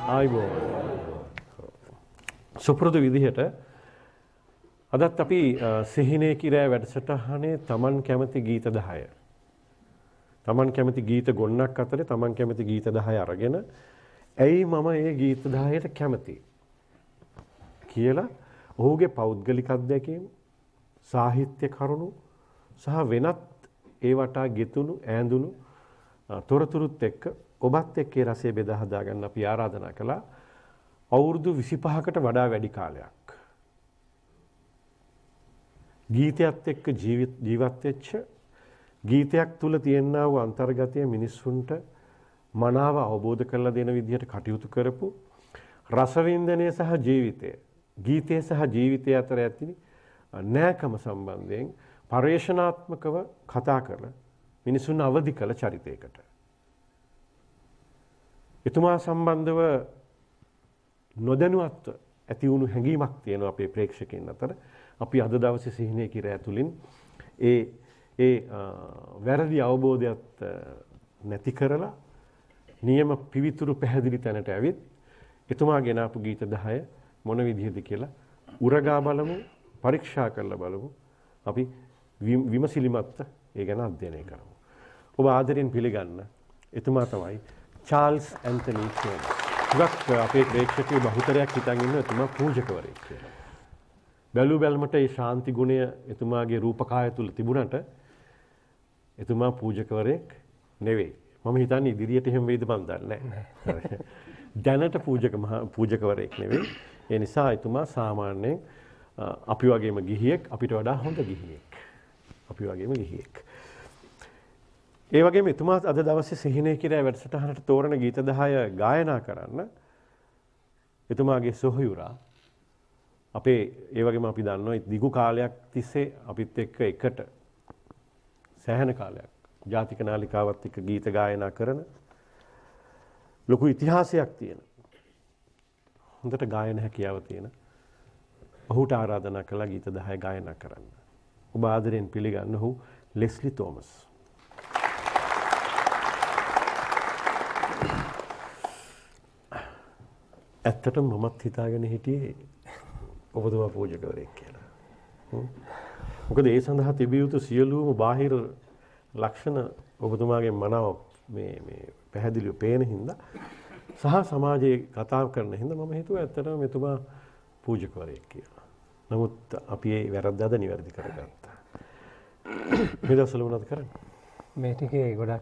ආයිබෝ. සුපුරුදු විදිහට අදත් අපි සිහිනේ කිරෑ වැඩසටහනේ Taman කැමති ගීත 10. Taman කැමති ගීත ගොන්නක් අතරේ Taman කැමති ගීත 10 අරගෙන ඇයි මම මේ ගීත 10ට කැමති කියලා ඔහුගේ පෞද්ගලික අත්දැකීම් සාහිත්‍ය කරුණු සහ වෙනත් ඒ වටා ගෙතුණු ඈඳුණු තොරතුරුත් එක්ක ඔබත් එක්ක ඒ රසය බෙදා හදා ගන්න අපි ආරාධනා කළා. අවුරුදු 25කට වඩා වැඩි කාලයක් ගීතයත් එක්ක ජීවත් වෙච්ච ගීතයක් තුල තියෙනා වූ අන්තර්ගතය මිනිස්සුන්ට මනාව අවබෝධ කරලා දෙන විදිහට කටයුතු කරපු රසවින්දනය සහ ජීවිතය ගීතය සහ ජීවිතය අතර ඇති නෑකම සම්බන්ධයෙන් පරිශනාත්මකව කතා කරලා මිනිසුන් අවදි කළ චරිතයකට එතුමා සම්බන්ධව නොදැනුවත්ව ඇති වුණු හැඟීමක් තියෙනවා අපේ ප්‍රේක්ෂකයන් අතර. අපි අද දවසේ සිහිනේ කිරෑ තුලින් ඒ වැරදි අවබෝධයත් නැති කරලා නියම පිවිතුරු පැහැදිලි තැනට ඇවිත් එතුමා ගෙනාපු ගීත 10 මොන විදිහද කියලා උරගා බලමු, පරීක්ෂා කරලා බලමු. අපි විමසිලිමත්ව ඒ ගැන අධ්‍යයනය කරමු. ඔබ ආදරෙන් පිළිගන්න එතුමා තමයි චාල්ස් ඇන්තනි තෝමස්. ගොඩක් අපේ ප්‍රේක්ෂකයෝ බහුතරයක් හිතන් ඉන්න එතුමා පූජකවරයෙක් කියලා. බැලු බැලමට ඒ ශාන්ති ගුණය එතුමාගේ රූපකාය තුල තිබුණට එතුමා පූජකවරයෙක් නෙවෙයි. මම හිතන්නේ ඉදිරියට එහෙම වෙයිද මන් දන්නේ නැහැ. දැනට පූජකවරයෙක් නෙවෙයි. ඒ නිසා එතුමා සාමාන්‍යයෙන් අපි වගේම ගිහියෙක්, අපිට වඩා හොඳ ගිහියෙක්. අපි වගේම ගිහියෙක්. ඒ වගේම එතුමා අද දවසේ සිහිනේ කිරෑ වැඩසටහනට තෝරන ගීත 10 ගායනා කරන්න එතුමාගේ සොහොයුරා අපේ ඒ වගේම අපි දන්නවා දිගු කාලයක් තිස්සේ අපිත් එක්ක එකට සෑහෙන කාලයක් ජාතික නාලිකාවත් එක්ක ගීත ගායනා කරන ලොකු ඉතිහාසයක් තියෙන හොඳට ගායන හැකියාව තියෙන ඔහුට ආරාධනා කළා ගීත 10 ගායනා කරන්න. ඔබ ආදරෙන් පිළිගන්න ඔහු ලෙස්ලි තෝමස්. ඇත්තටම මමත් හිතාගෙන හිටියේ ඔබතුමා පූජකවරයෙක් කියලා. මොකද ඒ සඳහා තිබිය යුතු සියලුම බාහිර ලක්ෂණ ඔබතුමාගේ මනාව මේ පැහැදිලිව පේන හින්දා සහ සමාජයේ කතා කරන හින්දා මම හිතුවා ඇත්තටම මෙතුමා පූජකවරයෙක් කියලා. නමුත් අපි ඒ වැරද්ද අද නිවැරදි කරගත්තා. මේ දවස්වල මොනවද කරන්නේ? මේ ටිකේ ගොඩක්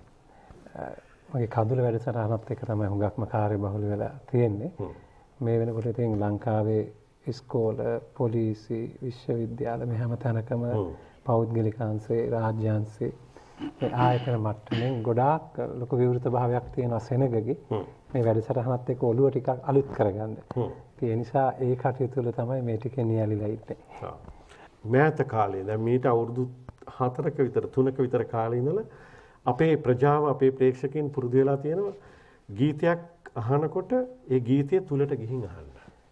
මගේ කඳුල වැඩසටහනත් එක්ක තමයි හුඟක්ම කාර්යබහුල වෙලා තියෙන්නේ. මේ වෙනකොට ඉතින් ලංකාවේ ඉස්කෝල, පොලිසි, විශ්වවිද්‍යාල මේ හැම තැනකම පෞද්ගලිකාංශේ, රාජ්‍යාංශේ මේ ආයතන මට්ටමින් ගොඩාක් ලොකු විවෘත භාවයක් තියෙනවා සෙනගගේ. මේ වැඩසටහනත් එක්ක ඔළුව ටිකක් අලුත් කරගන්න. ඒ නිසා ඒ කටයුතු වල තමයි මේ ටිකේ නියැලිලා ඉන්නේ. මෑත කාලේ දැන් මීට අවුරුදු 4ක විතර 3ක විතර කාලේ ඉඳලා අපේ ප්‍රජාව අපේ ප්‍රේක්ෂකයන් පුරුදු වෙලා තියෙනවා ගීතයක් අහනකොට ඒ ගීතය තුලට ගිහින් අහන්න.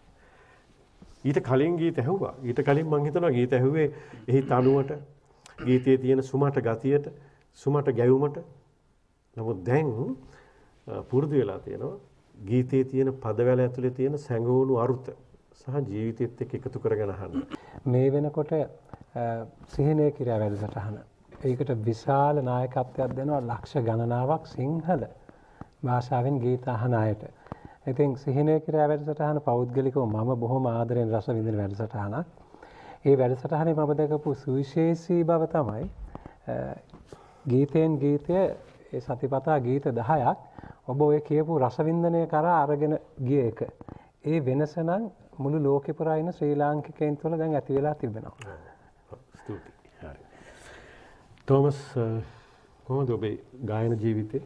ඊට කලින් ගීත ඇහුවා. ඊට කලින් මම හිතනවා ගීත ඇහුවේ එහි තනුවට, ගීතයේ තියෙන සුමට ගතියට, සුමට ගැයුමට. නමුත් දැන් පුරුදු වෙලා තියෙනවා ගීතයේ තියෙන පදවැල ඇතුලේ තියෙන සැඟවුණු අරුත සහ ජීවිතයත් එක්ක එකතු කරගෙන අහන්න. මේ වෙනකොට සිහිනේ කිරෑ වැඩසටහන ඒකට විශාල නායකත්වයක් දෙනවා ලක්ෂ ගණනාවක් සිංහල භාෂාවෙන් ගීත අහන අයට. ඉතින් සිහිනේ කිරෑ වැඩසටහන පෞද්ගලිකව මම බොහොම ආදරෙන් රස විඳින වැඩසටහනක්. ඒ වැඩසටහනේ මම දැකපු සුවිශේෂී බව තමයි ගීතෙන් ගීතය ඒ සතිපතා ගීත 10ක් ඔබ ඔය කියපු රසවින්දනය කරා අරගෙන ගිය එක. ඒ වෙනස නම් මුළු ලෝකෙ පුරා ඉන්න ශ්‍රී ලාංකිකයන් තුළ දැන් ඇති වෙලා තිබෙනවා. ස්තුතියි. හරි. තෝමස් කොහොමද ඔබේ ගායන ජීවිතේ?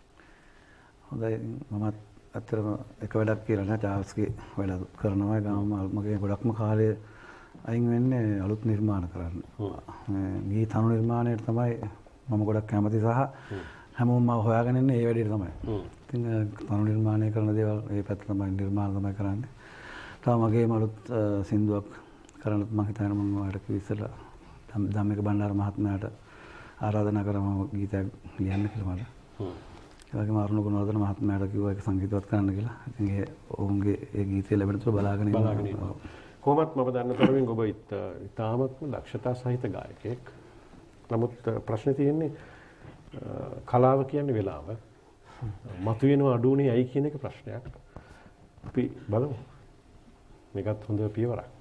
හොඳයි. මමත් අත්‍තරම එක වැඩක් කියලා නෑ චාල්ස්ගේ වැඩ කරනවා. ගාම මගේ ගොඩක්ම කාලය අයින් වෙන්නේ අලුත් නිර්මාණ කරන්න. මේ ගීත අනු නිර්මාණයට තමයි මම ගොඩක් කැමති සහ හැමෝම හොයාගෙන ඉන්නේ ඒ වැඩේට තමයි. ඉතින් අනු නිර්මාණය කරන දේවල් ඒ පැත්ත තමයි නිර්මාණ තමයි කරන්නේ. තව මගේම අලුත් සින්දුවක් කරන්නත් මම හිතන්නේ මම ඔයාලට කිව්වා ධම්මික බණ්ඩාර මහත්මයාට ආරාධනා කරා මම ගීතයක් ලියන්න කියලා මට. ඒ වගේම අරුණ ගුණවර්ධන මහත්මයාට කිව්වා ඒක සංගීතවත් කරන්න කියලා. ඉතින් ඒ ඔවුන්ගේ ඒ ගීතය ලැබෙන තුරු බලාගෙන ඉන්නවා. කොහොමත් මම දන්න තරමින් ඔබ ඉතාමත්ම දක්ෂතා සහිත ගායකයෙක්. නමුත් ප්‍රශ්නේ තියෙන්නේ කලාව කියන්නේ වෙලාව. මතුවෙනවා අඩුුනේ ඇයි කියන එක ප්‍රශ්නයක්. අපි බලමු. මේකත් හොඳ පියවරක්.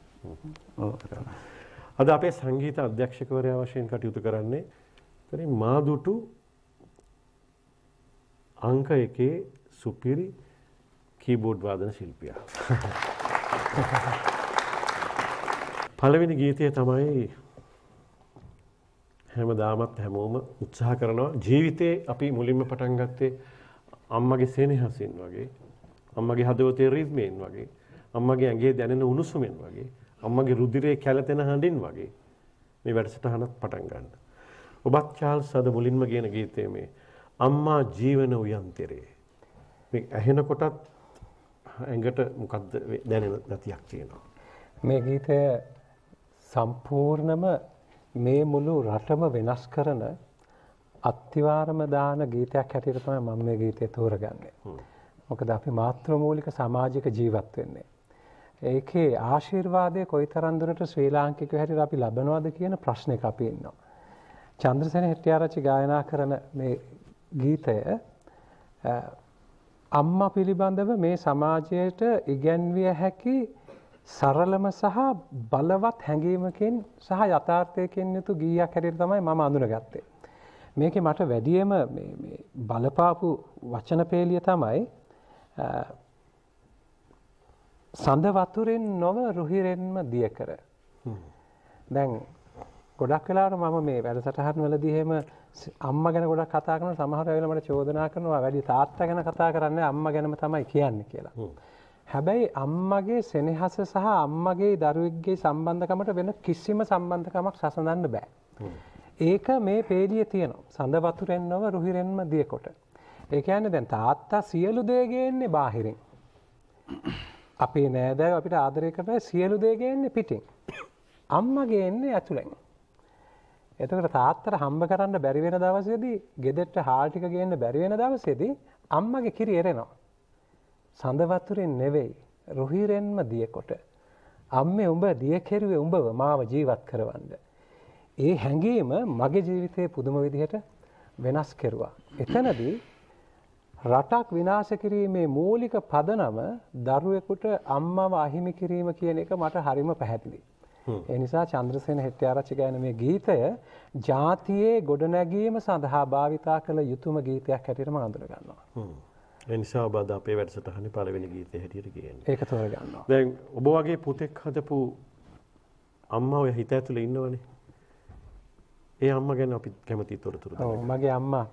අද අපේ සංගීත අධ්‍යක්ෂකවරයා වශයෙන් කටයුතු කරන්නේ ඉතින් මාදුටු අංක 1 සුපිරි කීබෝඩ් වාදන ශිල්පියා. පළවෙනි ගීතය තමයි හැමදාමත් හැමෝම උත්සාහ කරනවා ජීවිතේ අපි මුලින්ම පටන් ගත්තේ අම්මගේ සෙනෙහසින් වගේ අම්මගේ හදවතේ රිද්මෙන් වගේ අම්මගේ ඇඟේ දැනෙන උණුසුමෙන් වගේ අම්මගේ රුධිරයේ කැළතෙන හඬින් වගේ මේ වැඩසටහනත් පටන් ගන්න. ඔබත් චාල්ස් අද මුලින්ම කියන ගීතය මේ අම්මා ජීවන උයන්තරේ. මේ ඇහෙනකොටත් ඇඟට මොකද්ද දැනෙන ගතියක් තියෙනවා. මේ ගීතය සම්පූර්ණම මේ මුළු රටම වෙනස් කරන අත්තිවාරම දාන ගීතයක් හැටියට තමයි මම මේ ගීතය තෝරගන්නේ. මොකද අපි මාතෘමූලික සමාජික ජීවත් වෙන්නේ. ඒකේ ආශිර්වාදය කොයිතරම් දුරට ශ්‍රී ලාංකිකයෝ හැටියට අපි ලබනවද කියන ප්‍රශ්නයක අපි ඉන්නවා. චන්ද්‍රසේන හෙට්ටිආරච්චි ගායනා කරන මේ ගීතය අම්මා පිළිබඳව මේ සමාජයට ඉගැන්විය හැකි සරලම සහ බලවත් හැඟීමකින් සහ යථාර්ථයකින් යුතු ගීයක් හැටියට තමයි මම අඳුනගත්තේ. මේකේ මට වැඩියම මේ බලපාපු වචන පේලිය තමයි සඳ වතුරෙන් නොව රුහිරෙන්ම දිය කර. දැන් ගොඩක් වෙලාවට මම මේ වැඩසටහන් වලදී එහෙම අම්මා ගැන ගොඩක් කතා කරනවා සමහර වෙලාවට මට චෝදනා කරනවා වැඩි තාත්තා ගැන කතා කරන්නේ අම්මා ගැනම තමයි කියන්නේ කියලා. හැබැයි අම්මගේ සෙනෙහස සහ අම්මගේ දරුවෙක්ගේ සම්බන්ධකමට වෙන කිසිම සම්බන්ධකමක් සසඳන්න බෑ. ඒක මේ පේලියේ තියෙනවා. සඳ වතුරෙන් නොව රුහිරෙන්ම දියකොට. ඒ කියන්නේ දැන් තාත්තා සියලු දේ ගේන්නේ බාහිරින්. අපේ නෑදෑයෝ අපිට ආදරය කරන සියලු දේ ගේන්නේ පිටින්. අම්මා ගේන්නේ ඇතුලෙන්. එතකොට තාත්තට හම්බ කරන්න බැරි වෙන දවසේදී ගෙදරට හාල් ටික ගේන්න බැරි වෙන දවසේදී අම්මගේ කිරි එරෙනවා. සඳ වතුරෙන් නෙවෙයි රුහිරෙන්ම දියකොට. අම්මේ උඹ දිය කෙරුවේ උඹව මාව ජීවත් කරවන්න. ඒ හැඟීම මගේ ජීවිතේ පුදුම විදිහට වෙනස් කෙරුවා. එතනදී රටක් විනාශ කිරීමේ මූලික පදනම දරුවෙකුට අම්මව අහිමි කිරීම කියන එක මට හරිම පැහැදිලි. ඒ නිසා චන්ද්‍රසේන හෙට්ටිආරච්චි ගායන මේ ගීතය ජාතියේ ගොඩනැගීම සඳහා භාවිතා කළ යුතුම ගීතයක් හැටියට මම අඳුර ගන්නවා. ඒ නිසා ඔබ අද අපේ වැඩසටහනේ පළවෙනි ගීතය හැටියට කියන්නේ. ඒක තෝරගන්නවා. දැන් ඔබ වගේ පුතෙක් හදපු අම්මා ඔය හිත ඇතුලේ ඉන්නවනේ. ඒ අම්මා ගැන අපි කැමති තොරතුරු ඔව් මගේ අම්මා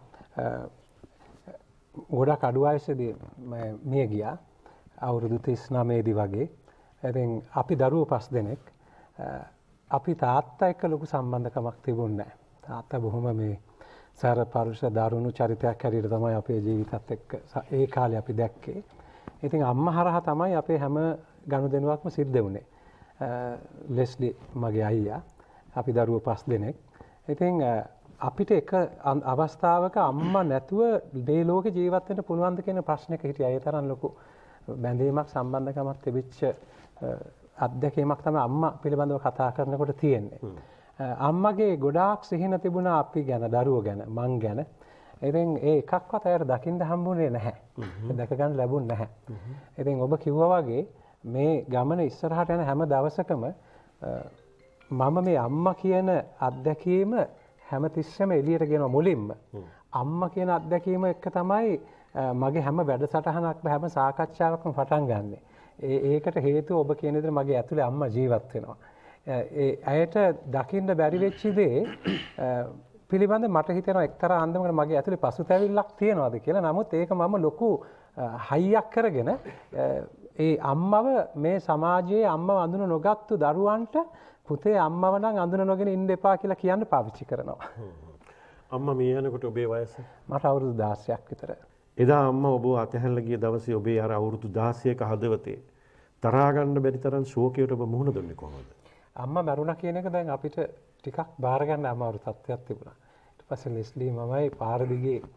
ගොඩක් අඩු වයසේදී මිය ගියා. අවුරුදු 39 දී වගේ. ඉතින් අපි දරුවෝ 5 දෙනෙක්. අපි තාත්තා එක්ක ලොකු සම්බන්ධකමක් තිබුණේ නැහැ. තාත්තා බොහොම මේ සාර පරුෂ දරුණු චරිතයක් හැටියට තමයි අපේ ජීවිතත් එක්ක ඒ කාලේ අපි දැක්කේ. ඉතින් අම්මා හරහා තමයි අපේ හැම ගනුදෙනුවක්ම සිද්ධ වුණේ. ලෙස්ලි මගේ අයියා. අපි දරුවෝ 5 දෙනෙක්. ඉතින් අපිට එක අවස්ථාවක අම්මා නැතුව මේ ලෝකේ ජීවත් වෙන්න පුළුවන්ද කියන ප්‍රශ්නයක හිටියා. ඒ තරම් ලොකු බැඳීමක් සම්බන්ධකමක් තිබිච්ච අත්දැකීමක් තමයි අම්මා පිළිබඳව කතා කරනකොට තියෙන්නේ. අම්මගේ ගොඩාක් සිහින තිබුණා අපි ගැන, දරුවෝ ගැන, මං ගැන. ඉතින් ඒ එකක්වත් අයර දකින්න හම්බුනේ නැහැ. දැක ගන්න ලැබුණ නැහැ. ඉතින් ඔබ කිව්වා වගේ මේ ගමන ඉස්සරහට යන හැම දවසකම මම මේ අම්මා කියන අත්දැකීම හැමතිස්සෙම එළියට ගෙනවා මුලින්ම. අම්මා කියන අත්දැකීම එක තමයි මගේ හැම වැඩසටහනක්ම හැම සාකච්ඡාවක්ම පටන් ගන්නෙ. ඒකට හේතුව ඔබ කියන විදිහට මගේ ඇතුලේ අම්මා ජීවත් වෙනවා. ඒ අයට දකින්න බැරි වෙච්ච දේ පිළිබඳ මට හිතෙනවා එක්තරා අන්දමකට මගේ ඇතුලේ පසුතැවිල්ලක් තියනවාද කියලා. නමුත් ඒක මම ලොකු හයියක් කරගෙන ඒ අම්මව මේ සමාජයේ අම්මව අඳුන නොගත්තු දරුවන්ට පුතේ අම්මව නම් අඳුන නොගෙන ඉන්න එපා කියලා කියන්න පාවිච්චි කරනවා. අම්මා මේ යනකොට ඔබේ වයස? මට අවුරුදු 16ක් විතර. එදා අම්මා ඔබ අතහැරලා ගිය දවසේ ඔබේ අර අවුරුදු 16ක හදවතේ තරහා ගන්න බැරි තරම් ශෝකයට ඔබ මුහුණ දුන්නේ කොහොමද? අම්මා මරුණා කියන එක දැන් අපිට ටිකක් බාර ගන්න අමාරු තත්ත්වයක් තිබුණා. ඊට පස්සේ ලෙස්ලි මමයි පාර දිගේ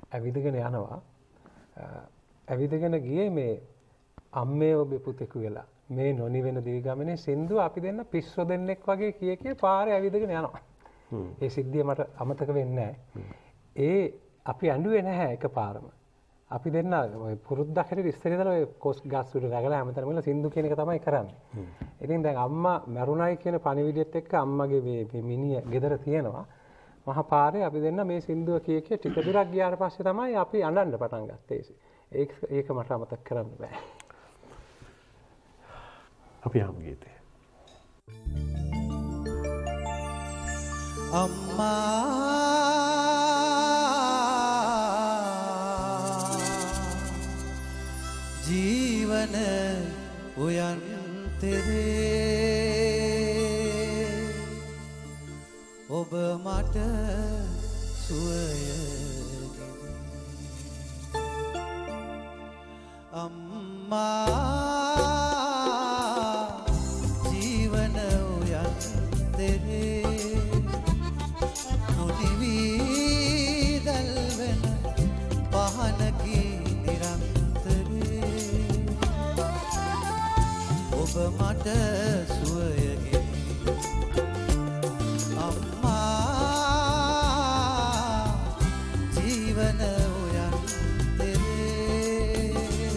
ඇවිදගෙන යනවා. ඇවිදගෙන ගියේ මේ අම්මේ ඔබේ පුතෙකු වෙලා. මේ නොනිවෙන දිවිගමනේ සින්දුව අපි දෙන්න පිස්සු දෙන්නෙක් වගේ කිය පාරේ ඇවිදගෙන යනවා. ඒ සිද්ධිය මට අමතක වෙන්නේ නැහැ. අපි ඇඬුවේ නැහැ එකපාරම. අපි දෙන්න ඔය පුරුද්දක් හැටියට ඉස්සර ඉඳලා ඔය කොස් ගස් උඩ රැගලා හැමතැනම ගිහලා සින්දු කියන එක තමයි කරන්නේ. ඉතින් දැන් අම්මා මරුණයි කියන පණිවිඩයත් එක්ක අම්මගේ මේ මිනිහ ගෙදර තියෙනවා. මහා පාරේ අපි දෙන්න මේ සින්දුව කිය ටික දුරක් ගියාට පස්සේ තමයි අපි අඬන්න පටන් ගත්තේ. ඒක මට අමතක කරන්න බෑ. අපි යමු ගීතේ. අම්මා ජීවන උයන් තෙරේ ඔබ මට සුවය අම්මා ජීවන උයන් තෙරේ නොනිවී දැල්වෙන පහනකි නිරන්තරේ ඔබ මට සුවයගේ අම්මා ජීවන උයන් තෙරේ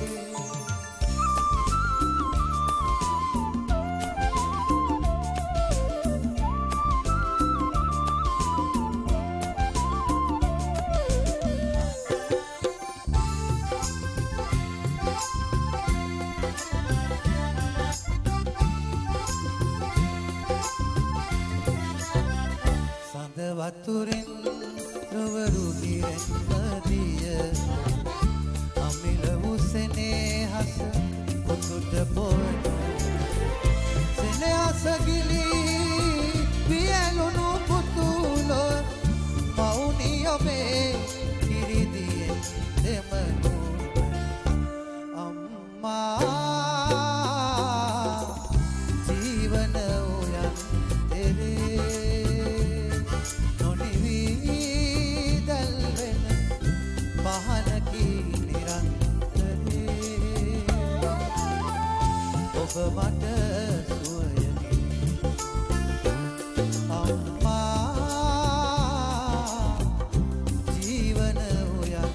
වතුරෙන් රවරු ගිරෙන්නදිය අමිල උසනේ හස පුතුට පොන සෙනෙහස ගිලි පියලුණු පුතුලො මවුනි ඔබේ කිරිදියෙන් දෙමනු අම්මා ජීවන උයන් තෙරේ ඔබ මට සුවයකි අම්මා ජීවන උයන්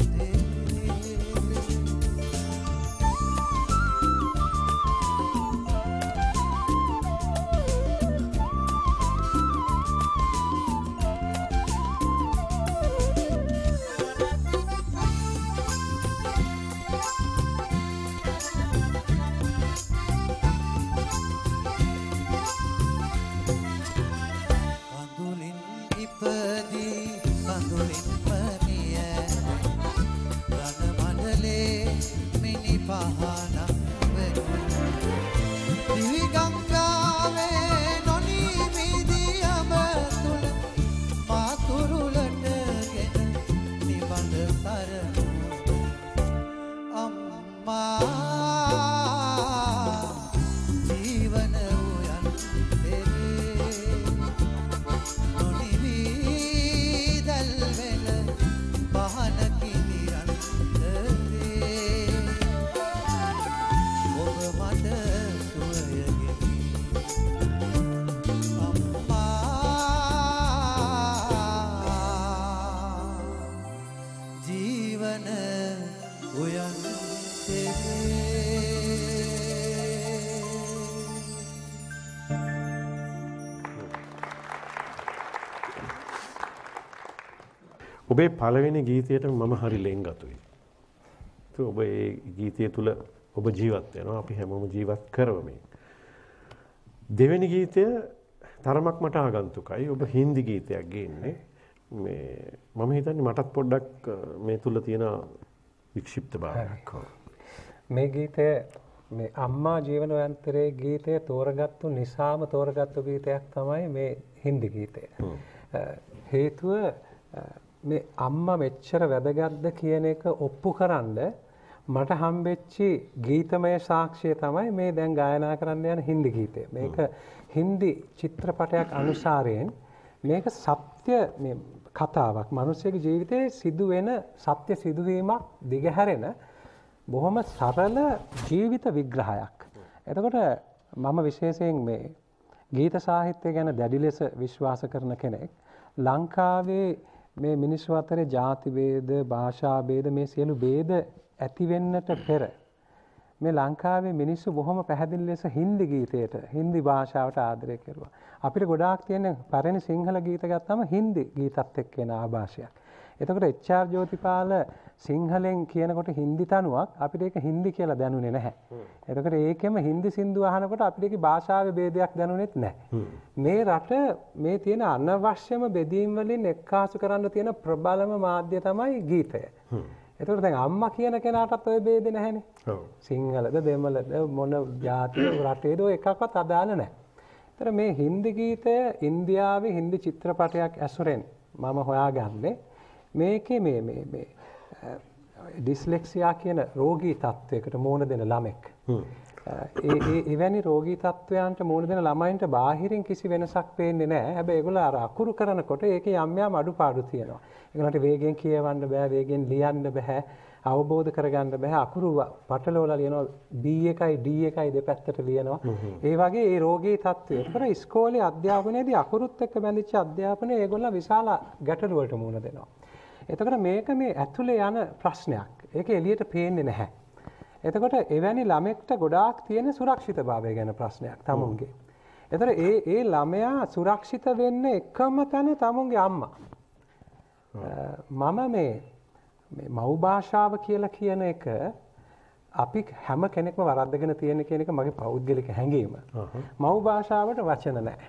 ඔබේ පළවෙනි ගීතයට මම හරි ලෙන්ගතුයි. ඔබ ඒ ගීතය තුළ ඔබ ජීවත් වෙනවා. අපි හැමෝම ජීවත් කරවමින්. දෙවෙනි ගීතය තරමක් මට ආගන්තුකයි. ඔබ හින්දි ගීතයක් ගේන්නේ. මම හිතන්නේ මටත් පොඩ්ඩක් මේ තුළ තියෙන වික්ෂිප්ත භාවයක්. මේ ගීතය මේ අම්මා ජීවන යන්ත්‍රයේ ගීතය තෝරගත්තු නිසාම තෝරගත්තු ගීතයක් තමයි මේ හින්දි ගීතය. හේතුව මේ අම්මා මෙච්චර වැදගත්ද කියන එක ඔප්පු කරන්න මට හම්බෙච්චි ගීතමය සාක්ෂිය තමයි මේ දැන් ගායනා කරන්න යන හින්දි ගීතය. මේක හින්දි චිත්‍රපටයක් අනුසාරයෙන් මේක සත්‍ය මේ කතාවක්. මිනිස්සෙගේ ජීවිතේ සිදුවෙන සත්‍ය සිදුවීමක් දිගහැරෙන බොහොම සරල ජීවිත විග්‍රහයක්. එතකොට මම විශේෂයෙන් මේ ගීත සාහිත්‍ය ගැන දැඩි ලෙස විශ්වාස කරන කෙනෙක්. ලංකාවේ මේ මිනිස්සු අතරේ ಜಾති ભેද, භාෂා ભેද මේ සියලු ભેද ඇති වෙන්නට පෙර මේ ලංකාවේ මිනිස්සු බොහොම පැහැදිලි ලෙස හින්දි ගීතයට, හින්දි භාෂාවට ආදරය කරුවා. අපිට ගොඩාක් තියෙන පරණ සිංහල ගීත ගත්තම හින්දි ගීතත් එක්ක එන ආభాෂයක්. එතකොට එච්.ආර්. ජෝතිපාල සිංහලෙන් කියනකොට හින්දි තනුවක් අපිට ඒක හින්දි කියලා දැනුනේ නැහැ. එතකොට ඒකෙම හින්දි සින්දු අහනකොට අපිට ඒකේ භාෂාවේ ભેදයක් දැනුනේත් නැහැ. මේ රට මේ තියෙන අනවශ්‍යම බෙදීම් වලින් එක්කාසු කරන්න තියෙන ප්‍රබලම මාධ්‍ය තමයි ගීතය. එතකොට දැන් අම්මා කියන කෙනාටත් ඔය ભેද නැහැනේ. ඔව්. සිංහලද දෙමළද මොන ජාතිය රටේද ඔය එකක්වත් අදාළ නැහැ. ඒතර මේ හින්දි ගීතය ඉන්දියාවේ හින්දි චිත්‍රපටයක් ඇසුරෙන් මම හොයාගන්නේ මේකේ මේ ඩිස්ලෙක්සියා කියන රෝගී තත්වයකට මුහුණ දෙන ළමෙක්. එවැනි රෝගී තත්වයන්ට මුහුණ දෙන ළමයින්ට බාහිරින් කිසි වෙනසක් පේන්නේ නැහැ. හැබැයි ඒගොල්ලෝ අර අකුරු කරනකොට ඒකේ යම් යම් අඩුපාඩු තියෙනවා. ඒගොල්ලන්ට වේගෙන් කියවන්න බෑ, වේගෙන් ලියන්න බෑ, අවබෝධ කරගන්න බෑ. අකුරු පටලවලා ලියනවා B එකයි D එකයි දෙපැත්තට ලියනවා. ඒ වගේ ඒ රෝගී තත්වය. ඒතර ඉස්කෝලේ අධ්‍යාපනයේදී අකුරුත් එක්ක බැඳිච්ච අධ්‍යාපනයේ ඒගොල්ලෝ විශාල ගැටලු වලට මුහුණ දෙනවා. එතකොට මේක මේ ඇතුලේ යන ප්‍රශ්නයක්. ඒක එළියට පේන්නේ නැහැ. එතකොට එවැනි ළමෙක්ට ගොඩාක් තියෙන සුරක්ෂිතභාවය ගැන ප්‍රශ්නයක් තමුන්ගේ. එතකොට ඒ ළමයා සුරක්ෂිත වෙන්නේ එකම තැන තමුන්ගේ අම්මා. මම මේ මව් භාෂාව කියලා කියන එක අපි හැම කෙනෙක්ම වරද්දගෙන තියෙන කියන එක මගේ පෞද්ගලික හැඟීම. මව් භාෂාවට වචන නැහැ.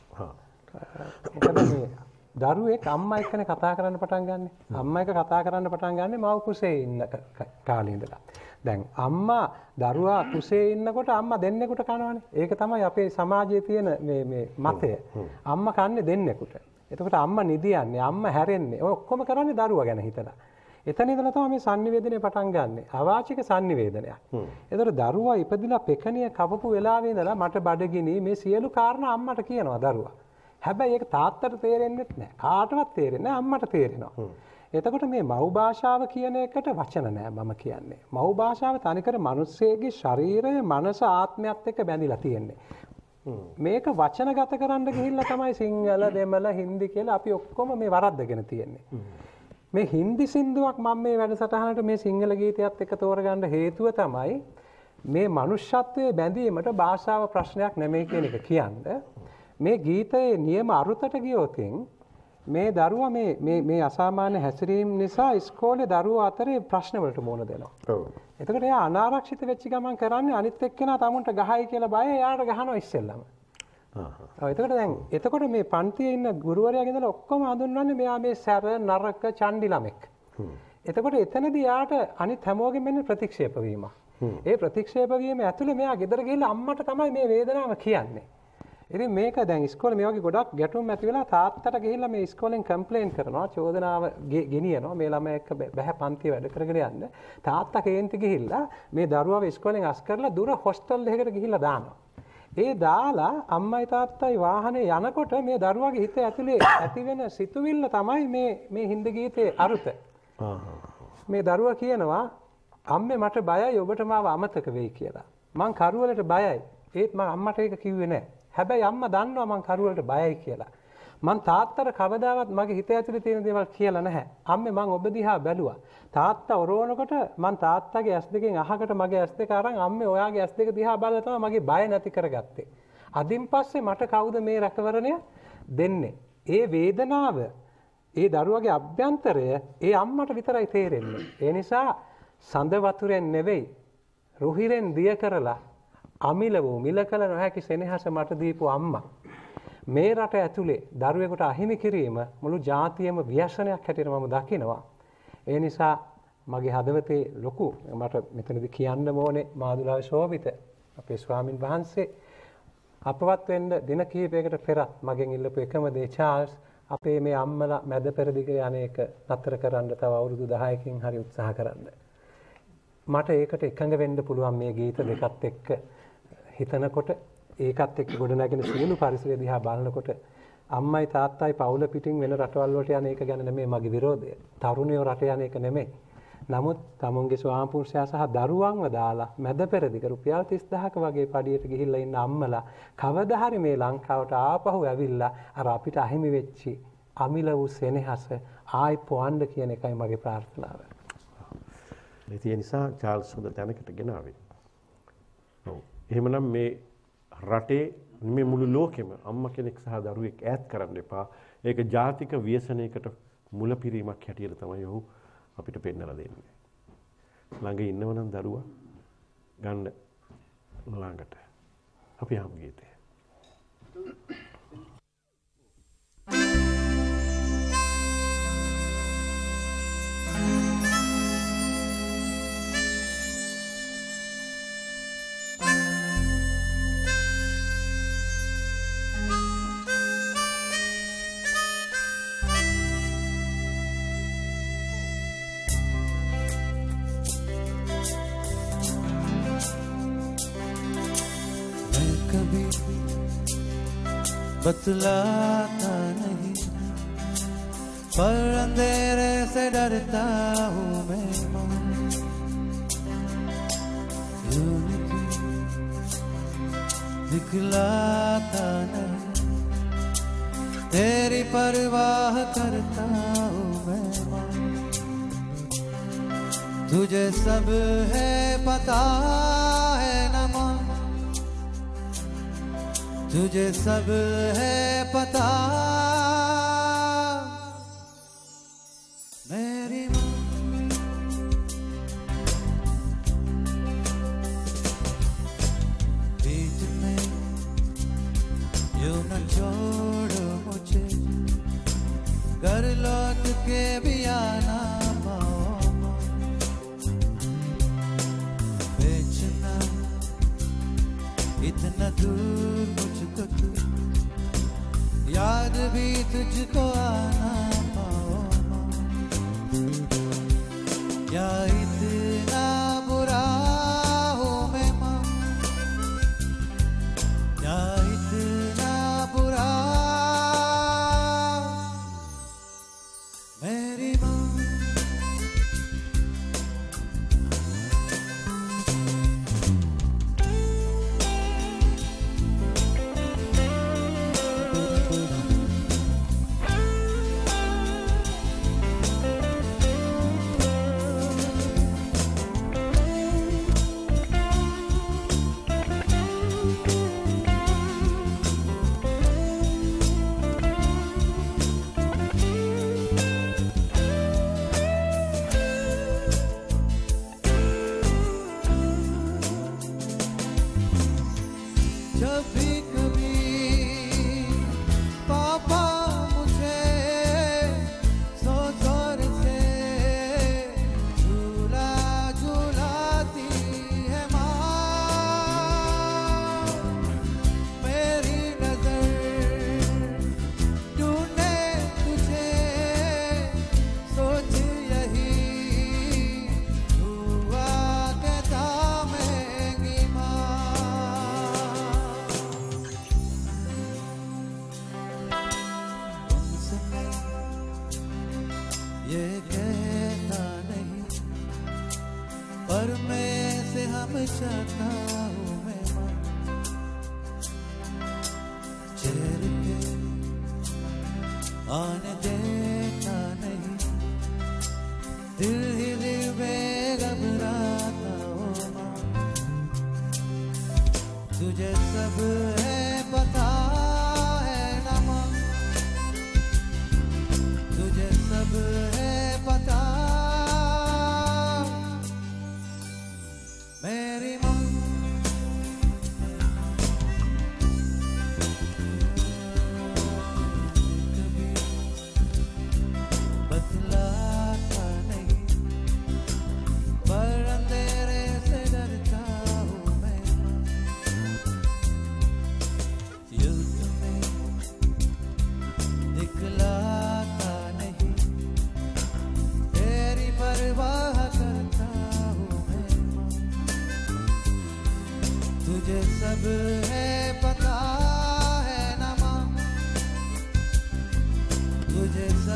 දරුවෙක් අම්මා එක්කනේ කතා කරන්න පටන් ගන්න. අම්මා එක්ක කතා කරන්න පටන් ගන්න මව් කුසේ ඉන්න කාලේ ඉඳලා. දැන් අම්මා දරුවා කුසේ ඉන්නකොට අම්මා දෙන්නෙකුට කනවනේ. ඒක තමයි අපේ සමාජයේ තියෙන මේ මතය. අම්මා කන්නේ දෙන්නෙකුට. එතකොට අම්මා නිදියන්නේ, අම්මා හැරෙන්නේ. ඔය ඔක්කොම කරන්නේ දරුවා ගැන හිතලා. එතන ඉඳලා තමයි මේ sannivedanaye පටන් ගන්නෙ. අවාචික sannivedanayak. එතකොට දරුවා ඉපදිලා පෙකණිය කවපු වෙලාවේ ඉඳලා මට බඩගිනි මේ සියලු කාරණා අම්මට කියනවා දරුවා. හැබැයි ඒක තාත්තට තේරෙන්නේ නැහැ. කාටවත් තේරෙන්නේ නැහැ, අම්මට තේරෙනවා. එතකොට මේ මව් භාෂාව කියන එකට වචන නැහැ මම කියන්නේ. මව් භාෂාව තනිකර මිනිස්සෙගේ ශරීරය, මනස, ආත්මයත් එක්ක බැඳිලා තියෙන්නේ. මේක වචනගත කරන්න ගිහිල්ලා තමයි සිංහල, දෙමළ, හින්දි කියලා අපි ඔක්කොම මේ වරද්දගෙන තියෙන්නේ. මේ හින්දි සින්දුවක් මම මේ වැඩසටහනට මේ සිංහල ගීතයත් එක්ක තෝරගන්න හේතුව තමයි මේ මනුෂ්‍යත්වයේ බැඳීමට භාෂාව ප්‍රශ්නයක් නෙමෙයි කියන එක කියන්නේ. මේ ගීතයේ නියම අරුතට ගියොතින් මේ දරුවා මේ අසාමාන්‍ය හැසිරීම නිසා ඉස්කෝලේ දරුවෝ අතරේ ප්‍රශ්න වලට මුහුණ දෙනවා. ඔව්. එතකොට එයා අනාරක්ෂිත වෙච්ච ගමන් කරන්නේ අනිත් එක්කෙනා තමුන්ට ගහයි කියලා බය එයාට ගහනවා ඉස්සෙල්ලම. එතකොට මේ පන්තියේ ඉන්න ගුරුවරයාගේ ඉඳලා ඔක්කොම හඳුන්වන්නේ මෙයා මේ සැර නරක චණ්ඩි ළමෙක්. එතකොට එතනදී යාට අනිත් හැමෝගෙම එන්නේ ප්‍රතික්ෂේප වීම. ඒ ප්‍රතික්ෂේප වීම ඇතුලේ මෙයා ගෙදර ගිහිල්ලා අම්මට තමයි මේ වේදනාව කියන්නේ. ඉතින් මේක දැන් ඉස්කෝලේ මේ වගේ ගොඩක් ගැටුම් ඇති වෙලා තාත්තට ගිහිල්ලා මේ ඉස්කෝලෙන් කම්ප්ලේන්ට් කරනවා, චෝදනාව ගෙනියනවා මේ ළමයා එක්ක බැහැ පන්තිය වැඩ කරගෙන යන්න. තාත්තා කේන්ති ගිහිල්ලා මේ දරුවාව ඉස්කෝලෙන් අස් කරලා දුර හොස්ටල් එකකට ගිහිල්ලා දානවා. ඒ දාලා අම්මයි තාත්තයි වාහනේ යනකොට මේ දරුවාගේ හිත ඇතුලේ ඇති වෙන සිතුවිල්ල තමයි මේ හින්දි ගීතේ අරුත. මේ දරුවා කියනවා අම්මේ මට බයයි ඔබට මාව අමතක වෙයි කියලා. මං කරුවලට බයයි. ඒත් මං අම්මට ඒක කිව්වේ නැහැ. හැබැයි අම්මා දන්නවා මං කරුවලට බයයි කියලා. මං තාත්තට කවදාවත් මගේ හිත ඇතුලේ තියෙන දේවල් කියලා නැහැ. අම්මේ මං ඔබ දිහා බැලුවා. තාත්තා ඔරවනකොට මං තාත්තගේ ඇස් දෙකෙන් අහකට මගේ ඇස් දෙක අරන් අම්මේ ඔයාගේ ඇස් දෙක දිහා බලලා තමයි මගේ බය නැති කරගත්තේ. අදින් පස්සේ මට කවුද මේ රැකවරණය දෙන්නේ? ඒ වේදනාව, ඒ දරුවගේ අභ්‍යන්තරය ඒ අම්මට විතරයි තේරෙන්නේ. ඒ නිසා සඳ වතුරෙන් නෙවෙයි රුහිරෙන් දිය කරලා අමිල වූ මිල කල නොහැකි සෙනෙහස මට දීපු අම්මා මේ රට ඇතුලේ දරුවෙකුට අහිමි කිරීම මුළු ජාතියම ව්‍යසනයක් හැටියට මම දකිනවා. ඒ නිසා මගේ හදවතේ ලොකු මට මෙතනදී කියන්න ඕනේ මාදුලාවේ ශෝභිත අපේ ස්වාමින් වහන්සේ අපවත් වෙන්න දින කිහිපයකට පෙර මගෙන් ඉල්ලපු එකම දේ චාල්ස් අපේ මේ අම්මලා මැද පෙරදිග යන්නේක නතර කරන්න තව අවුරුදු 10කින් හරි උත්සාහ කරන්න. මට ඒකට එකඟ වෙන්න පුළුවන් මේ ගීත දෙකත් එක්ක හිතනකොට ඒකත් එක්ක ගොඩනැගෙන සියලු පරිසරය දිහා බලනකොට අම්මයි තාත්තයි පවුල පිටින් වෙන රටවල් වලට යන එක ගැන නෙමෙයි මගේ විරෝධය. තරුණයෝ රට යන එක නෙමෙයි. නමුත් තමුන්ගේ ස්වාමිපුරුෂයා සහ දරුවන්ව දාලා මැද පෙරදිග රුපියල් 30000ක වගේ පඩියට ගිහිල්ලා ඉන්න අම්මලා කවදා හරි මේ ලංකාවට ආපහු ඇවිල්ලා අර අපිට අහිමි වෙච්චි අමිල වූ සෙනෙහස ආයි පොවන්න කියන එකයි මගේ ප්‍රාර්ථනාව. ඒ නිසා චාල්ස් හොඳ තැනකට ගෙනාවේ. ඔව්. එහෙමනම් මේ රටේ මේ මුළු ලෝකෙම අම්මා කෙනෙක් සහ දරුවෙක් ඈත් කරන්න එපා. ඒක ජාතික ව්‍යසනයකට මුලපිරීමක් හැටියට තමයි ඔහු අපිට පෙන්නලා දෙන්නේ. ළඟ ඉන්නවනම් දරුවා ගන්න ළඟට. අපි යමු ගීතේ. बतलाता नहीं पर अंधेरे से डरता हूँ मैं यूनिटी दिखलाता नहीं तेरी परवाह करता हूँ मैं तुझे सब है पता है न मां तुझे सब है पता मेरी माँ बीच में यूं न छोड़ो मुझे घर लौट के भी आना माँ बेचना इतना दूर मुझको तू याद भी तुझको आना पाओ या इतना बुरा हूँ मैं माँ या इतना बुरा मेरी माँ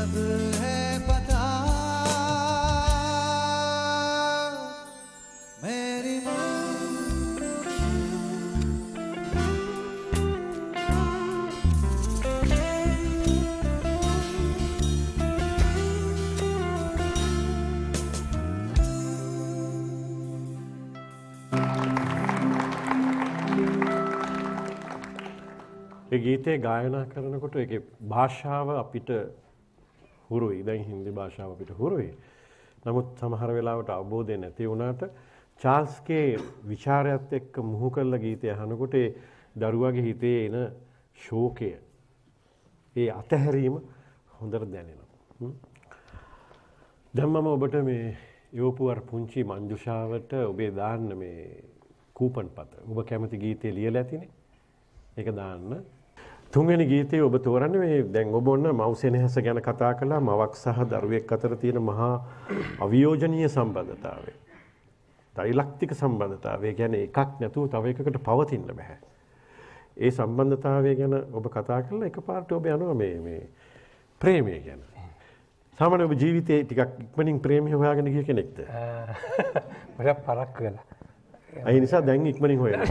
अब है पता मेरी ඒ ගීතේ ගායනා කරනකොට ඒකේ භාෂාව අපිට හුරුයි. දැන් හින්දි භාෂාව අපිට හුරුයි. නමුත් සමහර වෙලාවට අවබෝධය නැති වුණාට චාල්ස්ගේ ਵਿਚාරයත් එක්ක මුහු කරලා ගීතය අහනකොට ඒ දරුවාගේ හිතේ එන ශෝකය, ඒ අතහැරීම හොඳට දැනෙනවා. දැන් මම ඔබට මේ යෝපු අර පුංචි මංජුෂාවට ඔබේ දාන්න මේ කූපන් පත. ඔබ කැමති ගීතේ ලියලා ඇතිනේ. ඒක දාන්න. තුන්වෙනි ගීතේ ඔබ තෝරන්නේ මේ දැන් ඔබ ඔන්න මව්සෙනෙහස ගැන කතා කළා. මවක් සහ දරුවෙක් අතර තියෙන මහා අවියෝජනීය සම්බන්ධතාවය. ත්‍රිලක්තික සම්බන්ධතාවය කියන්නේ එකක් නැතුව තව එකකට පවතින්න බෑ. ඒ සම්බන්ධතාවය ගැන ඔබ කතා කළා. එකපාරට ඔබ යනවා මේ ප්‍රේමය ගැන. සාමාන්‍ය ඔබ ජීවිතේ ටිකක් ඉක්මනින් ප්‍රේමය හොයාගෙන ගිය කෙනෙක්ද? මට පරක් වෙලා. ඒ නිසා දැන් ඉක්මනින් හොයනවා.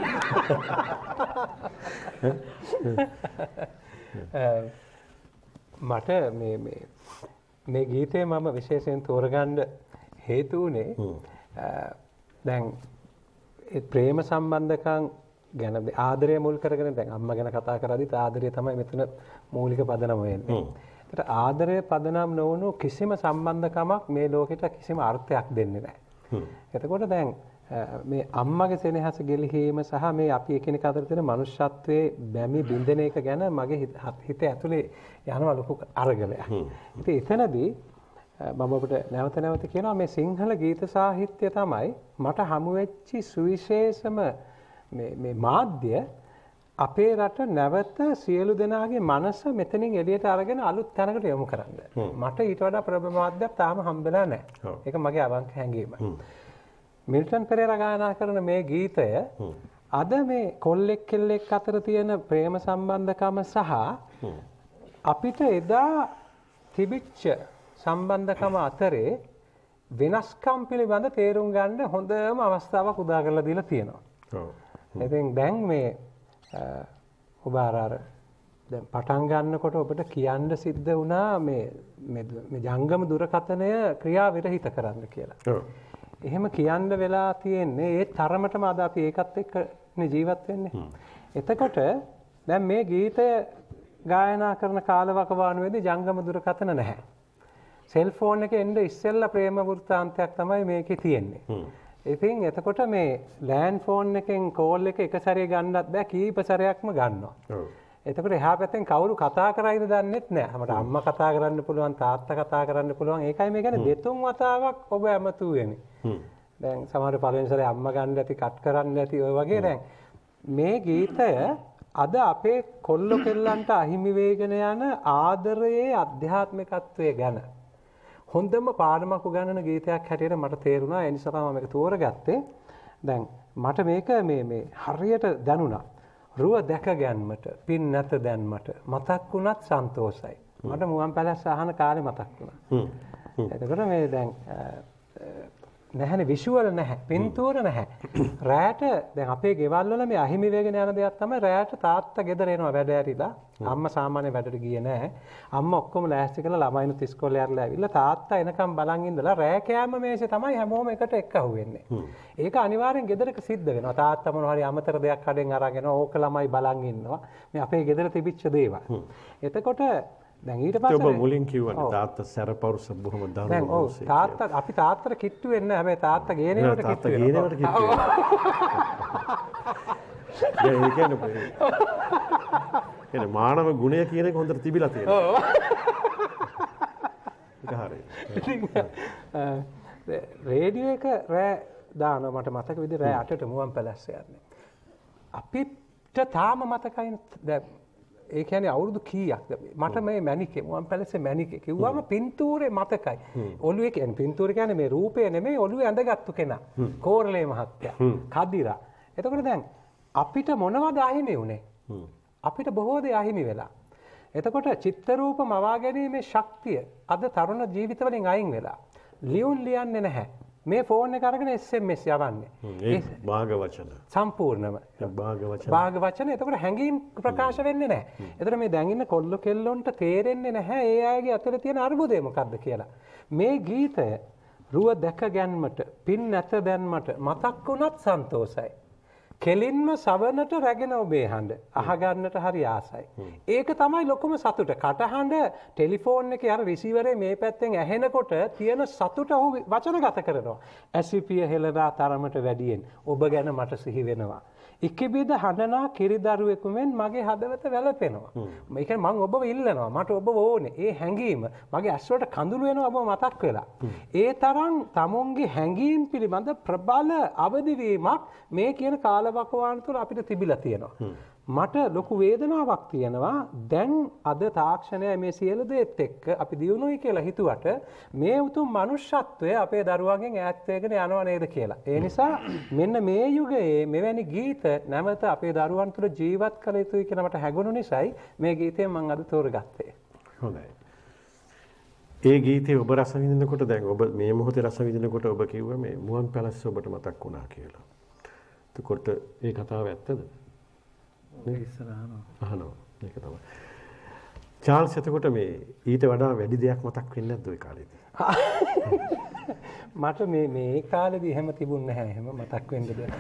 මට මේ ගීතේ මම විශේෂයෙන් තෝරගන්න හේතු වුණේ දැන් ඒ ප්‍රේම සම්බන්ධකම් ගැන ආදරය මුල් කරගෙන දැන් අම්මා ගැන කතා කරද්දිත් ආදරය තමයි මෙතන මූලික පදනම වෙන්නේ. ඒකට ආදරය පදනම් නොවුණු කිසිම සම්බන්ධකමක් මේ ලෝකෙට කිසිම අර්ථයක් දෙන්නේ නැහැ. එතකොට දැන් මේ අම්මගේ සෙනෙහස ගෙලිහීම සහ මේ අපි එකිනෙක අතර තියෙන මනුෂ්‍යත්වයේ බැමි බින්දන එක ගැන මගේ හිත ඇතුලේ යනවා ලොකු අරගලයක්. ඉතින් එතනදී මම ඔබට නැවත නැවත කියනවා මේ සිංහල ගීත සාහිත්‍ය තමයි මට හමු වෙච්චි සුවිශේෂම මේ මාධ්‍ය අපේ රට නැවත සියලු දෙනාගේ මනස මෙතනින් එළියට අරගෙන අලුත් තැනකට යොමු කරන්න. මට ඊට වඩා ප්‍රබල මාධ්‍යයක් තාම හම්බෙලා නැහැ. ඒක මගේ අවංක හැඟීමයි. මිල්ටන් පෙරේරා ගායනා කරන මේ ගීතය අද මේ කොල්ලෙක් කෙල්ලෙක් අතර තියෙන ප්‍රේම සම්බන්ධකම සහ අපිට එදා තිබිච්ච සම්බන්ධකම අතරේ වෙනස්කම් පිළිබඳ තේරුම් ගන්න හොඳම අවස්ථාවක් උදා කරලා දීලා තියෙනවා. ඉතින් දැන් මේ ඔබ අර දැන් පටන් ගන්නකොට ඔබට කියන්න සිද්ධ වුණා මේ ජංගම දුරකථනය ක්‍රියා විරහිත කරන්න කියලා. එහෙම කියන්න වෙලා තියෙන්නේ ඒ තරමටම අද අපි ඒකත් එක්ක ජීවත් වෙන්නේ. එතකොට දැන් මේ ගීතය ගායනා කරන කාලවකවානුවේදී ජංගම දුරකථන නැහැ. සෙල්ෆෝන් එකේ එන්න ඉස්සෙල්ලා ප්‍රේම වෘත්තාන්තයක් තමයි මේකේ තියෙන්නේ. ඉතින් එතකොට මේ ලෑන්ඩ් ෆෝන් එකෙන් කෝල් එක සැරේ ගන්නත් බෑ කීප සැරයක්ම ගන්නවා. එතකොට එහා පැත්තෙන් කවුරු කතා කරයිද දන්නෙත් නෑ. අපිට අම්මා කතා කරන්න පුළුවන් තාත්තා කතා කරන්න පුළුවන්. ඒකයි මේ කියන්නේ දෙතුන් වතාවක් ඔබ ඇමතු වෙන්නේ. දැන් සමහර පළවෙනි සැරේ අම්මා ගන්න ඇති කට් කරන්න ඇති ඔය වගේ දැන් මේ ගීතය අද අපේ කොල්ල කෙල්ලන්ට අහිමි වේගෙන යන ආදරයේ ආධ්‍යාත්මිකත්වය ගැන හොඳම පාඩමක් උගන්වන ගීතයක් හැටියට මට තේරුණා. ඒ නිසා තමයි මම මේක තෝරගත්තේ. දැන් මට මේක මේ හරියට දැනුණා. රුව දැක ගැන්මට පින් නැත දැන්මට මතක් වුණත් සන්තෝෂයි. මට මුවන් පැලැස්ස අහන කාලේ මතක් වුණා. එතකොට මේ දැන් නැහැනේ විෂුවල් නැහැ, පින්තූර නැහැ. රැයට දැන් අපේ ගෙවල් වල මේ අහිමි වේගෙන යන දෙයක් තමයි රැයට තාත්තා ගෙදර එනවා වැඩ ඇරිලා. අම්මා සාමාන්‍ය වැඩට ගියේ නැහැ. අම්මා ඔක්කොම ලෑස්ති කරලා ළමයිනුත් ඉස්කෝලේ ඇරලා ඇවිල්ලා තාත්තා එනකම් බලන් ඉඳලා රැය කෑම මේසේ තමයි හැමෝම එකට එක්කහුව වෙන්නේ. ඒක අනිවාර්යෙන් ගෙදරක සිද්ධ වෙනවා. තාත්තා මොනවා හරි අමතර දෙයක් කඩෙන් අරගෙන ඕක ළමයි බලන් ඉන්නවා. මේ අපේ ගෙදර තිබිච්ච දේවල්. එතකොට දැන් ඊට පස්සේ ඔබ මුලින් කිව්වනේ තාත්තා සැරපවුස බොහොම දරුණු තාත්තා අපි තාත්තට කිට්ටු වෙන්නේ නැහැ. හැබැයි තාත්තා ගේනේවට කිට්ටු වෙනවා. ඒ කියන්නේ මානව ගුණය කියන එක හොඳට තිබිලා තියෙනවා. ඒක හරියි. රේඩියෝ එක රෑ දානවා මට මතක විදිහට රෑ 8ට මුවන් පැලැස්ස යන්නේ. අපිට තාම මතකයි ඒ කියන්නේ අවුරුදු කීයක්ද මට මේ මැණිකේ මුවන් පැලැස්සේ මැණිකේ කිව්වම පින්තූරේ මතකයි. ඔළුවේ කියන්නේ පින්තූර කියන්නේ මේ රූපය නෙමෙයි ඔළුවේ ඇඳගත්තු කෙනා. කෝරළේ මහත්තයා. කදිරා. එතකොට දැන් අපිට මොනවද අහිමි වුනේ? අපිට බොහෝ දේ අහිමි වෙලා. එතකොට චිත්ත රූප මවා ගැනීමේ ශක්තිය අද තරුණ ජීවිතවලින් අයින් වෙලා. ලියුම් ලියන්නේ නැහැ. මේ ෆෝන් එක අරගෙන SMS යවන්නේ. ඒ භාග වචන. සම්පූර්ණම. භාග වචන. එතකොට හැඟීම් ප්‍රකාශ වෙන්නේ නැහැ. එතකොට මේ දැන් ඉන්න කොල්ල කෙල්ලොන්ට තේරෙන්නේ නැහැ ඒ අයගේ අතර තියෙන අර්බුදය මොකක්ද කියලා. මේ ගීතය රුව දැක ගැන්මට, පින් නැත දැන්මට මතක් වුණත් සන්තෝසයි. කෙලින්ම සවනට රැගෙන ඔබේ හඬ අහගන්නට හරි ආසයි. ඒක තමයි ලොකුම සතුට. කටහඬ ටෙලිෆෝන් එකේ අර රිසීවරේ මේ පැත්තෙන් ඇහෙනකොට තියෙන සතුට ඔහු වචනගත කරනවා. ඇසිපිය හෙළවා තරමට වැඩියෙන් ඔබ ගැන මට සිහි වෙනවා. ඉක්බිද හඬනා කිරිදරුවෙකු මෙන් මගේ හදවත වැළපෙනවා. මේ කියන්නේ මම ඔබව ඉල්ලනවා. මට ඔබ ඕනේ. ඒ හැඟීම මගේ ඇස්වලට කඳුළු වෙනවා ඔබ මතක් වෙලා. ඒ තරම් තමුන්ගේ හැඟීම් පිළිබඳ ප්‍රබල අවදිවීමක් මේ කියන කාලවකවාන තුළ අපිට තිබිලා තියෙනවා. මට ලොකු වේදනාවක් තියෙනවා දැන් අද තාක්ෂණය මේ සියලු දේත් එක්ක අපි දියුණුවයි කියලා හිතුවට මේ උතුම් මනුෂ්‍යත්වය අපේ දරුවන්ගෙන් ඈත් වෙගෙන යනවා නේද කියලා. ඒ නිසා මෙන්න මේ යුගයේ මෙවැනි ගීත නැවත අපේ දරුවන් තුළ ජීවත් කළ යුතුයි කියලා මට හැඟුණු නිසායි මේ ගීතය මම අද තෝරගත්තේ. හොඳයි. ඒ ගීතේ ඔබ රස විඳිනකොට දැන් ඔබ මේ මොහොතේ රස විඳිනකොට ඔබ කිව්වා මේ මුවන් පැලස්ස ඔබට මතක් වුණා කියලා. එතකොට ඒ කතාව ඇත්තද? අහනවා. ඒක තමයි. චාල්ස් එතකොට මේ ඊට වඩා වැඩි දෙයක් මතක් වෙන්නේ නැද්ද ওই කාලේදී? මට මේ කාලේදී එහෙම තිබුණේ නැහැ. එහෙම මතක් වෙන්න දෙයක්.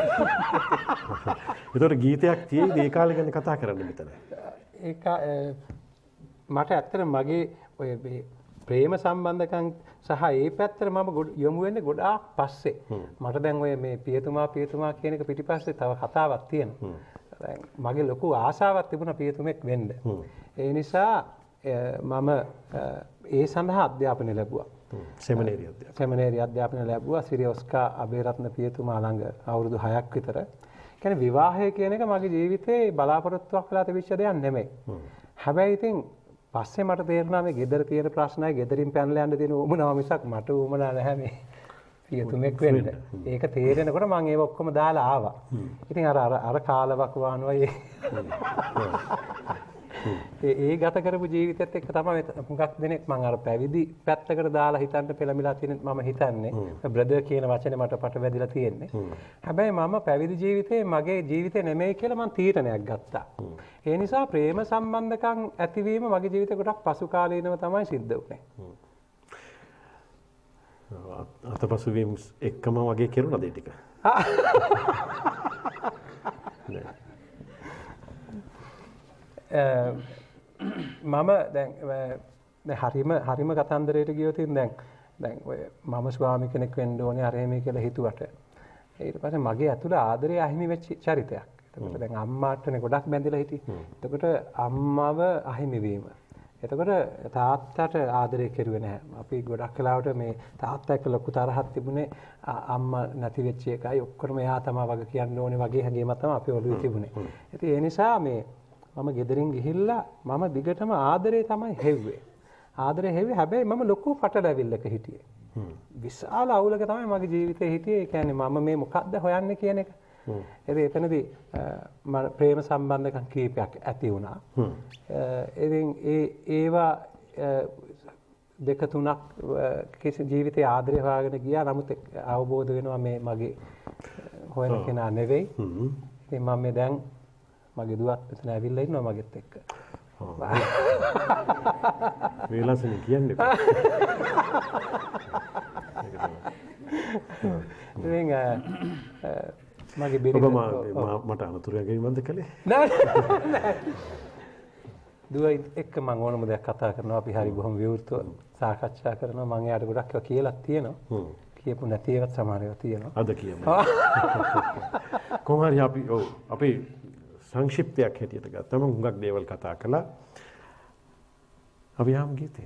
ඒතකොට ගීතයක් තියෙයි ඒ කාලේ ගැන කතා කරන්න මෙතන. ඒක මට ඇත්තට මගේ ඔය මේ ප්‍රේම සම්බන්ධකම් සහ ඒ පැත්තට මම යොමු වෙන්නේ ගොඩාක් පස්සේ. මට දැන් ඔය මේ පියතුමා කියන එක පිටිපස්සේ තව කතාවක් තියෙනවා. මගේ ලොකු ආශාවක් තිබුණා පියතුමෙක් වෙන්න. ඒ නිසා මම ඒ සඳහා අධ්‍යාපනය ලැබුවා. සෙමිනේරි අධ්‍යාපනය ලැබුවා සිරි ඔස්කා අබේරත්න පියතුමා ළඟ අවුරුදු 6ක් විතර. කියන්නේ විවාහය කියන එක මගේ ජීවිතේ බලාපොරොත්තුවක් වෙලා තිබිච්ච දෙයක් නෙමෙයි. හැබැයි ඉතින් පස්සේ මට තේරුණා මේ ගෙදර තියෙන ප්‍රශ්නයි ගෙදරින් පැනලා යන්න දෙන උමනාව මිසක් මට උමනා නැහැ මේ පියතුමෙක් වෙන්න. ඒක තේරෙනකොට මම ඒව ඔක්කොම දාලා ආවා. ඉතින් අර කාලවකවානුවයි ඒ ගත කරපු ජීවිතයත් එක්ක තමයි හුඟක් දෙනෙක් මම අර පැවිදි පැත්තකට දාලා හිතන්න පෙළඹිලා තියෙන මම හිතන්නේ බ්‍රදර් කියන වචනේ මට පට වැදිලා තියෙන්නේ. හැබැයි මම පැවිදි ජීවිතේ මගේ ජීවිතේ නෙමෙයි කියලා මම තීරණයක් ගත්තා. ඒ නිසා ප්‍රේම සම්බන්ධකම් ඇතිවීම මගේ ජීවිතේ ගොඩක් පසු කාලීනව තමයි සිද්ධ වුනේ. අතපසුවීම් එක්කම වගේ කෙරුණාද ඒ ටික? මම දැන් හරිම කතන්දරයට ගියොත් දැන් ඔය මම ස්වාමි කෙනෙක් වෙන්න ඕනේ අර එහෙම කියලා හිතුවට ඊට පස්සේ මගේ ඇතුළේ ආදරය අහිමි වෙච්ච චරිතයක්. එතකොට දැන් අම්මාටනේ ගොඩක් බැඳිලා හිටියේ. එතකොට අම්මව අහිමි වීම. එතකොට තාත්තට ආදරය කෙරුවේ නැහැ. අපි ගොඩක් වෙලාවට මේ තාත්තා එක්ක ලොකු තරහක් තිබුණේ අම්මා නැති වෙච්ච එකයි ඔක්කොම එයා තමයි වග කියන්න ඕනේ වගේ හැඟීමක් තමයි අපේ ඔළුවේ තිබුණේ. ඉතින් ඒ නිසා මම ගෙදරින් ගිහිල්ලා මම දිගටම ආදරේ තමයි හෙව්වේ. ආදරේ හෙව්වේ හැබැයි මම ලොකු පටලැවිල්ලක හිටියේ. විශාල අවුලක තමයි මගේ ජීවිතේ හිටියේ. ඒ කියන්නේ මම මේ මොකද්ද හොයන්නේ කියන එක. එතනදී ප්‍රේම සම්බන්ධකම් කීපයක් ඇති වුණා. ඉතින් ඒවා දෙක තුනක් කිසි ජීවිතයේ ආදරය හොයාගෙන ගියා. නමුත් අවබෝධ වෙනවා මේ මගේ හොයන කෙනා නෙවෙයි. ඉතින් මම දැන් මගේ දුවත් මෙතන ඇවිල්ලා ඉන්නවා මගෙත් එක්ක. වේලාසනේ කියන්නේ. ඉතින් මගේ බිරිඳ මට අනතුරු ගැනීමක්ද කළේ? නෑ. දුව එක්ක මම ඕනම දෙයක් කතා කරනවා. අපි හරි බොහොම විවෘතව සාකච්ඡා කරනවා. මම එයාට ගොඩක් ඒවා කියලා තියෙනවා. කියපු නැති ඒවාත් සමහර ඒවා තියෙනවා. අද කියමු. කොහොම හරි අපි සංක්ෂිප්තයක් හැටියට ගත්තම හුඟක් දේවල් කතා කළා. අපි යම් ගීතය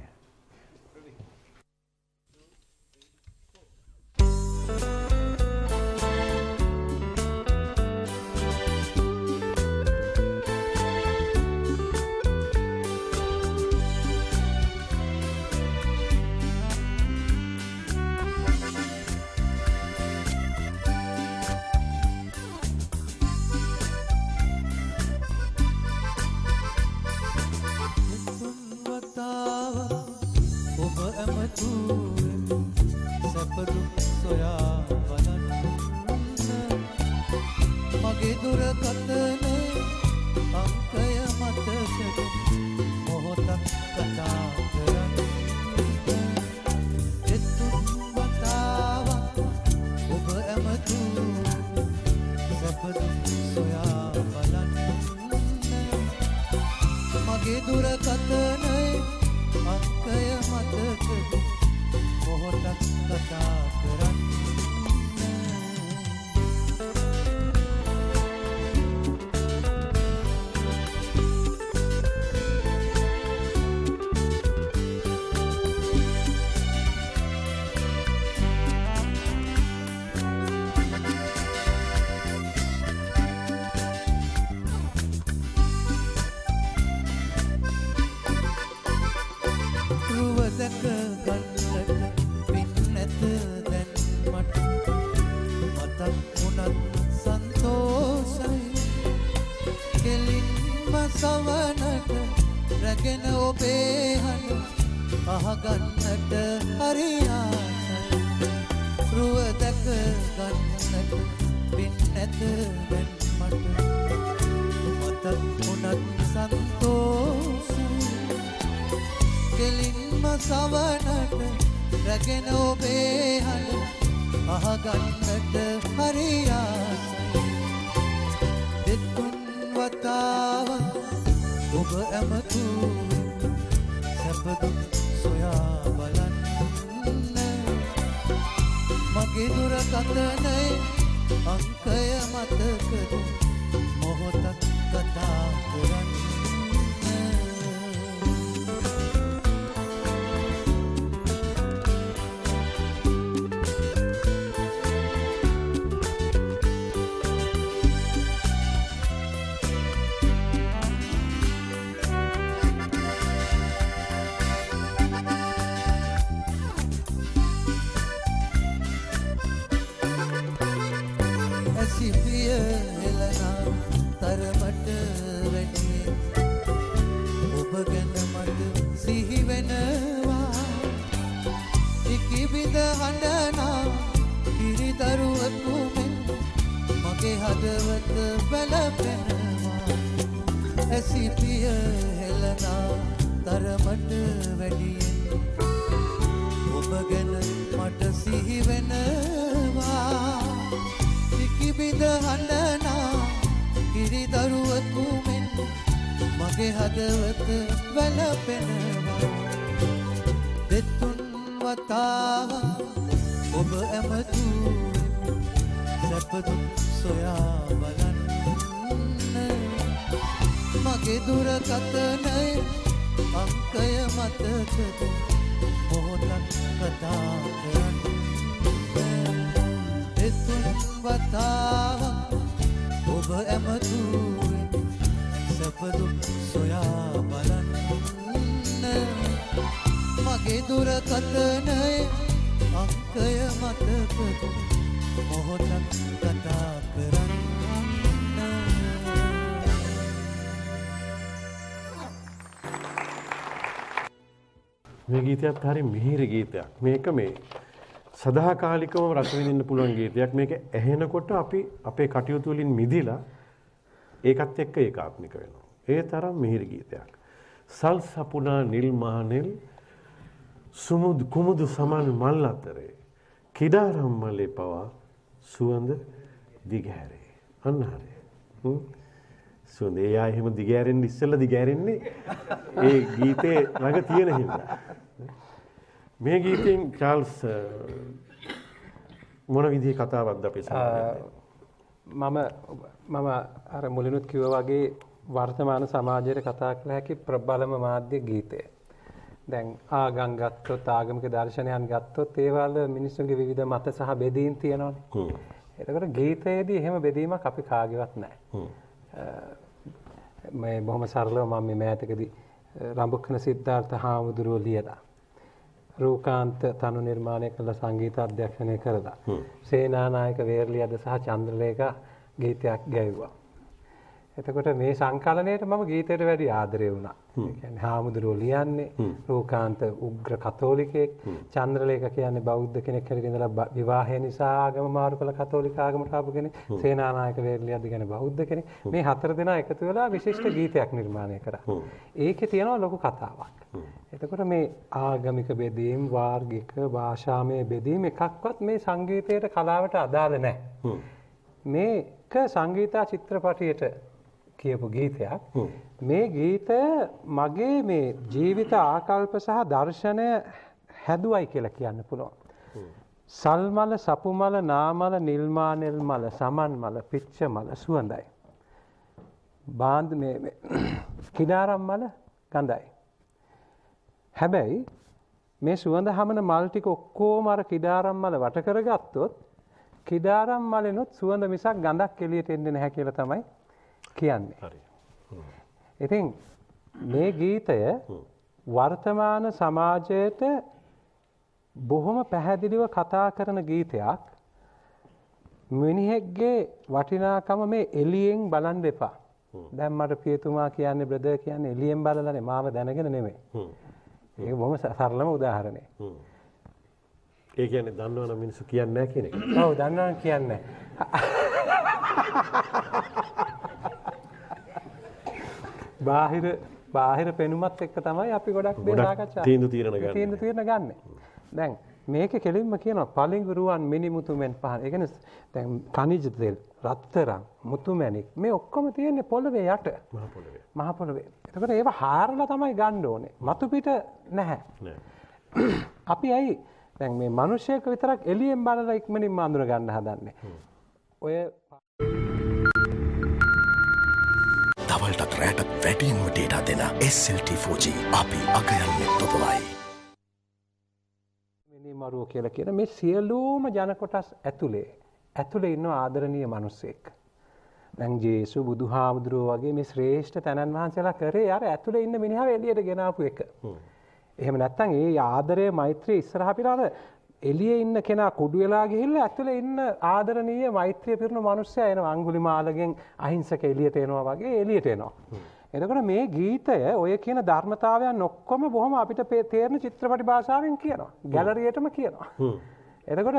ඇමතු සැපදු සොයා බලන්න මගේ දුරකථනයේ අංකය මතකද මොහොතක් කතා කරන්න රැගෙන ඔබේ හඬ අහගන්නට හරි ආසයි රුව දැක ගන්නට පින් නැත දැන් මට මතක් වුණත් සන්තෝෂයි කෙලින්ම සවනට රැගෙන ඔබේ හඬ අහගන්නට හරි ආසයි දෙතුන් වතාවක් ඔබ ඇමතු සැපදු සොයා බලන්න මගේ දුරකථනයේ අංකය මතකද මොහොතක් කතා කරන්න හදවත වැළපෙනවා ඇසිපිය හෙලනා තරමට වැඩියෙන් ඔබ ගැන මට සිහි වෙනවා කිකිබිඳ හඬනා කිරිදරුවෙකු මෙන් මගේ හදවත වැළපෙනවා දෙතුන් වතාවක් ඔබ ඇමතු සැපදු සොයා බලන්න මගේ දුරකථනයේ අංකය මතකද මොහොතක් කතා කරන්න දෙතුන් වතාවක් ඔබ ඇමතු සැපදු සොයා බලන්න මගේ දුරකථනයේ අංකය මතකද මොහොතක් කතා කරන්න මේ ගීතයත් හරි මිහිරි ගීතයක්. මේක මේ සදාකාලිකවම රස විඳින්න පුළුවන් ගීතයක්. මේක ඇහෙනකොට අපි අපේ කටයුතු වලින් මිදිලා ඒකත් එක්ක ඒකාත්මික වෙනවා. ඒ තරම් මිහිරි ගීතයක්. සල් සපුනා නිල් මහනෙල් සුමුදු කුමුදු සමන් මල් අතරේ කිඩාරම් මලේ පවා සුවඳ දිගහැරේ. අන්න හරි. සුවඳ එයා එහෙම දිගහැරෙන්න ඉස්සෙල්ලා දිගහැරෙන්නේ ඒ ගීතේ ළඟ තියෙන හින්දා. මේ ගීතෙන් චාල්ස් මොන විදිහේ කතාවක්ද අපි මම අර මුලිනුත් කිව්වා වගේ වර්තමාන සමාජයේ කතා කළ හැකි ප්‍රබලම මාධ්‍ය ගීතය. දැන් ආගම් ගත්තොත් ආගමික දර්ශනයන් ගත්තොත් ඒවල මිනිස්සුන්ගේ විවිධ මත සහ බෙදීම් තියෙනවානේ. එතකොට ගීතයේදී එහෙම බෙදීමක් අපි කාගේවත් නැහැ. මේ බොහොම සරලව මම මේ මෑතකදී රඹුක්කන සිද්ධාර්ථ හාමුදුරුවෝ ලියලා රූකාන්ත තනු නිර්මාණය කළ සංගීත අධ්‍යක්ෂණය කරලා සේනානායක වේරලියද සහ චන්ද්‍රලේඛා ගීතයක් ගැයුවා. එතකොට මේ සංකලනයේට මම ගීතයට වැඩි ආදරේ වුණා. ඒ කියන්නේ හාමුදුරුවෝ ලියන්නේ රූකාන්ත උග්‍ර කතෝලිකයෙක්, චන්ද්‍රලේඛ කියන්නේ බෞද්ධ කෙනෙක් හැටියට ඉඳලා විවාහය නිසා ආගම මාරු කළ කතෝලික ආගමට ආපු කෙනෙක්, සේනානායක වේරලියද්ද කියන්නේ බෞද්ධ කෙනෙක්. මේ හතර දෙනා එකතු වෙලා විශිෂ්ට ගීතයක් නිර්මාණය කරා. ඒකේ තියෙනවා ලොකු කතාවක්. එතකොට මේ ආගමික බෙදීම්, වාර්ගික, භාෂාමය බෙදීම් එකක්වත් මේ සංගීතයට කලාවට අදාළ නැහැ. මේක සංගීතා චිත්‍රපටයේට කියපු ගීතයක්. මේ ගීතය මගේ මේ ජීවිත ආකල්ප සහ දර්ශනය හැදුවයි කියලා කියන්න පුළුවන්. සල්මල, සපුමල, නාමල, නිල්මානෙල් මල, සමන් මල, පිච්ච මල සුවඳයි. බාන්ද් මේ කිනාරම් මල ගඳයි. හැබැයි මේ සුවඳ හමන මල් ටික ඔක්කොම අර කිඩාරම් මල වට කරගත්තොත් කිඩාරම් මලෙනොත් සුවඳ මිසක් ගඳක් එළියට එන්නේ නැහැ කියලා තමයි කියන්නේ. ඉතින් මේ ගීතය වර්තමාන සමාජයට බොහොම පැහැදිලිව කතා කරන ගීතයක්. මිනිහෙක්ගේ වටිනාකම මේ එළියෙන් බලන් දෙපා. දැන් මට පියතුමා කියන්නේ බ්‍රදර් කියන්නේ එළියෙන් බලලානේ මාව දැනගෙන නෙමෙයි. ඒක බොහොම සරලම උදාහරණයක්. ඒ කියන්නේ දන්නවනම් මිනිස්සු කියන්නේ නැහැ කියන එක. ඔව් දන්නවනම් කියන්නේ බාහිර පෙනුමත් එක්ක තමයි අපි ගොඩක් දේ සාකච්ඡා තීන්දුව ගන්න. දැන් මේකේ කෙලින්ම කියනවා පලිඟුරුවන් මිනිමුතුමෙන් පහන. ඒ කියන්නේ දැන් ඛනිජ තෙල්, රත්තරන්, මුතුමැණික් මේ ඔක්කොම තියෙන්නේ පොළවේ යට. මහ පොළවේ. එතකොට ඒවා හාරලා තමයි ගන්න ඕනේ. මතු පිට නැහැ. අපි ඇයි දැන් මේ මිනිස්සෙක් විතරක් එළියෙන් බලලා ඉක්මනින්ම අඳුර ගන්න හදන්නේ. ඔය දවල්ටත් රැටත් වැඩියෙන්ම ඩේටා දෙන SLT 4G අපි අගයන්නේ තොපවයි. මිනිමරුව කියලා කියන මේ සියලුම ජන කොටස් ඇතුලේ ඉන්න ආදරණීය මිනිස්සෙක්. දැන් ජේසු බුදුහාමුදුරුවෝ වගේ මේ ශ්‍රේෂ්ඨ තනන් වහන්සේලා කරේ අර ඇතුලේ ඉන්න මිනිහව එළියට ගෙනාපු එක. එහෙම නැත්නම් ඒ ආදරය මෛත්‍රිය ඉස්සරහ පිටාර එළියේ ඉන්න කෙනා කුඩු වෙලා ගිහිල්ලා ඇතුලේ ඉන්න ආදරණීය මෛත්‍රිය පිරුණු මිනිස්සයා එනවා අඟුලිමාලගෙන් අහිංසක එළියට එනවා වගේ එළියට එනවා. එතකොට මේ ගීතය ඔය කියන ධර්මතාවයන් ඔක්කොම බොහොම අපිට තේරෙන චිත්‍රපට භාෂාවෙන් කියනවා. ගැලරියටම කියනවා. එතකොට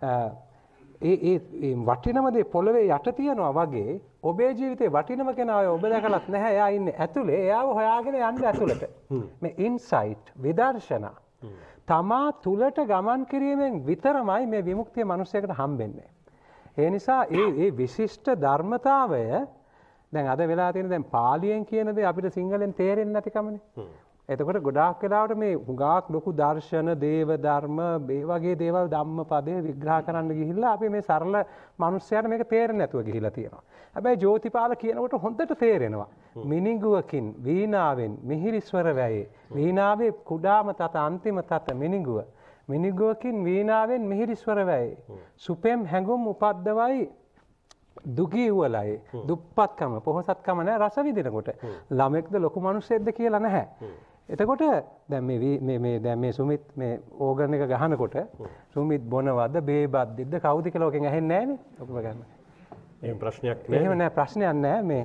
ඒ වටිනම දේ පොළවේ යට තියනවා වගේ ඔබේ ජීවිතේ වටිනම කෙනා ඔබ දැකලත් නැහැ. එයා ඉන්නේ ඇතුලේ. එයාව හොයාගෙන යන්න ඇතුළට. මේ ඉන්සයිට් විදර්ශනා තමා තුලට ගමන් කිරීමෙන් විතරමයි මේ විමුක්තිය මිනිසෙකුට හම්බෙන්නේ. ඒ නිසා ඒ විශිෂ්ට ධර්මතාවය දැන් අද වෙලා තියෙන දැන් පාලියෙන් කියන දේ අපිට සිංහලෙන් තේරෙන්නේ නැතිකමනේ. එතකොට ගොඩාක් වෙලාවට මේ හුඟක් ලොකු දර්ශන, දේව ධර්ම, මේ වගේ දේවල් ධම්මපදයේ විග්‍රහ කරන්න ගිහිල්ලා අපි මේ සරල මිනිස්සයාට මේක තේරෙන්නේ නැතුව ගිහිල්ලා තියෙනවා. හැබැයි ජෝතිපාල කියනකොට හොඳට තේරෙනවා. මිනිඟුවකින් වීණාවෙන් මිහිරි ස්වර වැයේ. වීණාවේ කුඩාම තත අන්තිම තත මිනිඟුව. මිනිඟුවකින් වීණාවෙන් මිහිරි ස්වර වැයේ. සුපෙම් හැඟුම් උපද්දවයි දුගී වලයි දුප්පත්කම පොහොසත්කම නැහැ රස විඳිනකොට ළමෙක්ද ලොකු මිනිස්සෙක්ද කියලා නැහැ. එතකොට දැන් මේ සුමිත් මේ ඕගන් එක ගහනකොට සුමිත් බොනවද බේබද්දිද්ද කවුද කියලා ඔකෙන් ඇහෙන්නේ නැහනේ. ඔක ගන්න. එහෙම ප්‍රශ්නයක් නෑ. එහෙම නෑ ප්‍රශ්නයක් නෑ මේ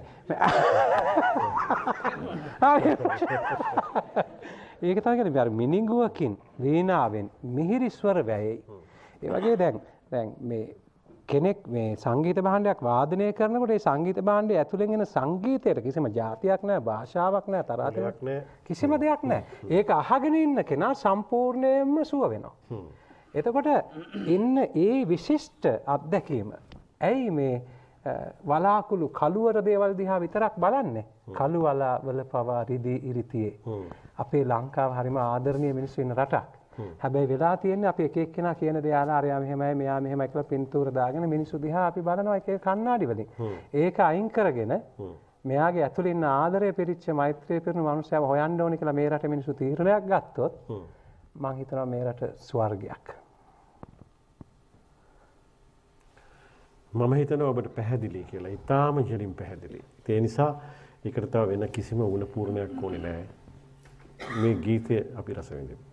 ඒක තමයි කියන්නේ අර මිනිඟුවකින් වීණාවෙන් මිහිරි ස්වර වැයයි. ඒ වගේ දැන් මේ කෙනෙක් මේ සංගීත භාණ්ඩයක් වාදනය කරනකොට ඒ සංගීත භාණ්ඩය ඇතුලෙන් එන සංගීතයට කිසිම ජාතියක් නැහැ, භාෂාවක් නැහැ, තරහක් නැහැ, කිසිම දෙයක් නැහැ. ඒක අහගෙන ඉන්න කෙනා සම්පූර්ණයෙන්ම සුව වෙනවා. එතකොට ඉන්න ඒ විශිෂ්ට අත්දැකීම ඇයි මේ වලාකුළු කළුවර දේවල් දිහා විතරක් බලන්නේ? කළු වල පවා රිදී ඉරිතියේ. අපේ ලංකාව හරිම ආදරණීය මිනිස්සු ඉන්න රටක්. හැබැයි වෙලා තියෙන්නේ අපි එක එක්කෙනා කියන දේ අහලා අරයා මෙහෙමයි මෙයා මෙහෙමයි කියලා පින්තූර දාගෙන මිනිස්සු දිහා අපි බලනවා එක එක කණ්ණාඩි වලින්. ඒක අයින් කරගෙන මෙයාගේ ඇතුළේ ඉන්න ආදරය පිරිච්ච මෛත්‍රිය පිරුණු මනුස්සයව හොයන්න ඕනේ කියලා මේ රටේ මිනිස්සු තීරණයක් ගත්තොත් මම හිතනවා මේ රට ස්වර්ගයක්. මම හිතනවා ඔබට පැහැදිලි කියලා. ඊටාම ජලින් පැහැදිලි. ඒ නිසා ඒකට තව වෙන කිසිම උණ පූර්ණයක් ඕනේ නැහැ. මේ ගීතය අපි රස විඳිමු.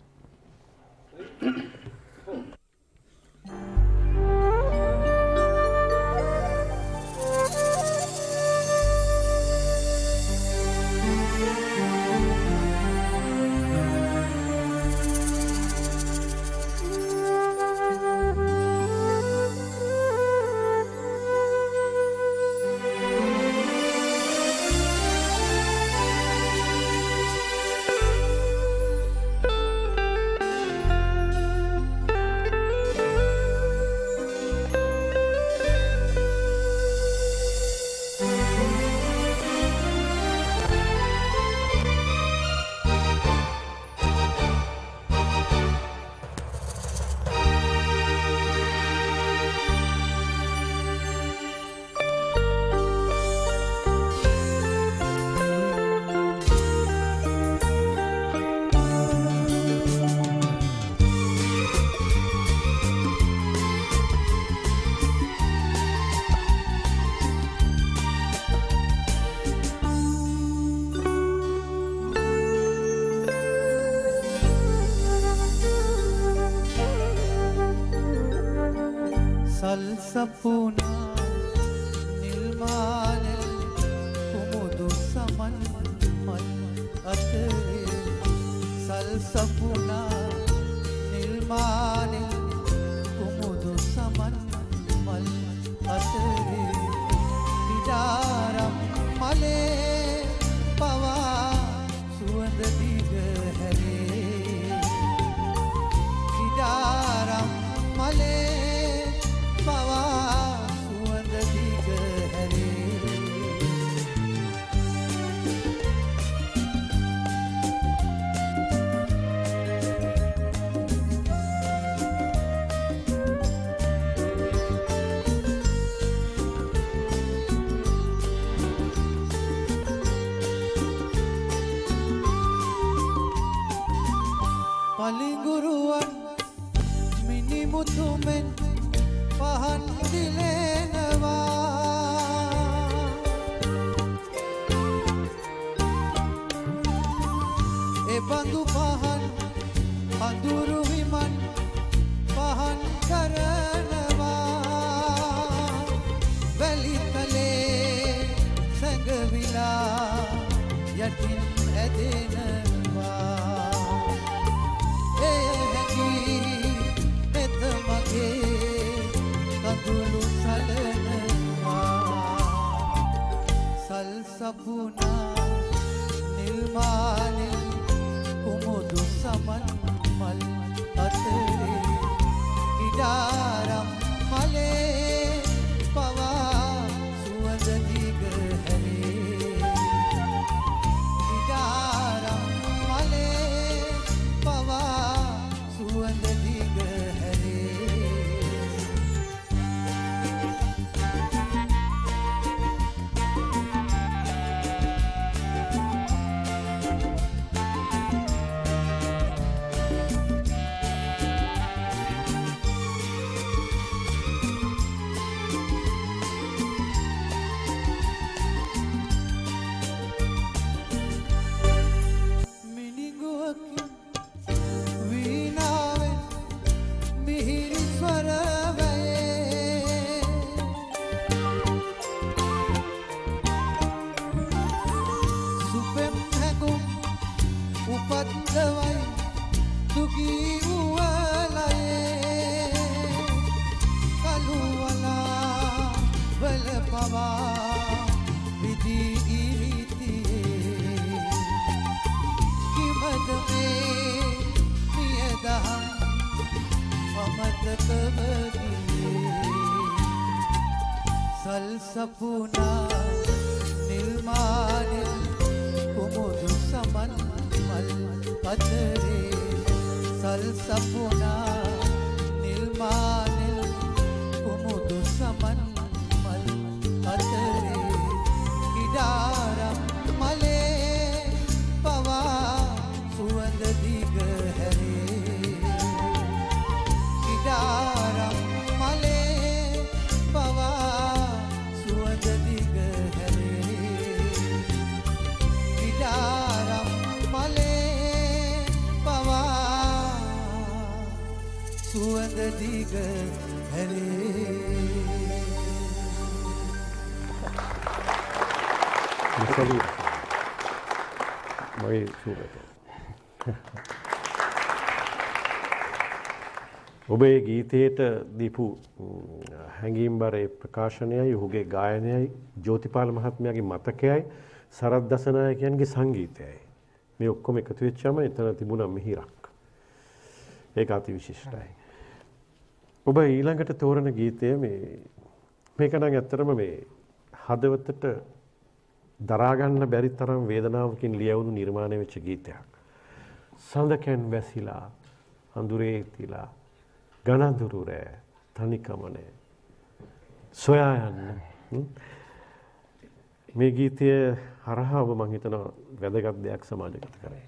සපුනා නිල්මානෙල් කුමුදු සමන් මල් අතරේ සල් සපුනා නිල්මානෙල් කුමුදු සමන් මල් අතරේ පිටාරම් මලේ පවා සුවඳ දිග හැරේ පිටාරම් මලේ පවා සුවඳ දිග හැරේ පලිඟුරුවන් මිනිමුතුමෙන් පහන් දිලෙනවා එබඳු පහන් අඳුරු විමන් පහන් කරනවා වැලිතලේ සැඟවිලා යටින් ඇදෙනවා කඳුළු සලනවා සල් සපුනා නිල්මානෙල් කුමුදු සමන් මල් අතරේ ඉඩාරම් මලේ පවා සුවඳ දිග හැරේ ඉඩාරම් මලේ පවා සුවඳ දිග සල් සපුනා නිල්මානෙල් කුමුදු සමන් මල් අතරේ සල් සපුනා නිල්මානෙල් කුමුදු සමන් මල් අතරේ ඉඩාරම් මලේ පවා සුවඳ දිග හැරේ ඉඩාරම් මලේ පවා සුවඳ දිග හැරේ ඉඩාරම් මලේ පවා සුවඳ දිග හැරේ මගේ සුවඳ ඔබේ ගීතයට දීපු හැඟීම්බර ප්‍රකාශනයයි ඔහුගේ ගායනයයි ජෝතිපාල මහත්මයාගේ මතකයයි සරත් දසනායකයන්ගේ සංගීතයයි මේ ඔක්කොම එකතු වෙච්චම එතන තිබුණා මිහිරක් ඒක අති විශිෂ්ටයි ඔබ ඊළඟට තෝරන ගීතය මේක නම් ඇත්තටම මේ හදවතට දරා ගන්න බැරි තරම් වේදනාවකින් ලියවුණු නිර්මාණය වෙච්ච ගීතයක් සඳකෙන් වැසිලා අඳුරේ තිලා ගණඳුරු රෑ තනිකමනේ සොයා යන්න මේ ගීතය හරහා ඔබ මං හිතනවා වැදගත් දෙයක් සමාජගත කරේ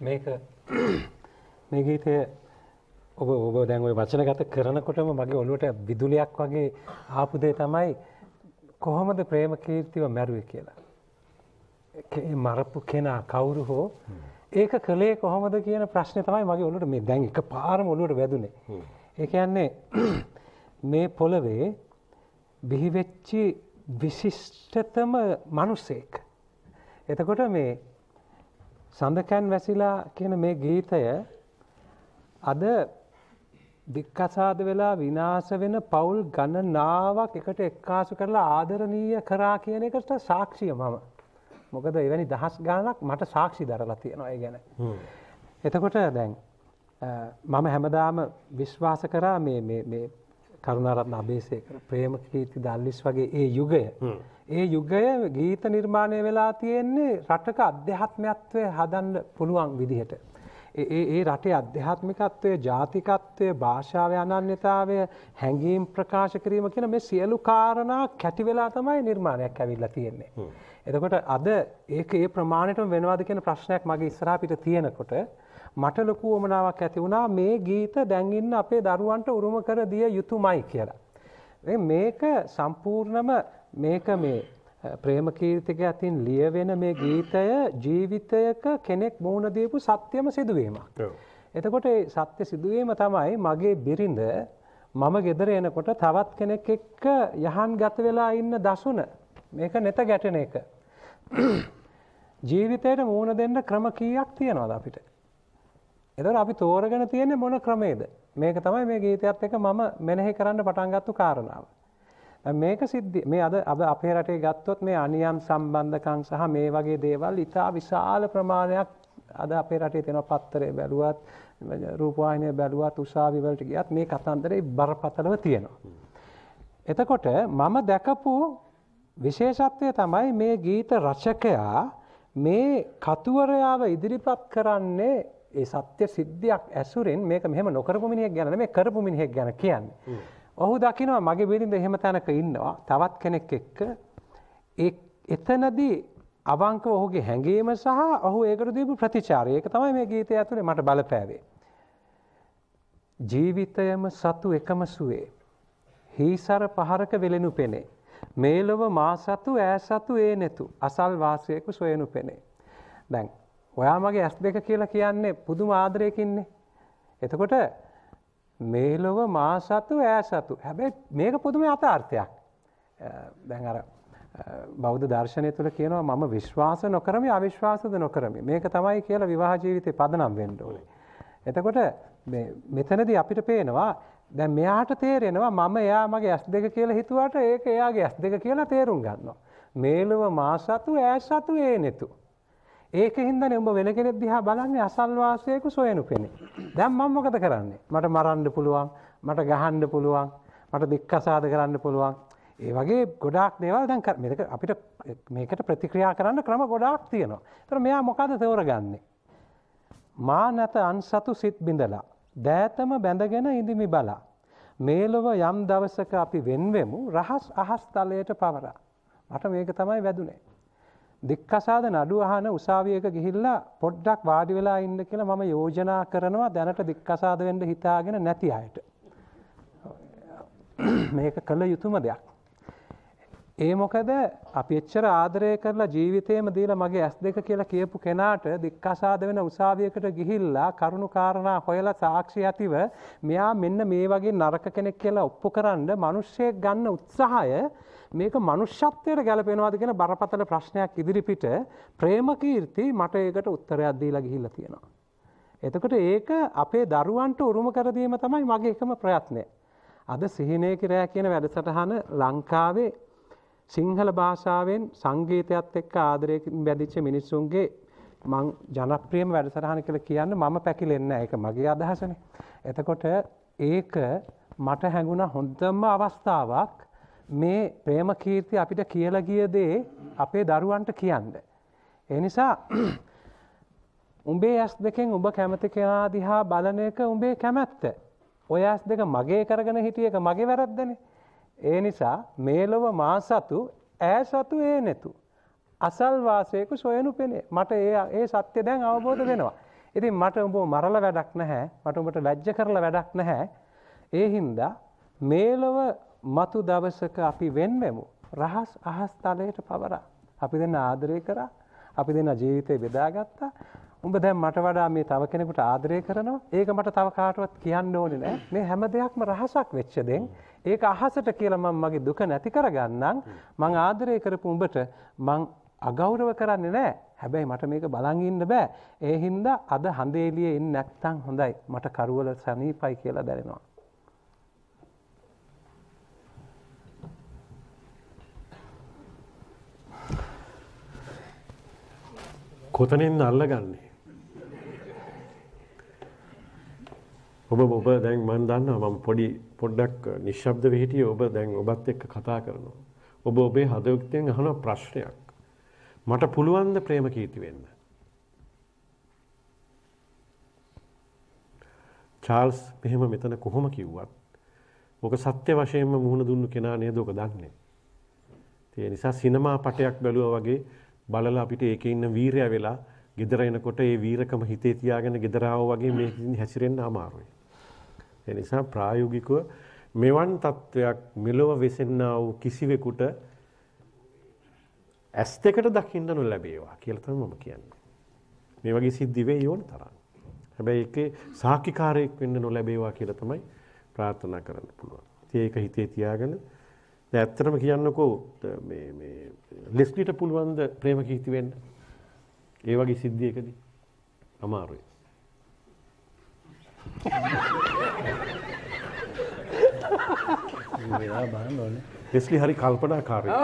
මේ ගීතය ඔබ දැන් ওই වචනගත කරනකොටම මගේ ඔළුවට විදුලියක් වගේ ආපු දේ තමයි කොහොමද ප්‍රේමකීර්තිව මැරුවේ කියලා මරපු කෙනා කවුරු හෝ ඒක කළේ කොහොමද කියන ප්‍රශ්නේ තමයි මගේ ඔළුවට මේ දැන් එකපාරම ඔළුවට වැදුනේ. ඒ කියන්නේ මේ පොළවේ බිහිවෙච්චි විශිෂ්ටතම මිනිසෙක්. එතකොට මේ සඳකන් වැසිලා කියන මේ ගීතය අද දික්කසාද වෙලා විනාශ වෙන පවුල් ගණනාවක් එකට එක්කාසු කරලා ආදරණීය කරා කියන එකට සාක්ෂිය මම. මොකද එවැනි දහස් ගණනක් මට සාක්ෂි දරලා තියෙනවා ඒ ගැන. එතකොට දැන් මම හැමදාම විශ්වාස කරා මේ කරුණාරත්න අබේසේකර ප්‍රේමකීර්ති දල්විස් වගේ ඒ යුගය ගීත නිර්මාණය වෙලා තියෙන්නේ රටක අධ්‍යාත්මයත්වය හදන්න පුළුවන් විදිහට. ඒ රටේ අධ්‍යාත්මිකත්වය, ජාතිකත්වය, භාෂාවේ අනන්‍යතාවය, හැඟීම් ප්‍රකාශ කිරීම කියන මේ සියලු කාරණා කැටි වෙලා තමයි නිර්මාණයක් ඇවිල්ලා තියෙන්නේ. එතකොට අද ඒක ඒ ප්‍රමාණයටම වෙනවද කියන ප්‍රශ්නයක් මගේ ඉස්සරහා පිට තියෙනකොට මට ලොකු උවමනාවක් ඇති වුණා මේ ගීත දැන් ඉන්න අපේ දරුවන්ට උරුම කර දිය යුතුමයි කියලා. මේක සම්පූර්ණම මේක මේ ප්‍රේමකීර්තික අතින් ලියවෙන මේ ගීතය ජීවිතයක කෙනෙක් මුහුණ දීපු සත්‍යම සිදුවීමක්. එතකොට ඒ සත්‍ය සිදුවීම තමයි මගේ බිරිඳ මම ගෙදර එනකොට තවත් කෙනෙක් එක්ක යහන් ගත වෙලා ඉන්න දසුන මේක නෙත ගැටෙන එක. ජීවිතයට මුහුණ දෙන්න ක්‍රම කීයක් තියෙනවද අපිට? එතකොට අපි තෝරගෙන තියෙන්නේ මොන ක්‍රමයේද? මේක තමයි මේ ගීතයත් එක්ක මම මෙනෙහි කරන්න පටන් ගත්ත කාරණාව. මේක සිද්ධි මේ අද අපේ රටේ ගත්තොත් මේ අනියම් සම්බන්ධකම් සහ මේ වගේ දේවල් ඉතා විශාල ප්‍රමාණයක් අද අපේ රටේ තියෙනවා. පත්තරේ බැලුවත් රූපවාහිනිය බැලුවත් උසාවි වලට ගියත් මේ කතන්දරේ බරපතලව තියෙනවා. එතකොට මම දැකපු විශේෂත්වය තමයි මේ ගීත රචකයා මේ කතුවරයාව ඉදිරිපත් කරන්නේ ඒ සත්‍ය සිද්ධියක් ඇසුරෙන් මේක මෙහෙම නොකරපු මිනිහෙක් ගැන නෙමෙයි කරපු මිනිහෙක් ගැන කියන්නේ. ඔහු දකිනවා මගේ බිරිඳ එහෙම තැනක ඉන්නවා තවත් කෙනෙක් එක්ක එතනදී අවංකව ඔහුගේ හැඟීම සහ ඔහු ඒකට දීපු ප්‍රතිචාරය ඒක තමයි මේ ගීතය ඇතුලේ මට බලපෑවේ. ජීවිතයම සතු එකම සුවේ හීසර පහරක වෙලෙනු පෙනේ මේ ලොව මා සතු ඈ සතු ඒ නෙතු අසල් වාසයක සොයනු පෙනේ. දැන් ඔයා මගේ ඇස් දෙක කියලා කියන්නේ පුදුම ආදරයකින්නේ. එතකොට මේ ලොව මා සතු ඈ සතු. හැබැයි මේක පුදුම යථාර්ථයක්. දැන් අර බෞද්ධ දර්ශනය තුළ කියනවා මම විශ්වාස නොකරමි අවිශ්වාසද නොකරමි. මේක තමයි කියලා විවාහ ජීවිතේ පදනම් වෙන්න ඕනේ. එතකොට මෙතනදී අපිට පේනවා දැන් මෙයාට තේරෙනවා මම එයා මගේ ඇස් දෙක කියලා හිතුවට ඒක එයාගේ ඇස් දෙක කියලා තේරුම් ගන්නවා. මේ ලොව මා සතු ඈ සතු ඒ නෙතු. ඒකින්දනේ උඹ වෙන කෙනෙක් දිහා බලන්නේ අසල්වාසයක සොයනු පෙනේ. දැන් මම මොකද කරන්නේ? මට මරන්න පුළුවන්, මට ගහන්න පුළුවන්, මට දික්කසාද කරන්න පුළුවන්. ඒ වගේ ගොඩාක් දේවල් දැන් අපිට මේකට ප්‍රතික්‍රියා කරන්න ක්‍රම ගොඩාක් තියෙනවා. ඒතර මෙයා මොකද තෝරගන්නේ? මා නැත අන්සතු සිත් බිඳලා, දෑතම බැඳගෙන ඉඳිමි බලා. මේ ලොව යම් දවසක අපි වෙන්වෙමු රහස් අහස් තලයට පවරා. මට මේක තමයි වැදුනේ. දික්කසාද නඩු අහන උසාවියක ගිහිල්ලා පොඩ්ඩක් වාඩි වෙලා ඉන්න කියලා මම යෝජනා කරනවා දැනට දික්කසාද වෙන්න හිතාගෙන නැති අයට. මේක කළ යුතුම දෙයක්. ඒ මොකද අපි එච්චර ආදරය කරලා ජීවිතේම දීලා මගේ ඇස් දෙක කියලා කියපු කෙනාට දික්කසාද වෙන උසාවියකට ගිහිල්ලා කරුණු කාරණා හොයලා සාක්ෂි ඇතිව මෙයා මෙන්න මේ වගේ නරක කෙනෙක් කියලා ඔප්පු කරන්න මිනිස්සෙක් ගන්න උත්සාහය මේක මනුෂ්‍යත්වයට ගැලපෙනවද කියන බරපතල ප්‍රශ්නයක් ඉදිරිපිට ප්‍රේමකීර්ති මට ඒකට උත්තරයක් දීලා ගිහිල්ලා තියෙනවා. එතකොට ඒක අපේ දරුවන්ට උරුම කර දීම තමයි මගේ එකම ප්‍රයත්නය. අද සිහිනේ කිරෑ කියන වැඩසටහන ලංකාවේ සිංහල භාෂාවෙන් සංගීතයත් එක්ක ආදරයෙන් බැඳිච්ච මිනිස්සුන්ගේ මං ජනප්‍රියම වැඩසටහන කියලා කියන්නේ මම පැකිලෙන්නේ නැහැ. ඒක මගේ අදහසනේ. එතකොට ඒක මට හැඟුණා හොඳම අවස්ථාවක් මේ ප්‍රේමකීර්ති අපිට කියලා ගිය දේ අපේ දරුවන්ට කියන්න. ඒ නිසා උඹේ ඇස් දෙකෙන් උඹ කැමති කෙනා දිහා බලන එක උඹේ කැමැත්ත. ඔය ඇස් දෙක මගේ කරගෙන හිටිය එක මගේ වැරද්දනේ. ඒ නිසා මේ ලොව මා සතු ඈ සතු ඒ නෙතු අසල් වාසයක සොයනු පෙනේ. මට ඒ සත්‍ය දැන් අවබෝධ වෙනවා. ඉතින් මට උඹව මරලා වැඩක් නැහැ. මට උඹට ලැජ්ජ කරලා වැඩක් නැහැ. ඒ හින්දා මේ ලොව මතු දවසක අපි වෙන්වෙමු රහස් අහස් තලයට පවරා. අපි දෙන්න ආදරය කරා. අපි දෙන්න ජීවිතේ බෙදාගත්තා. උඹ දැන් මට වඩා මේ තව කෙනෙකුට ආදරය කරනවා. ඒක මට තව කාටවත් කියන්න ඕනේ නෑ. මේ හැම දෙයක්ම රහසක් වෙච්ච දෙන්. ඒක අහසට කියලා මම මගේ දුක නැති කරගන්නම්. මං ආදරය කරපු උඹට මං අගෞරව කරන්නේ නෑ. හැබැයි මට මේක බලන් ඉන්න බෑ. ඒ හින්දා අද හඳ එළියේ ඉන්න නැත්තම් හොඳයි. මට කරවල සනීපයි කියලා දැනෙනවා. කොතනින්ද අල්ලගන්නේ? ඔබ දැන් මම දන්නවා මම පොඩ්ඩක් නිශ්ශබ්ද වෙහිටියේ ඔබ දැන් ඔබත් එක්ක කතා කරනවා. ඔබ ඔබේ හදවතෙන් අහන ප්‍රශ්නයක්. මට පුළුවන් ද ප්‍රේම කීර්ති වෙන්න? චාල්ස් මෙහෙම මෙතන කොහොම කිව්වත් ඔක සත්‍ය වශයෙන්ම මුහුණ දුන්නු කෙනා නේද ඔක දන්නේ. ඒ නිසා සිනමා පටයක් බැලුවා වගේ බලලා අපිට ඒකේ ඉන්න වීරයා වෙලා ගෙදර එනකොට ඒ වීරකම හිතේ තියාගෙන ගෙදර ආවෝ වගේ මේකකින් හැසිරෙන්න අමාරුයි. ඒ නිසා ප්‍රායෝගිකව මෙවන් තත්වයක් මෙලොව වෙසෙන්නා වූ කිසිවෙකුට ඇස් දෙකට දකින්න නොලැබේවා කියලා තමයි මම කියන්නේ. මේ වගේ සිද්ධි වෙයි ඕන තරම්. හැබැයි ඒකේ සාක්ෂිකාරයෙක් වෙන්න නොලැබේවා කියලා තමයි ප්‍රාර්ථනා කරන්න පුළුවන්. ඉතින් ඒක හිතේ තියාගෙන දැන් ඇත්තටම කියන්නකෝ මේ ලෙස්ලිට පුළුවන් ද ප්‍රේම කීර්ති වෙන්න? ඒ වගේ සිද්ධියකදී අමාරුයි. වෙලා බලන්න ඕනේ. ලෙස්ලි හරි කල්පනාකාරී.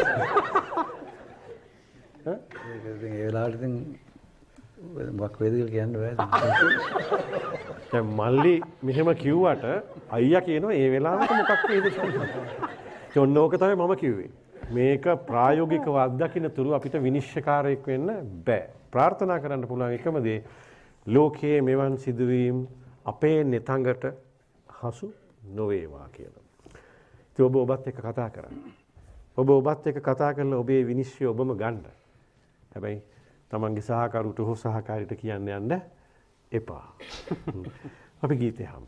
ඒ වෙලාවට ඉතින් මොකක් වේද කියලා කියන්න බෑ. දැන් මල්ලි මෙහෙම කිව්වට අයියා කියනවා ඒ වෙලාවට මොකක් වේද කියලා. ඔන්න ඕක තමයි මම කිව්වේ. මේක ප්‍රායෝගිකව අත්දකින්න තුරු අපිට විනිශ්චයකාරයෙක් වෙන්න බෑ. ප්‍රාර්ථනා කරන්න පුළුවන් එකම දේ ලෝකයේ මෙවන් සිදුවීම් අපේ නෙතඟට හසු නොවේවා කියලා. ඉතින් ඔබත් එක්ක කතා කරන්න. ඔබත් එක්ක කතා කරලා ඔබේ විනිශ්චය ඔබම ගන්න. හැබැයි තමන්ගේ සහකරුට හෝ සහකාරියට කියන්න යන්න එපා. අපි ගීතය හමු.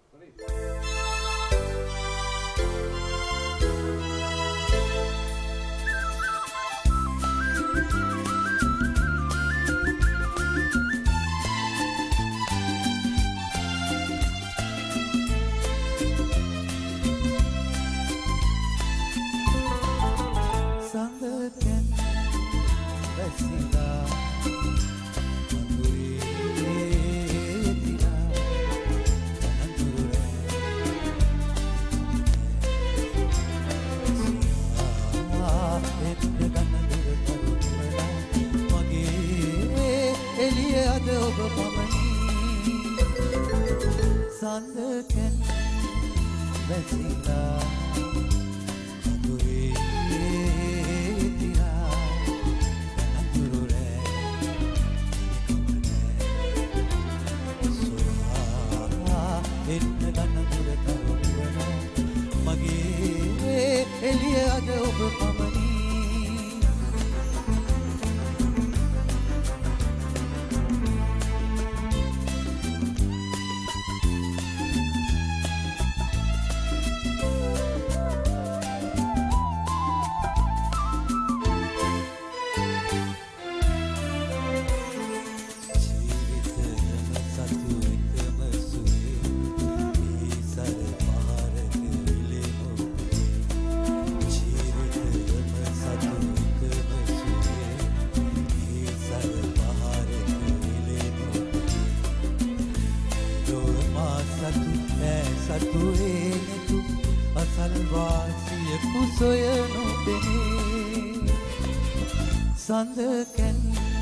සඳකෙන්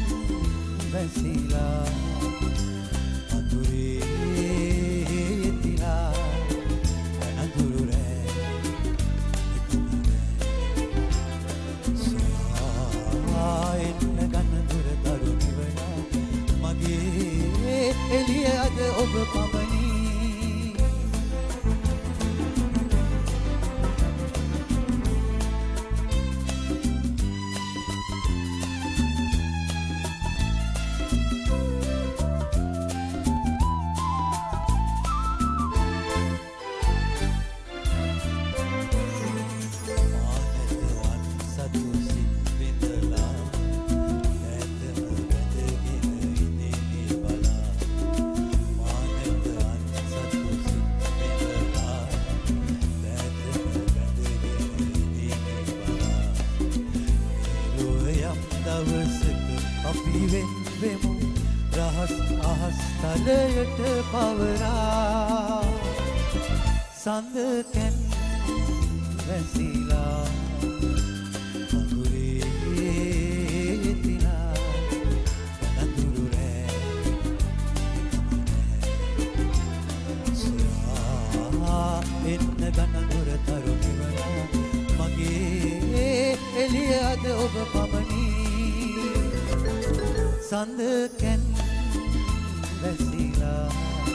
වැසිලා අඳුරේ තිලා අනඳුරු රෑ සොයා එන්න ගන්න දුර දරු නිවන මගේ එළිය අද ඔබ පමණි. දවසක අපි වෙමු රහස් අහස් තලයට පවරා සඳකැන් වැසිලා අඟුරේ තිලා නඳුරු රෑ සොයා එන්න ගණගොර තරුණිවලා මගේ එළිය අද ඔබ පමණි සඳකැන් වැසිලා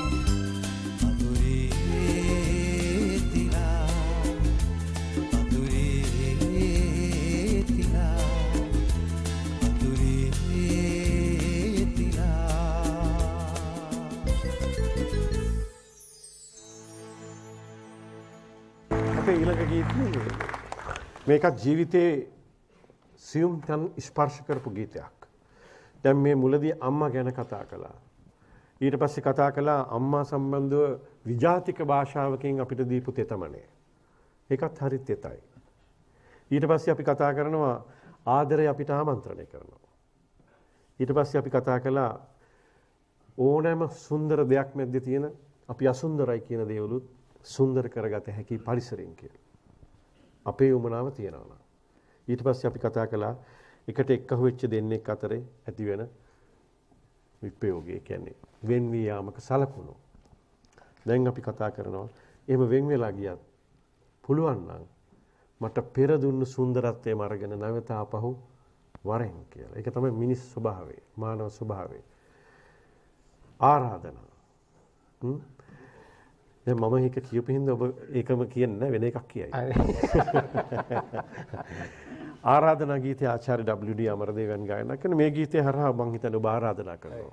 ඊළඟ ගීතය මේකත් ජීවිතේ සියුම් තන් ස්පර්ශ කරපු ගීතයක්. දැන් මේ මුලදී අම්මා ගැන කතා කළා. ඊට පස්සේ කතා කළා අම්මා සම්බන්ධව විජාතික භාෂාවකින් අපිට දීපු තෙතමනේ. ඒකත් හරි තෙතයි. ඊට පස්සේ අපි කතා කරනවා ආදරය අපිට ආමන්ත්‍රණය කරනවා. ඊට පස්සේ අපි කතා කළා ඕනෑම සුන්දර දෙයක් මැද්දේ තියෙන අපි අසුන්දරයි කියන දේවලුත් සුන්දර කරගත හැකි පරිසරයෙන් කියලා. අපේ උමනාව තියනවා. ඊට පස්සේ අපි කතා කළා එකට එක්කහුව වෙච්ච දෙන්නෙක් අතරේ ඇති වෙන විප්‍රයෝගය කියන්නේ වෙන් වී යාමක සලකුණු. දැන් අපි කතා කරනවා එහෙම වෙන් වෙලා ගියත් පුළුවන් නම් මට පෙර දුන්නු සුන්දරත්වයම අරගෙන නැවත ආපහු වරෙන් කියලා. ඒක තමයි මිනිස් ස්වභාවය, මානව ස්වභාවය. ආරාධනා. දැන් මම එක කියපු හින්දා ඔබ ඒකම කියන්නේ වෙන එකක් කියයි. ආරාධනා ගීතය ආචාර්ය WD අමරදේවන් ගායනා කරන මේ ගීතය හරහා මම හිතන්නේ ඔබ ආරාධනා කරනවා.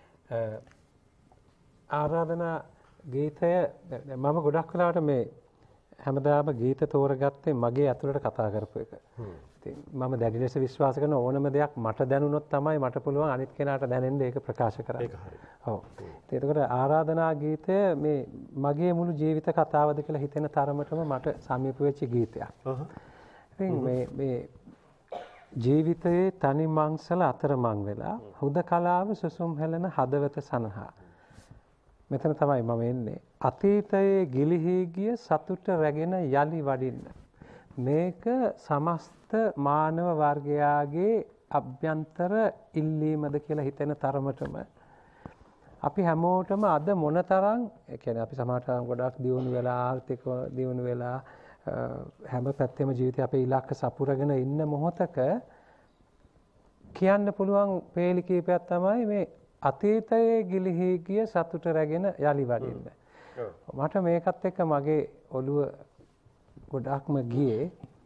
ආරාධනා ගීතය මම ගොඩක් වෙලාවට මේ හැමදාම ගීත තෝරගත්තේ මගේ ඇතුළට කතා කරපු එක. ඉතින් මම දැඩි ලෙස විශ්වාස කරන ඕනම දෙයක් මට දැනුනොත් තමයි මට පුළුවන් අනිත් කෙනාට දැනෙන්න ඒක ප්‍රකාශ කරන්න. ඒක හරි. ඔව්. ඒකට ආරාධනා ගීතය මේ මගේ මුළු ජීවිත කතාවද කියලා හිතෙන තරමටම මට සමීප වෙච්ච ගීතයක්. ඉතින් මේ ජීවිතයේ තනි මංසල අතරමං වෙලා හුදකලාව සුසුම් හැලෙන හදවත සනහා. මෙතන තමයි මම එන්නේ. අතීතයේ ගිලිහි ගිය සතුට රැගෙන යලි වඩින්න. මේක සමස්ත මානව වර්ගයාගේ අභ්‍යන්තර ඉල්ලීමද කියලා හිතෙන තරමටම අපි හැමෝටම අද මොනතරම් ඒ කියන්නේ අපි සමහරට ගොඩක් දියුණු වෙලා ආර්ථික දියුණු වෙලා හැම පැත්තෙම ජීවිතේ අපේ ඉලක්ක සපුරගෙන ඉන්න මොහොතක කියන්න පුළුවන් පේලි කීපයක් තමයි මේ අතීතයේ ගිලිහි ගිය සතුට රැගෙන යලි වඩින්න. මට මේකත් එක්ක මගේ ඔළුව ගොඩක්ම ගියේ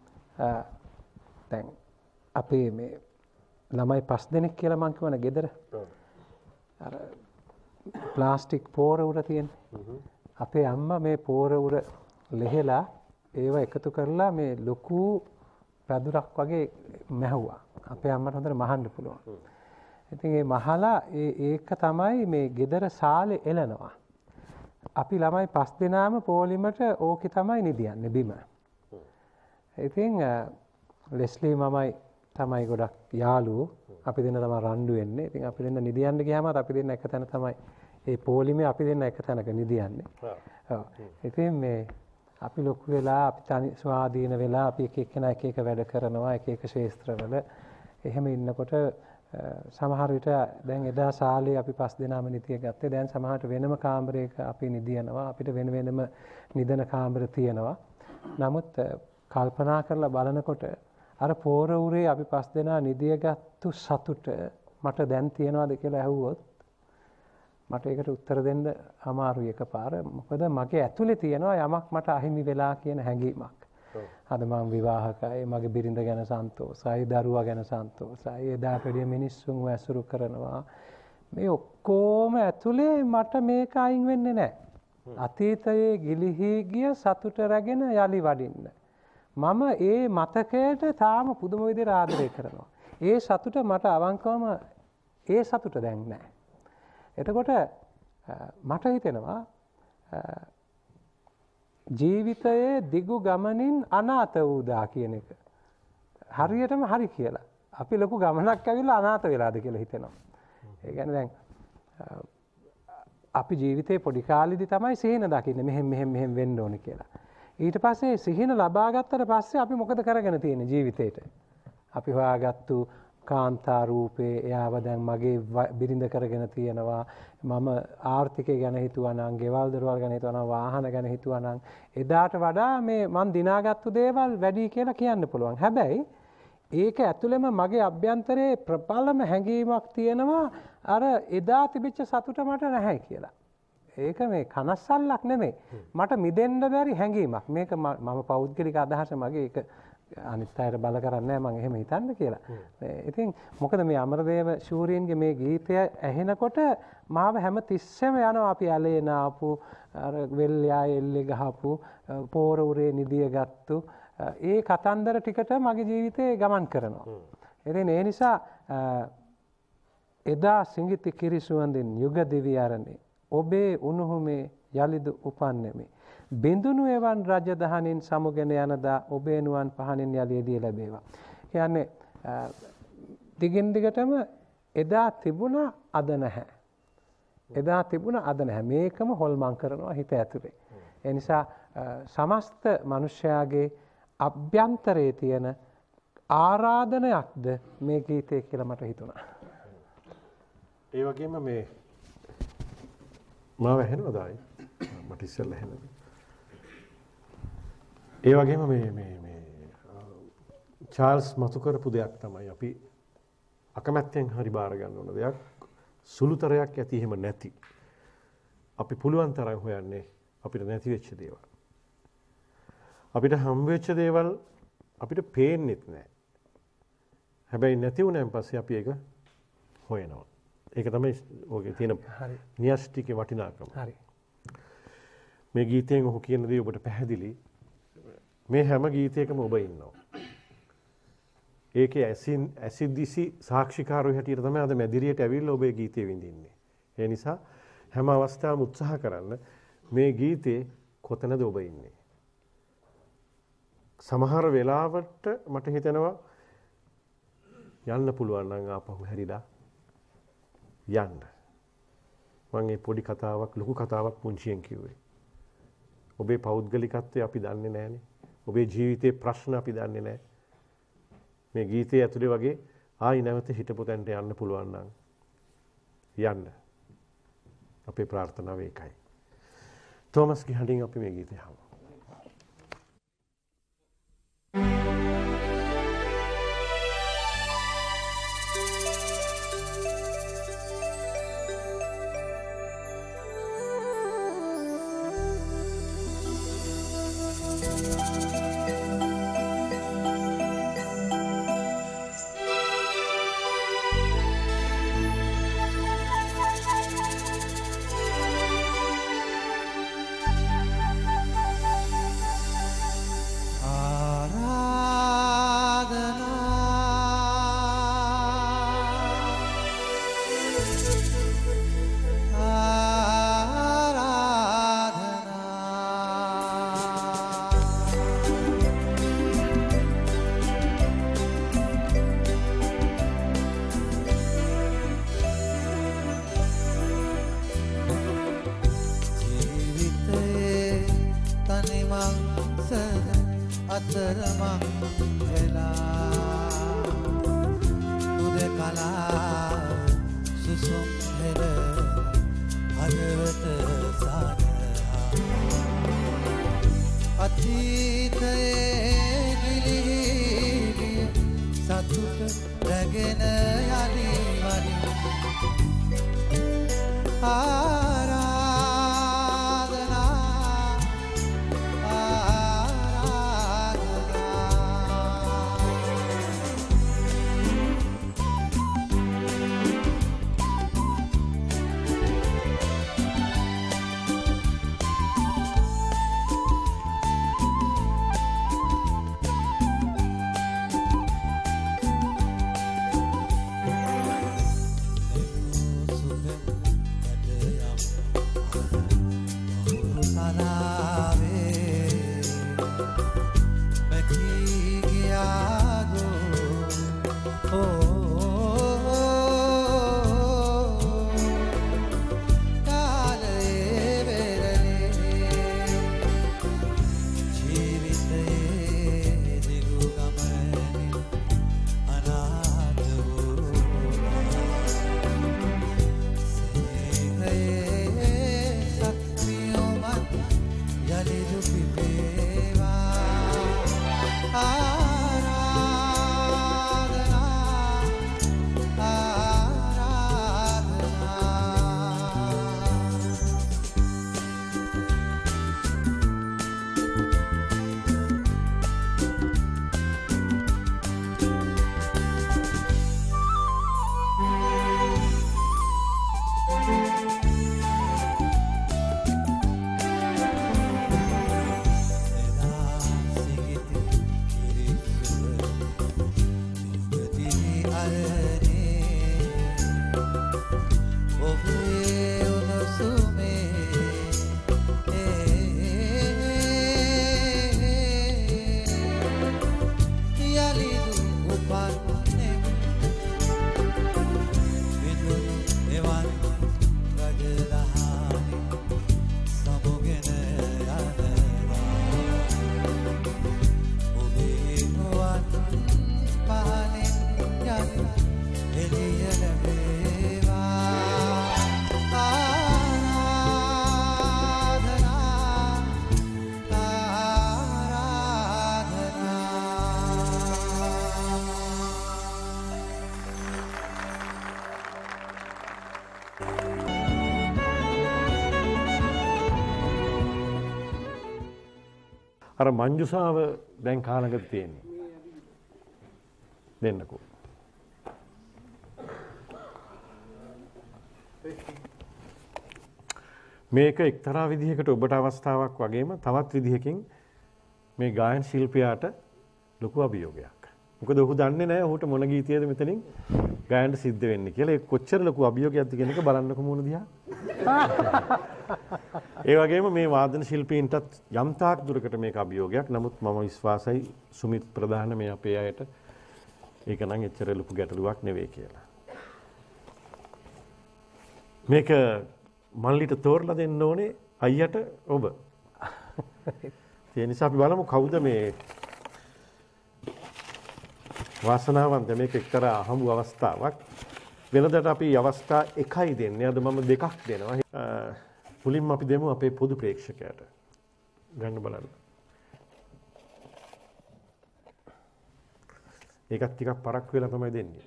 දැන් අපේ මේ ළමයි 5 දෙනෙක් කියලා මං කියවන ගෙදර. අර ප්ලාස්ටික් පෝර උර තියෙන්නේ. අපේ අම්මා මේ පෝර උර ලෙහෙලා ඒව එකතු කරලා මේ ලොකු පැදුරක් වගේ මැහුවා. අපේ අම්මට හොඳට මහන්න පුළුවන්. ඉතින් මේ මහලා ඒක තමයි මේ ගෙදර සාලේ එලනවා. අපි ළමයි 5 දෙනාම පොලිමට ඕකේ තමයි නිදියන්නේ බිම. ඉතින් ලෙස්ලි මමයි තමයි ගොඩක් යාළුවෝ. අපි දෙන්න තමයි රණ්ඩු වෙන්නේ. ඉතින් අපි දෙන්න නිදියන්න ගියාම අපි දෙන්න එක තැන තමයි ඒ පොලිමේ අපි දෙන්න එක තැනක නිදියන්නේ. ඔව්. ඉතින් මේ අපි ලොකු වෙලා අපි තනි ස්වාධීන වෙලා අපි එක එක්කෙනා එක එක වැඩ කරනවා එක එක ක්ෂේත්‍රවල. එහෙම ඉන්නකොට සමහර විට දැන් එදා ශාලේ අපි 5 දෙනාම නිතිය ගත්තේ. දැන් සමහරට වෙනම කාමරයක අපි නිදියනවා. අපිට වෙන වෙනම නිදන කාමර තියෙනවා. නමුත් කල්පනා කරලා බලනකොට අර පෝර උරේ අපි 5 දෙනා නිදියගත්තු සතුට මට දැන් තියනවාද කියලා ඇහුවොත් මට ඒකට උත්තර දෙන්න අමාරුයි එකපාර. මොකද මගේ ඇතුලේ තියෙනවා යමක් මට අහිමි වෙලා කියන හැඟීමක්. අද මම විවාහකයි, මගේ බිරිඳ ගැන සන්තෝෂයි, දරුවා ගැන සන්තෝෂයි, එදාට වැඩිය මිනිස්සුන්ව ඇසුරු කරනවා. මේ ඔක්කොම ඇතුලේ මට මේක අයින් වෙන්නේ නැහැ. අතීතයේ ගිලිහි ගිය සතුට රැගෙන යලි වඩින්න. මම ඒ මතකයට තාම පුදුම විදිහට ආදරය කරනවා. ඒ සතුට මට අවංකවම ඒ සතුට දැන් නැහැ. එතකොට මට හිතෙනවා ජීවිතයේ දිගු ගමනින් අනාත වූදා කියන එක හරියටම හරි කියලා. අපි ලොකු ගමනක් ඇවිල්ලා අනාථ වෙලාද කියලා හිතෙනවා. ඒ කියන්නේ දැන් අපි ජීවිතේ පොඩි කාලෙදි තමයි සිහින දකින්නේ මෙහෙම වෙන්න ඕනේ කියලා. ඊට පස්සේ සිහින ලබා ගත්තට පස්සේ අපි මොකද කරගෙන තියෙන්නේ ජීවිතේට? අපි හොයාගත්තු කාන්තා රූපේ එයාව දැන් මගේ බිරිඳ කරගෙන තියෙනවා. මම ආර්ථිකය ගැන හිතුවා නම්, ගෙවල් දොරවල් ගැන හිතුවා නම්, වාහන ගැන හිතුවා නම් එදාට වඩා මේ මන් දිනාගත්තු දේවල් වැඩි කියලා කියන්න පුළුවන්. හැබැයි ඒක ඇතුළෙම මගේ අභ්‍යන්තරයේ ප්‍රබලම හැඟීමක් තියෙනවා අර එදා තිබිච්ච සතුට මට නැහැ කියලා. ඒක මේ කනස්සල්ලක් නෙමෙයි. මට මිදෙන්න බැරි හැඟීමක්. මේක මම පෞද්ගලික අදහස මගේ ඒක අනිත් අයට බල කරන්නේ නැහැ මම එහෙම හිතන්න කියලා. ඉතින් මොකද මේ අමරදේව ශූරීන්ගේ මේ ගීතය ඇහෙනකොට මාව හැම තිස්සෙම යනවා අපි ඇලේන ආපු අර වෙල්යා එල්ලේ ගහපු පෝර උරේ නිදිය ගත්තු ඒ කතන්දර ටිකට මගේ ජීවිතේ ගමන් කරනවා. ඉතින් ඒ නිසා එදා සිඟිති කිරිසුවඳින් යුග දිවි අරනේ ඔබේ උණුහුමේ යලිදු උපන්නෙමි. බිඳුණු එවන් රජදහනින් සමුගෙන යනදා ඔබේ නුවන් පහනින් යලි එළිය ලැබේවා. කියන්නේ දිගින් දිගටම එදා තිබුණා අද නැහැ. එදා තිබුණා අද නැහැ. මේකම හොල්මන් කරනවා හිත ඇතුලේ. ඒ නිසා සමස්ත මිනිස්යාගේ අභ්‍යන්තරයේ තියෙන ආරාධනයක්ද මේ ගීතය කියලා මට හිතුණා. ඒ වගේම මේ මාව ඇහෙනවද ආයි? මට ඉස්සෙල්ලා ඇහෙනවද? ඒ වගේම මේ චාල්ස් මතු කරපු දෙයක් තමයි අපි අකමැත්තෙන් හරි බාර ගන්න ඕන දෙයක්. සුළුතරයක් ඇති එහෙම නැති. අපි පුළුවන් තරම් හොයන්නේ අපිට නැති වෙච්ච දේවල්. අපිට හම් වෙච්ච දේවල් අපිට පේන්නෙත් නැහැ. හැබැයි නැති වුණාන් පස්සේ අපි ඒක හොයනවා. ඒක තමයි ඔගේ තියෙන න්‍යෂ්ටිකේ වටිනාකම. හරි. මේ ගීතයෙන් ඔහු කියන දේ ඔබට පැහැදිලි. මේ හැම ගීතයකම ඔබ ඉන්නවා. ඒකේ ඇසිදිසි සාක්ෂිකාරයෝ හැටියට තමයි අද මැදිරියට ඇවිල්ලා ඔබේ ගීතය විඳින්නේ. ඒ නිසා හැම අවස්ථාවම උත්සාහ කරන්න මේ ගීතේ කොතනද ඔබ ඉන්නේ. සමහර වෙලාවට මට හිතෙනවා යන්න පුළුවන් නම් ආපහු හැරිලා යන්න. මම මේ පොඩි කතාවක් ලොකු කතාවක් පුංචියෙන් කිව්වේ. ඔබේ පෞද්ගලිකත්වය අපි දන්නේ නැහනේ. ඔබේ ජීවිතේ ප්‍රශ්න අපි දන්නේ නැහැ. මේ ගීතයේ ඇතුලේ වගේ ආයි නැවත හිටපු තැනට යන්න පුළුවන් නම් යන්න. අපේ ප්‍රාර්ථනාව ඒකයි. තෝමස් ගිහඬින් අපි මේ ගීතය අහමු. අර මංජුසාව දැන් කාලඟද තියෙන්නේ. දෙන්නකෝ. මේක එක්තරා විදිහකට ඔබට අවස්ථාවක් වගේම තවත් විදිහකින් මේ ගායන ශිල්පියාට ලොකු අභියෝගයක්. මොකද ඔහු දන්නේ නැහැ ඔහුට මොන ගීතයද මෙතනින් ගායන්න සිද්ධ වෙන්නේ කියලා. ඒක කොච්චර ලොකු අභියෝගයක්ද කියන එක බලන්නකො මොන දිහා. ඒ වගේම මේ වාදන ශිල්පීන්ටත් යම් තාක් දුරකට මේක අභියෝගයක්. නමුත් මම විශ්වාසයි සුමිත් ප්‍රධාන මේ අපේ අයට ඒක නම් එච්චර ලොකු ගැටලුවක් නෙවෙයි කියලා. මේක මල්ලිට තෝරලා දෙන්න ඕනේ අයියට ඔබ. ඒ නිසා අපි බලමු කවුද මේ වාසනාවන්ත. මේක එක්තරා අහඹු අවස්ථාවක්. වෙනදට අපි අවස්ථා එකයි දෙන්නේ. අද මම දෙකක් දෙනවා. මුලින්ම අපි දෙමු අපේ පොදු ප්‍රේක්ෂකයාට. ගන්න බලන්න. ඒකත් ටිකක් පරක් වෙලා තමයි දෙන්නේ.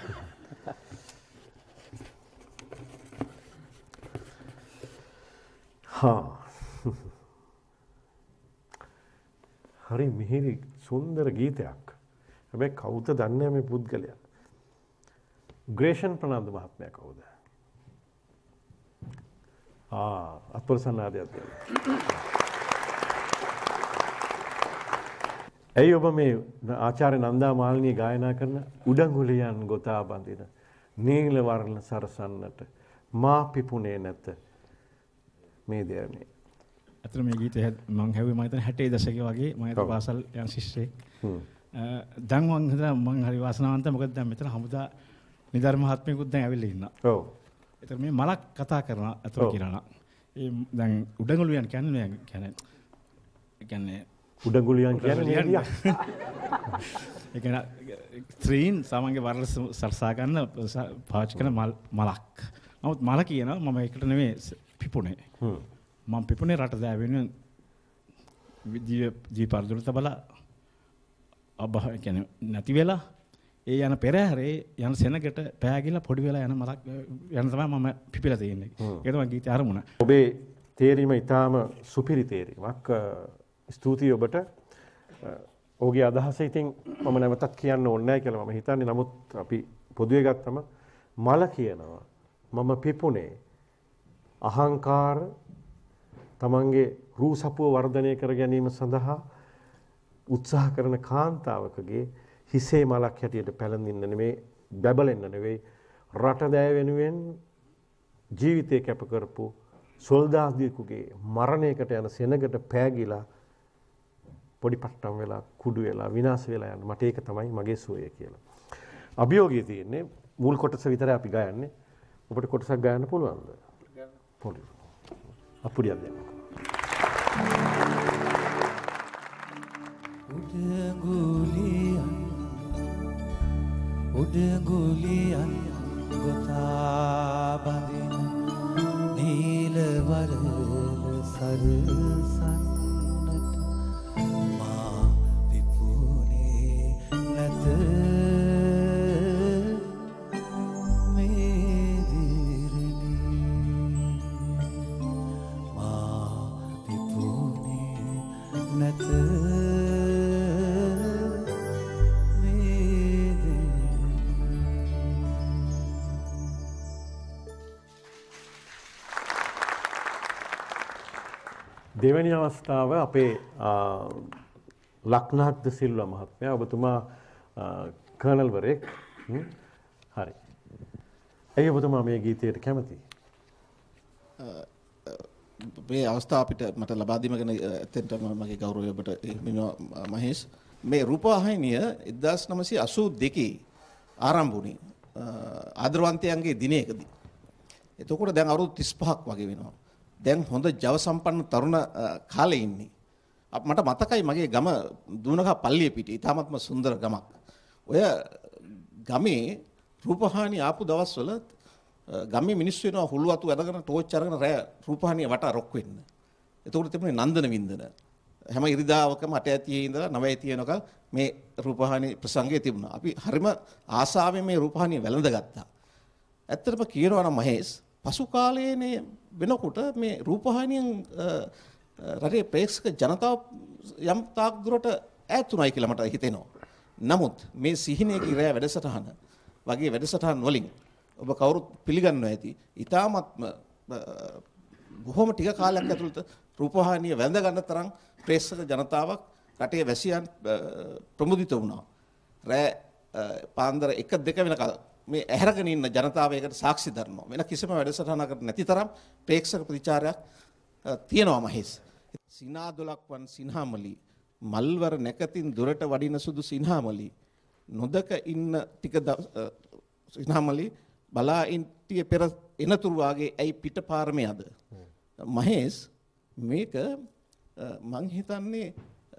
හරි මිහිරි සුන්දර ගීතයක්. හැබැයි කවුද දන්නේ මේ පුද්ගලයා? ග්‍රේෂන් ප්‍රනාන්දු මහත්මයා කවුද? අත්පොල සන්නාදයක් දෙන්න. ඇයි ඔබ මේ ආචාර්ය නන්දා මාලිනිය ගායනා කරන උඩඟුලියන් ගොතා බඳින නීල වර්ණ සරසන්නට මා පිපුණේ නැත මේ දෙයනේ. අතන මේ ගීතය මම හැවුවේ මම හිතන්නේ 60 දශකයේ වගේ මම හිත පාසල් යන ශිෂ්‍යෙක්. දැන් මම හිතනවා මම හරි වාසනාවන්තයි මොකද දැන් මෙතන හමුදා නිදර්ම මහත්මයෙකුත් දැන් ඇවිල්ලා ඉන්නවා. ඔව්. ඒතර මේ මලක් කතා කරන අතර කියනවා. ඒ දැන් උඩඟුලියන් කියන්නේ උඩඟුලියන් කියන්නේ නේද? ඒ කියන්නේ ත්‍රීන් සමන්ගේ වර්ණ සල්සා ගන්න පාවිච්චි කරන මලක්. නමුත් මල කියනවා මම ඒකට නෙමෙයි පිපුණේ. මම පිපුණේ රට දෑ වෙනුවෙන් ජීවිපර්දුලත බල අබහ කියන්නේ නැති වෙලා ඒ යන පෙරහැරේ යන සෙනගට පෑගිලා පොඩි වෙලා යන මලක් යන තමයි මම පිපිලා තියෙන්නේ. ඒක තමයි ගීතය අරමුණ. ඔබේ තේරීම ඊටාම සුපිරි තේරීමක්. ස්තුතියි ඔබට. ඔහුගේ අදහස ඉතින් මම නැවතත් කියන්න ඕනේ නැහැ කියලා මම හිතන්නේ. නමුත් අපි පොදුවේ ගත්තම මල කියනවා මම පිපුණේ අහංකාර තමන්ගේ රූ සපුව වර්ධනය කර ගැනීම සඳහා උත්සාහ කරන කාන්තාවකගේ හිසේ මලක් හැටියට පැලඳින්න නෙමෙයි, බැබලෙන්න නෙවෙයි, රට දෑ වෙනුවෙන් ජීවිතේ කැප කරපු සොල්දාදුවෙකුගේ මරණයකට යන සෙනගට පෑගිලා පොඩි පට්ටම් වෙලා කුඩු වෙලා විනාශ වෙලා යන මට ඒක තමයි මගේ සුවය කියලා. අභියෝගය තියෙන්නේ මුල් කොටස විතරයි අපි ගයන්නේ. ඔබට කොටසක් ගයන්න පුළුවන්ද? පුළුවන්. අපුඩියක් දෙන්න. උඩගුලියන් ගොතා බඳින නීල වරල සරසන්නට මා විපුනේ නැත මේ දිරණී මා විපුනේ නැත දෙවැනි අවස්ථාව අපේ ලක්නාත් ද සිල්වා මහත්මයා ඔබතුමා කර්නල්වරයෙක් හරි. ඇයි ඔබතුමා මේ ගීතයට කැමති? මේ අවස්ථාව අපිට මට ලබා දීම ගැන ඇත්තටම මගේ ගෞරවය ඔබට මහේෂ්. මේ රූපවාහිනිය 1982 ආරම්භ වුණේ ආදරවන්තයන්ගේ දිනයකදී. එතකොට දැන් අවුරුදු 35ක් වගේ වෙනවා. දැන් හොඳ ජව සම්පන්න තරුණ කාලේ ඉන්නේ. මට මතකයි මගේ ගම දුනගහ පල්ලිය පිටේ ඉතාමත්ම සුන්දර ගමක්. ඔය ගමේ රූපවාහිනිය ආපු දවස්වල ගමේ මිනිස්සු වෙනවා හුළු අතු අරගෙන ටෝච් අරගෙන රෑ රූපවාහිනිය වටා රොක් වෙන්න. එතකොට තිබුණේ නන්දන වින්දන. හැම ඉරිදාවකම 8:30 ඉඳලා 9:30 වෙනකල් මේ රූපවාහිනිය ප්‍රසංගය තිබුණා. අපි හරිම ආසාවෙන් මේ රූපවාහිනිය වැළඳගත්තා. ඇත්තටම කියනවා නම් මහේෂ් පසු කාලයේනේ වෙනකොට මේ රූපවාහිනියෙන් රටේ ප්‍රේක්ෂක ජනතාව යම් තාක් දුරට ඈත් වුණායි කියලා මට හිතෙනවා. නමුත් මේ සිහිනේ කිරෑ වැඩසටහන වගේ වැඩසටහන් වලින් ඔබ කවුරුත් පිළිගන්නවා ඇති. ඊටාත්ම බොහොම ටික කාලයක් ඇතුළත රූපවාහිනිය වැඳ ගන්න තරම් ප්‍රේක්ෂක ජනතාවක් රටේ වැසියන් ප්‍රමුදිත වුණා. රෑ පාන්දර 1-2 වෙනකල් මේ ඇහැරගෙන ඉන්න ජනතාව ඒකට සාක්ෂි දරනවා. වෙන කිසිම වැඩසටහනකට නැති තරම් ප්‍රේක්ෂක ප්‍රතිචාරයක් තියෙනවා මහේෂ්. සිනාදොලක් වන් සිනහාමලි මල්වර නැකතින් දුරට වඩින සුදු සිනහාමලි නොදක ඉන්න ටික සිනහාමලි බලා ඉන්ටිය පෙර එනතුරු වාගේ ඇයි පිටපාරමේ අද මහේෂ් මේක මං හිතන්නේ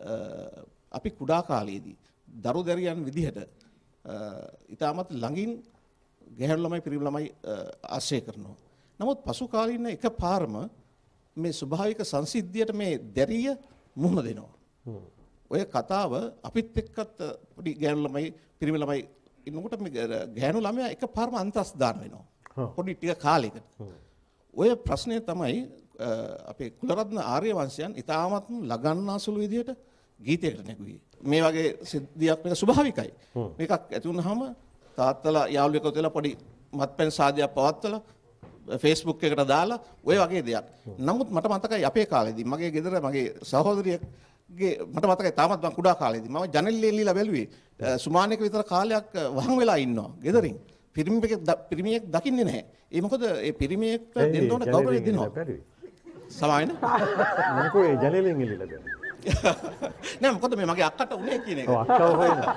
අපි කුඩා කාලයේදී දරු දැරියන් විදිහට ඉතාමත් ළඟින් ගැහැණු ළමයි පිරිමි ළමයි ආශ්‍රය කරනවා. නමුත් පසු කාලීන එකපාරම මේ ස්වභාවික සංසිද්ධියට මේ දැරිය මුහුණ දෙනවා. ඔය කතාව අපිත් එක්කත් පොඩි ගැහැණු ළමයි පිරිමි ළමයි ඉන්නකොට මේ ගැහැණු ළමයා එකපාරම අන්තස්දාන වෙනවා. පොඩි ටික කාලයකට. ඔය ප්‍රශ්නය තමයි අපේ කුලරත්න ආර්යවංශයන් ඉතාමත් ලගන්නාසුළු විදිහට ගීතයකට නැගුවේ. මේ වගේ සිද්ධියක් මේක ස්වභාවිකයි. මේකක් ඇති වුනහම තාත්තලා යාළුවෙක් වෙලා පොඩි මත්පැන් සාදයක් පවත්වලා Facebook එකට දාලා ඔය වගේ දෙයක්. නමුත් මට මතකයි අපේ කාලේදී මගේ ගෙදර මගේ සහෝදරියගේ මට මතකයි තාමත් මම කුඩා කාලේදී මම ජනෙල්ලේ එල්ලීලා බැලුවේ සුමානෙක විතර කාලයක් වහන් වෙලා ඉන්නවා ගෙදරින්. පිරිමියෙක් දකින්නේ නැහැ. ඒ මොකද ඒ පිරිමියෙක්ට දෙන්න ඕන ගෞරවය දෙනවා. සමායන මම කොහේ ජනෙලෙන් එල්ලීලා බැලුවේ. නෑ මොකද මේ මගේ අක්කට උනේ කියන එක. ඔව් අක්කව හොයනවා.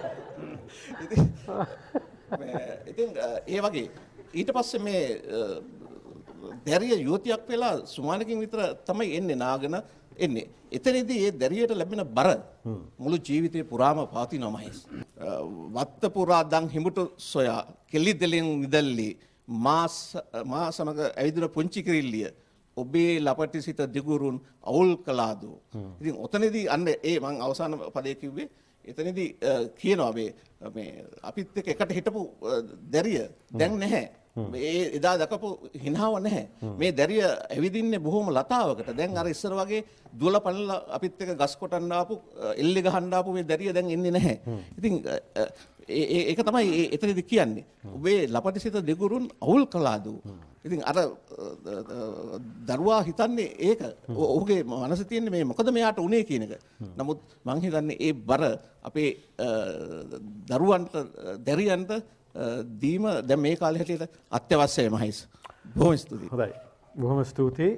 ඉතින් ඒ වගේ ඊට පස්සේ මේ දැරිය යුවතියක් වෙලා සුමානකින් විතර තමයි එන්නේ නාගෙන එන්නේ. එතනදී ඒ දැරියට ලැබෙන බර මුළු ජීවිතේ පුරාම පවතිනවා මහේෂ්. වත්ත පුරා දන් හිමුට සොයා කෙලි දෙලෙන් නිදල්ලි මා සමග ඇවිදින පුංචි කිරිල්ලිය ඔබේ ලපටි සිත දිගුරුන් අවුල් කළාදෝ. ඉතින් ඔතනදී අන්න ඒ මං අවසාන පදේ කිව්වේ එතනදී කියනවා මේ අපිත් එක්ක එකට හිටපු දැරිය දැන් නැහැ. ඒ එදා දකපු හිනාව නැහැ. මේ දැරිය ඇවිදින්නේ බොහොම ලතාවකට. දැන් අර ඉස්සර වගේ දුවලා පනලා අපිත් එක්ක ගස් කොටන්න ආපු එල්ලි ගහන්න ආපු මේ දැරිය දැන් එන්නේ නැහැ. ඉතින් ඒක තමයි එතනදී කියන්නේ. ඔබේ ලපටි සිත දිගුරුන් අවුල් කළාදෝ. ඉතින් අර දරුවා හිතන්නේ ඒක ඔහුගේ මනසේ තියෙන්නේ මේ මොකද මෙයාට උනේ කියන එක. නමුත් මං හිතන්නේ ඒ බර අපේ දරුවන්ට දැරියන්ට දීම දැන් මේ කාලේ හැටියට අත්‍යවශ්‍යයි මහේෂ්. බොහොම ස්තුතියි. හොඳයි. බොහොම ස්තුතියි.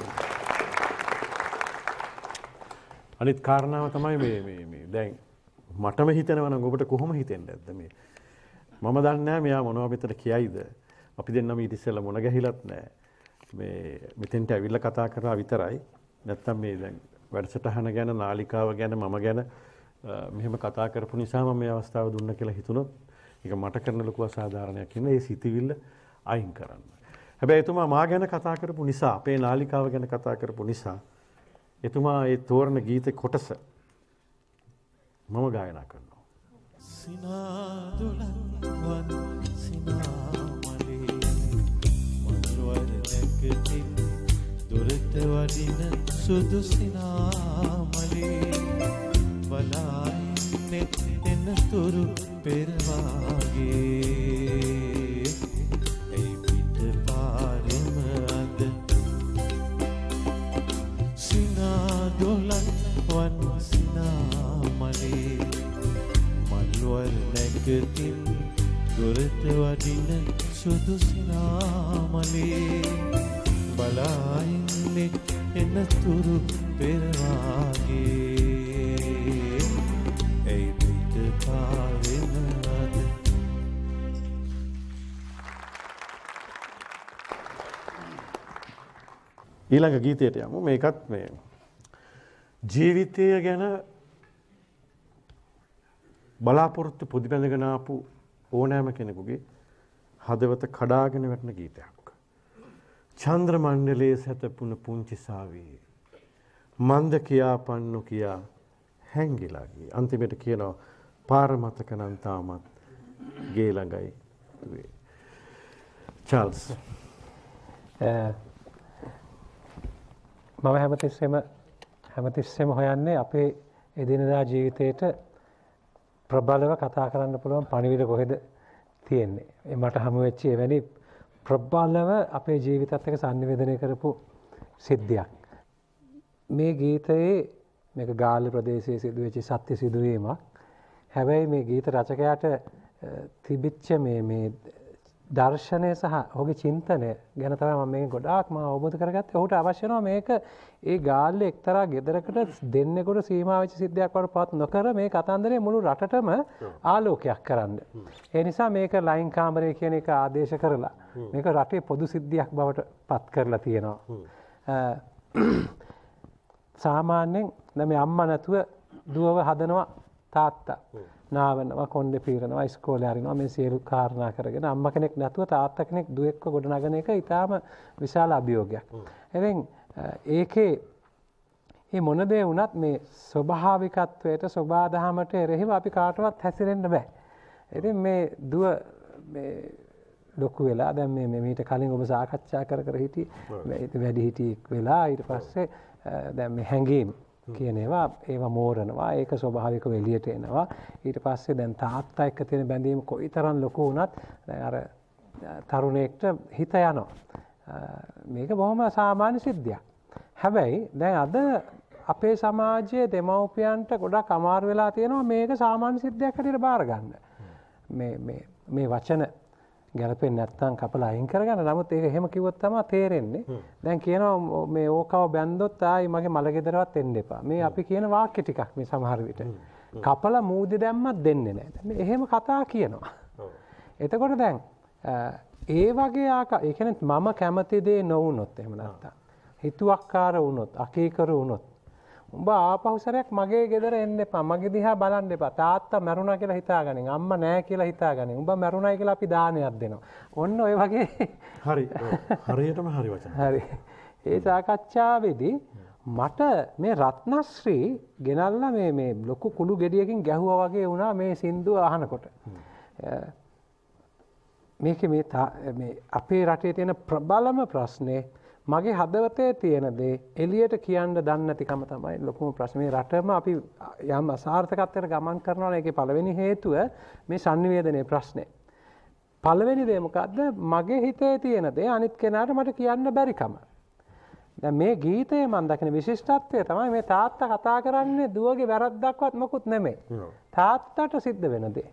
අනිත් කාරණාව තමයි මේ දැන් මටම හිතෙනවා නම් ඔබට කොහොම හිතෙන්නේ නැද්ද මේ? මම දන්නේ නැහැ මෙයා මොනවා මෙතන කියයිද. අපි දෙන්නම ඊට ඉස්සෙල්ලා මොන ගැහිලත් නැහැ. මේ මෙතෙන්ට ඇවිල්ලා කතා කරා විතරයි. නැත්තම් මේ දැන් වැඩසටහන ගැන නාලිකාව ගැන මම ගැන මෙහෙම කතා කරපු නිසා මම මේ අවස්ථාව දුන්න කියලා හිතුණොත් ඒක මට කරන ලොකු අසාධාරණයක් ඉන්නේ. ඒ සිතිවිල්ල අයින් කරන්න. හැබැයි එතුමා මා ගැන කතා කරපු නිසා අපේ නාලිකාව ගැන කතා කරපු නිසා එතුමා ඒ තෝරන ගීතේ කොටස මම ගායනා කරනවා. සිනාදුලන් සිනාමලේ මල්වර නැගතින් දුරට වඩින සුදු සිනාමලේ බලායින්නේ එනතුරු පෙරවාගේ ඒ පිට පාරෙම අද සිනාදුලන් වන් සිනාමලේ මල්වර නැගතින් දුරට වඩින සුදු සිනාමලේ බලායින්නේ එනතුරු පෙරවාගේ ඒ පිට පාරෙම අද. ඊළඟ ගීතයට යමු. මේකත් මේ ජීවිතය ගැන බලාපොරොත්තු පොදි බැඳගෙන ආපු ඕනෑම කෙනෙකුගේ හදවත කඩාගෙන වැටෙන ගීතයක්. චන්ද්‍ර මණ්ඩලයේ සැතපුණ පුංචි සාවියේ මන්ද කියාපන්නු කියා හැංගිලා ගියේ. අන්තිමට කියනවා පාර මතක නම් තාමත් ගේ ළඟයි දුවේ. චාල්ස් මම හැමතිස්සෙම හොයන්නේ අපේ එදිනදා ජීවිතේට ප්‍රබලව කතා කරන්න පුළුවන් පණිවිඩ කොහෙද තියෙන්නේ. මට හමු වෙච්ච එවැනි ප්‍රබලව අපේ ජීවිතත් එක්ක සංනිවේදනය කරපු සිද්ධියක්. මේ ගීතයේ මේක ගාල්ල ප්‍රදේශයේ සිදුවෙච්ච සත්‍ය සිදුවීමක්. හැබැයි මේ ගීත රචකයාට තිබිච්ච මේ දර්ශනය සහ ඔහුගේ චින්තනය ගැන තමයි මම මේක ගොඩාක්ම අවබෝධ කරගත්තේ. ඔහුට අවශ්‍ය වෙනවා මේක ඒ ගාල්ලේ එක්තරා ගෙදරකට දෙන්නෙකුට සීමා වෙච්ච සිද්ධියක් වඩපත් නොකර මේ කතන්දරේ මුළු රටටම ආලෝකයක් කරන්න. ඒ නිසා මේක ලයින් කාමරය කියන එක ආදේශ කරලා මේක රටේ පොදු සිද්ධියක් බවට පත් කරලා තියෙනවා. සාමාන්‍යයෙන් දැන් මේ අම්මා නැතුව දුවව හදනවා තාත්තා. නාවනවා කොණ්ඩේ පීරනවා ඉස්කෝලේ හරිනවා මේ සියලු කාරණා කරගෙන අම්මා කෙනෙක් නැතුව තාත්තා කෙනෙක් දුවෙක්ව ගොඩනගන එක ඊටාම විශාල අභියෝගයක්. ඉතින් ඒකේ මේ මොන දේ වුණත් මේ ස්වභාවිකත්වයට සබාදහමට එරෙහිව අපි කාටවත් හැසිරෙන්න බෑ. ඉතින් මේ දුව මේ ලොකු වෙලා දැන් මේ මීට කලින් ඔබ සාකච්ඡා කර හිටි වැඩි හිටියෙක් වෙලා ඊට පස්සේ දැන් මේ හැංගීම් කියන ඒවා මෝරනවා ඒක ස්වභාවිකව එළියට එනවා ඊට පස්සේ දැන් තාත්තා එක්ක තියෙන බැඳීම කොයිතරම් ලොකු වුණත් දැන් අර තරුණයෙක්ට හිත යනවා මේක බොහොම සාමාන්‍ය සිද්ධියක් හැබැයි දැන් අද අපේ සමාජයේ දෙමව්පියන්ට ගොඩක් අමාරු වෙලා තියෙනවා මේක සාමාන්‍ය සිද්ධියක් හැටියට බාර ගන්න මේ වචන ගැලපෙන්නේ නැත්නම් කපලා අයින් කරගන්න. නමුත් ඒක එහෙම කිව්වොත් තමයි තේරෙන්නේ. දැන් කියනවා මේ ඕකව බැන්දොත් ආයි මගේ මල ගෙදරවත් එන්න එපා. මේ අපි කියන වාක්‍ය ටිකක් මේ සමහර විට. කපලා මූදි දැම්මත් දෙන්නේ නැහැ. මේ එහෙම කතා කියනවා. එතකොට දැන් ඒ වගේ ඒ කියන්නේ මම කැමති දේ නොවුනොත් එහෙම නැත්නම් හිතුවක්කාර වුනොත් අකීකර වුනොත් උඹ ආපහු සැරයක් මගේ ගෙදර එන්න එපා. මගේ දිහා බලන්න එපා. තාත්තා මැරුණා කියලා හිතාගනින්. අම්මා නැහැ කියලා හිතාගනින්. උඹ මැරුණයි කියලා අපි දානයක් දෙනවා. ඔන්න ඔය වගේ හරි. හරියටම හරි වචන. හරි. ඒ සාකච්ඡාවේදී මට මේ රත්නශ්‍රී ගෙනල්ලා මේ ලොකු කුළු ගෙඩියකින් ගැහුවා වගේ වුණා මේ සින්දුව අහනකොට. මේකේ මේ අපේ රටේ තියෙන ප්‍රබලම ප්‍රශ්නේ මගේ හදවතේ තියෙන දේ එළියට කියන්න දන්නේ නැතිකම තමයි ලොකුම ප්‍රශ්නේ. මේ රටම අපි යම් අසාර්ථකත්වයකට ගමන් කරනවා නම් ඒකේ පළවෙනි හේතුව මේ sannivedanaye ප්‍රශ්නේ. පළවෙනි දේ මොකද්ද? මගේ හිතේ තියෙන දේ අනිත් කෙනාට මට කියන්න බැරිකම. දැන් මේ ගීතයේ මම දකින විශිෂ්ටත්වය තමයි මේ තාත්තා කතා කරන්නේ දුවගේ වැරද්දක්වත් මොකුත් නෙමෙයි. තාත්තට සිද්ධ වෙන දේ.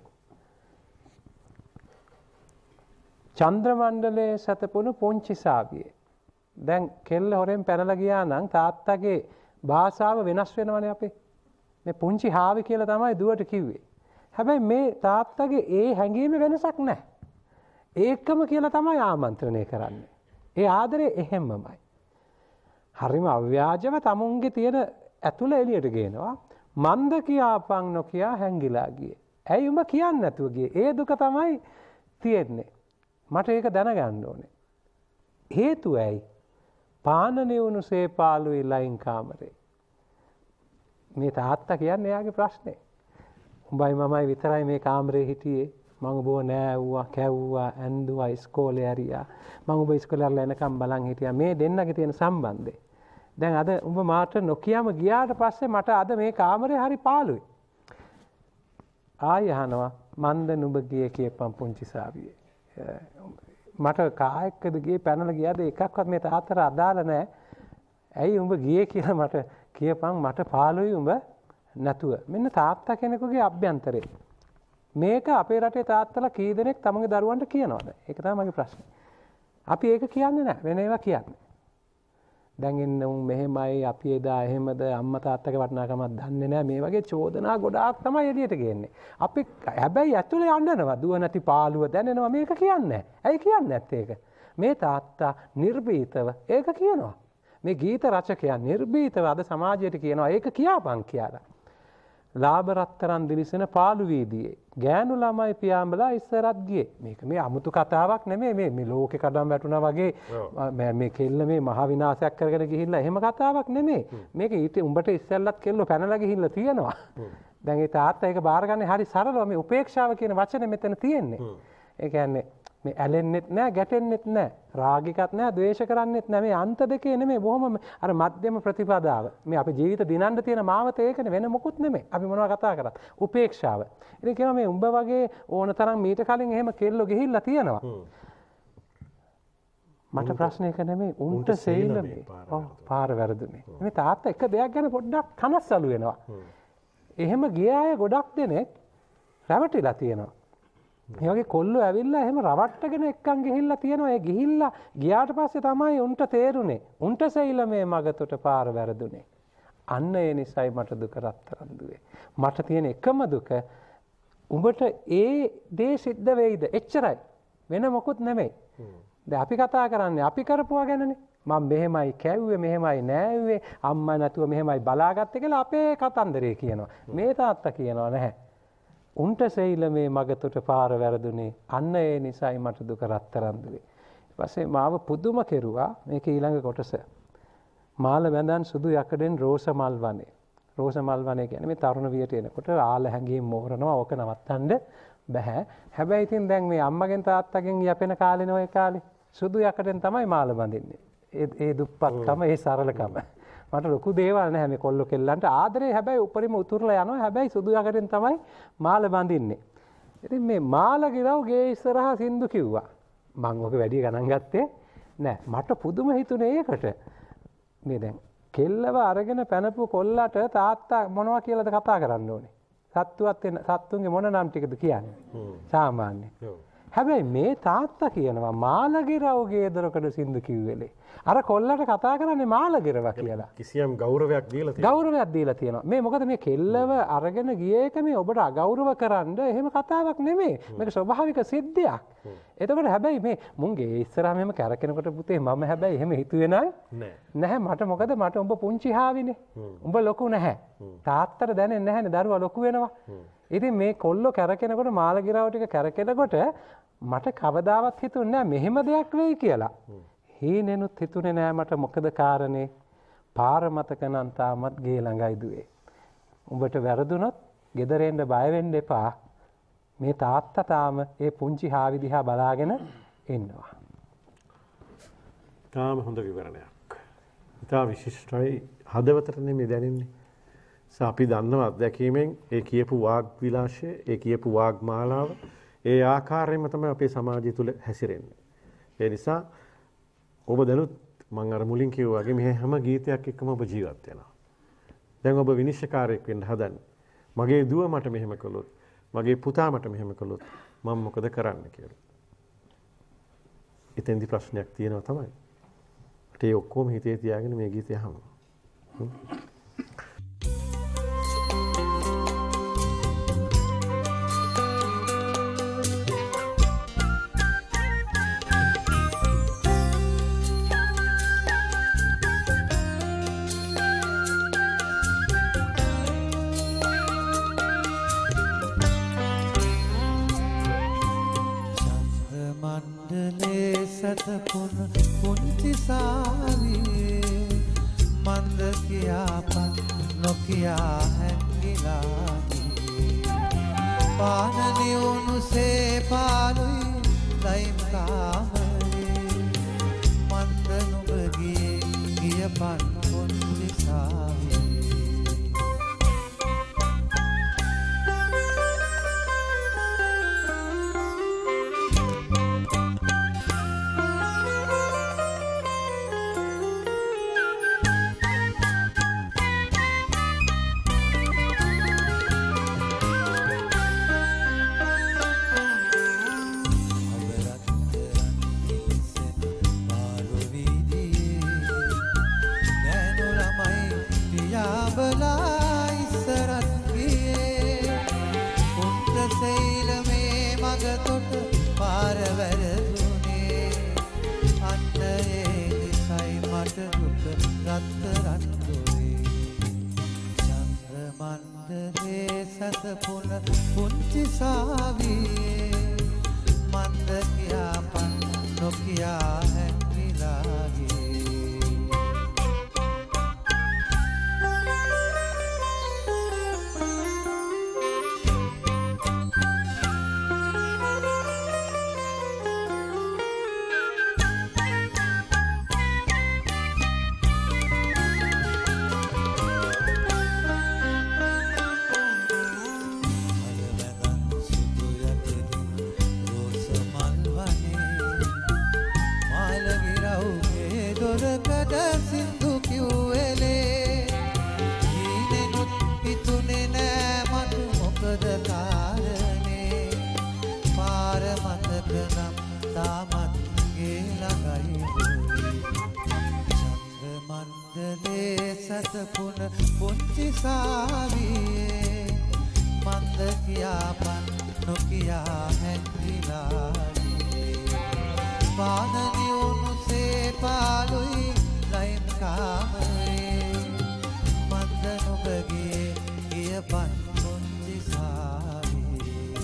චන්ද්‍ර මණ්ඩලයේ සැතපුණු පුංචි සාවියේ දැන් කෙල්ල හොරෙන් පැනලා ගියා නම් තාත්තගේ භාෂාව වෙනස් වෙනවනේ අපේ. මේ පුංචි හාවි කියලා තමයි දුවට කිව්වේ. හැබැයි මේ තාත්තගේ ඒ හැඟීම වෙනසක් නැහැ. ඒකම කියලා තමයි ආමන්ත්‍රණය කරන්නේ. ඒ ආදරේ එහෙම්මමයි. හරිම අව්‍යාජව තමුන්ගේ තියෙන ඇතුළ එළියට ගේනවා. මන්ද කියාපන් නොකියා හැංගිලා ගියේ. ඇයි උඹ කියන්නේ නැතුව ගියේ? ඒ දුක තමයි තියෙන්නේ. මට ඒක දැනගන්න ඕනේ. හේතුව ඇයි? පානනේ වුණුසේ පාළුයි ලයින් කාමරේ. මේ තාත්තා කියන්නේ එයාගේ ප්‍රශ්නේ. උඹයි මමයි විතරයි මේ කාමරේ හිටියේ. මම ඔබව නෑවුවා, කැව්වා, ඇඳුවා, ඉස්කෝලේ ඇරියා. මම ඔබ ඉස්කෝලේ ඇරලා එනකම් බලන් හිටියා. මේ දෙන්නගේ තියෙන සම්බන්ධය. දැන් අද උඹ මාට නොකියම ගියාට පස්සේ මට අද මේ කාමරේ හරි පාළුයි. ආය අහනවා මන්ද නුඹ ගියේ කියපම් පුංචි සාවියේ. මට කායකද ගියේ පැනලා ගියාද එකක්වත් මේ තාත්තට අදාළ නැහැ. ඇයි උඹ ගියේ කියලා මට කියපන් මට පාළුයි උඹ නැතුව. මෙන්න තාත්තා කෙනෙකුගේ අභ්‍යන්තරේ. මේක අපේ රටේ තාත්තලා කී දෙනෙක් තමන්ගේ දරුවන්ට කියනවද? ඒක තමයි මගේ ප්‍රශ්නේ. අපි ඒක කියන්නේ නැහැ. වෙන ඒවා කියන්නේ. දැන් ඉන්න උන් මෙහෙමයි අපි එදා එහෙමද අම්මා තාත්තගේ වටිනාකමක් දන්නේ නැහැ. මේ වගේ චෝදනා ගොඩාක් තමයි එළියට ගේන්නේ. අපි හැබැයි ඇතුලේ අඬනවා. දුව නැති පාළුව දැනෙනවා මේක කියන්නේ නැහැ. ඇයි කියන්නේ නැත්තේ ඒක? මේ තාත්තා නිර්භීතව ඒක කියනවා. මේ ගීත රචකයා නිර්භීතව අද සමාජයට කියනවා ඒක කියාපන් කියලා. ලාභ රත්තරන් දිලිසෙන පාළු වීදියේ ගෑනු ළමයි පියාඹලා ඉස්සරත් ගියේ. මේක මේ අමුතු කතාවක් නෙමෙයි. මේ ලෝකේ කඩම් වැටුණා වගේ මේ කෙල්ල මේ මහ විනාශයක් කරගෙන ගිහිල්ලා එහෙම කතාවක් නෙමෙයි. මේක ඊට උඹට ඉස්සෙල්ලත් කෙල්ල පැනලා ගිහිල්ලා තියෙනවා. දැන් ඒ තාත්තා ඒක බාරගන්නේ හරි සරලව මේ උපේක්ෂාව කියන වචනේ මෙතන තියෙන්නේ. ඒ කියන්නේ මේ ඇලෙන්නෙත් නැහැ, ගැටෙන්නෙත් නැහැ, රාගිකත් නැහැ, ද්වේෂ කරන්නෙත් නැහැ. මේ අන්ත දෙකේ නෙමෙයි බොහොම අර මධ්‍යම ප්‍රතිපදාව. මේ අපේ ජීවිත දිනන්න තියෙන මාවත ඒකනේ වෙන මොකුත් නෙමෙයි. අපි මොනවා කතා කරත් උපේක්ෂාව. ඉතින් කියනවා මේ උඹ වගේ ඕන තරම් මීට කලින් එහෙම කෙල්ලෝ ගිහිල්ලා තියෙනවා. මට ප්‍රශ්නේ ඒක නෙමෙයි උන්ට සෙයිලමේ. ඔව් පාර වැරදුනේ. මේ තාත්තා එක දෙයක් ගැන පොඩ්ඩක් කනස්සලු වෙනවා. එහෙම ගිය අය ගොඩක් දෙනෙක් රැවටිලා තියෙනවා. මේ වගේ කොල්ලෝ ඇවිල්ලා එහෙම රවට්ටගෙන එක්කන් ගිහිල්ලා තියෙනවා. ඒ ගිහිල්ලා ගියාට පස්සේ තමයි උන්ට තේරුනේ. උන්ට සෙයිලමේ මගතොට පාර වැරදුනේ. අන්න ඒ නිසයි මට දුක රත්තරන් දුවේ. මට තියෙන එකම දුක උඹට ඒ දේ සිද්ධ වෙයිද? එච්චරයි. වෙන මොකුත් නෙමෙයි. දැන් අපි කතා කරන්නේ අපි කරපුවා ගැනනේ. මම මෙහෙමයි කැව්වේ මෙහෙමයි නෑව්වේ අම්මා නැතුව මෙහෙමයි බලාගත්තේ කියලා අපේ කතන්දරේ කියනවා. මේ තාත්තා කියනවා නැහැ. උන්ට සෙයිලමේ මගතොට පාර වැරදුනේ. අන්න ඒ නිසයි මට දුක රත්තරන් දුවේ. ඊට පස්සේ මාව පුදුම කෙරුවා මේක ඊළඟ කොටස. මාල වැඳන් සුදු යකඩෙන් රෝස මල් වනේ. රෝස මල් වනේ කියන්නේ මේ තරුණ වියට එනකොට ආල හැංගීම් මෝරනවා. ඕක නවත්තන්න බෑ. හැබැයි ඉතින් දැන් මේ අම්මගෙන් තාත්තගෙන් යැපෙන කාලේනේ ඔය කාලේ. සුදු යකඩෙන් තමයි මාල බඳින්නේ. ඒ දුප්පත්කම ඒ සරලකම. මට ලොකු දේවල් නැහැ මේ කොල්ල කෙල්ලන්ට ආදරේ හැබැයි උපරිම උතුරලා යනවා. හැබැයි සුදු යකඩෙන් තමයි මාල බඳින්නේ. ඉතින් මේ මාල ගිරව් ගේ ඉස්සරහා සින්දු කිව්වා. මම ඔක වැඩි ගණන් ගත්තේ නෑ. මට පුදුම හිතුනේ ඒකට. මේ දැන් කෙල්ලව අරගෙන පැනපු කොල්ලට තාත්තා මොනවා කියලාද කතා කරන්න ඕනේ? සත්තුන්ගේ මොන නම් ටිකද කියන්නේ? සාමාන්‍ය. හැබැයි මේ තාත්තා කියනවා මාළගිරවගේ දොරකඩ සින්දු කිව්වෙලේ. අර කොල්ලට කතා කරන්නේ මාළගිරව කියලා. කිසියම් ගෞරවයක් දීලා තියෙනවා. ගෞරවයක් දීලා තියෙනවා. මේ මොකද මේ කෙල්ලව අරගෙන ගිය එක මේ ඔබට අගෞරව කරන්න එහෙම කතාවක් නෙමෙයි. මේක ස්වභාවික සිද්ධියක්. එතකොට හැබැයි මේ මුන්ගේ ඉස්සරහා මෙහෙම කැරකෙනකොට පුතේ මම හැබැයි එහෙම හිතුවේ නැහැ. මට මොකද මට උඹ පුංචි හාවිනේ. උඹ ලොකු නැහැ. තාත්තට දැනෙන්නේ නැහැනේ දරුවා ලොකු වෙනවා. ඉතින් මේ කොල්ලෝ කැරකෙනකොට මාළගිරව ටික කැරකෙනකොට මට කවදාවත් හිතුන්නේ නැහැ මෙහෙම දෙයක් වෙයි කියලා. හීනෙනුත් හිතුනේ නැහැ මට මොකද කාරණේ. පාර මතක නම් තාමත් ගේ ළඟයි දුවේ. උඹට වැරදුනොත් ගෙදර එන්න බය වෙන්න එපා. මේ තාත්තා තාම ඒ පුංචි හාවි දිහා බලාගෙන ඉන්නවා. තාම හොඳ විවරණයක්. ඉතා විශිෂ්ටයි හදවතට නෙමෙයි දැනෙන්නේ. අපි දන්නවා අත්දැකීමෙන් ඒ කියපු වාග් විලාශය, ඒ කියපු වාග් මාලාව ඒ ආකාරයෙන්ම තමයි අපේ සමාජය තුළ හැසිරෙන්නේ. ඒ නිසා ඔබ දැනුත් මම අර මුලින් කිව්වා වගේ මේ හැම ගීතයක් එක්කම ඔබ ජීවත් වෙනවා. දැන් ඔබ විනිශ්චයකාරයෙක් වෙන්න හදන්නේ. මගේ දුව මට මෙහෙම කළොත්, මගේ පුතා මට මෙහෙම කළොත් මම මොකද කරන්න කියලා. එතෙන්දි ප්‍රශ්නයක් තියෙනවා තමයි. ඒ ඔක්කොම හිතේ තියාගෙන මේ ගීතය අහනවා. සතපුන පුංචි සාවියේ මන්ද කියාපත් නොකියා හැංගිලා පාන නිවුණුසේ පාලුයි ලයිම් කාමරේ මන්ද නුඹ ගියේ ගියපන් පුංචි සාවියේ සතපුන පුංචි සාවියේ මන්ද කියාපන් නොකියා හැංගිලා සතපුන පුංචි සාවියේ මන්ද කියාපන් නොකියා හැංගිලා පාන නිවුණුසේ පාලුයි ලයිම් කාමරේ මන්ද නුඹ ගියේ ගියපන් පුංචි සාවියේ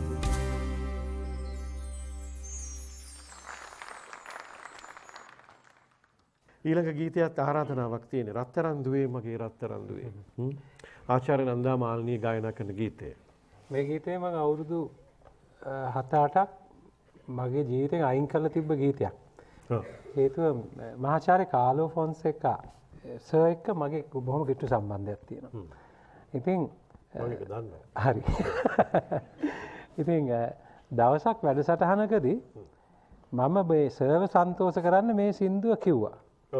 ඊළඟ ගීතයත් ආරාධනාවක් තියෙන රත්තරන් දුවේ මගේ රත්තරන් දුවේ. ආචාර්ය නන්දා මාලිනී ගායනා කරන ගීතය. මේ ගීතය මම අවුරුදු 7-8ක් මගේ ජීවිතෙන් අයින් කරලා තිබ්බ ගීතයක්. හේතුව මහාචාර්ය කාලෝ ෆොන්සේකා සර් එක්ක මගේ බොහොම කිට්ටු සම්බන්ධයක් තියෙනවා. ඉතින් හරි. ඉතින් දවසක් වැඩසටහනකදී මම මේ සර්ව සන්තෝෂ කරන්න මේ සින්දුව කිව්වා.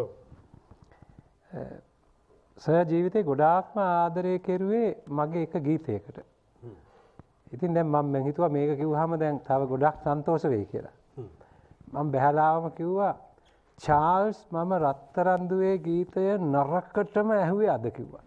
සර් ජීවිතේ ගොඩාක්ම ආදරය කෙරුවේ මගේ එක ගීතයකට. ඉතින් දැන් මම හිතුවා මේක කිව්වහම දැන් තව ගොඩක් සන්තෝෂ වෙයි කියලා. මම බහැලාවම කිව්වා චාල්ස් මම රත්තරන් දුවේ ගීතය නරකටම ඇහුවේ අද කිව්වා.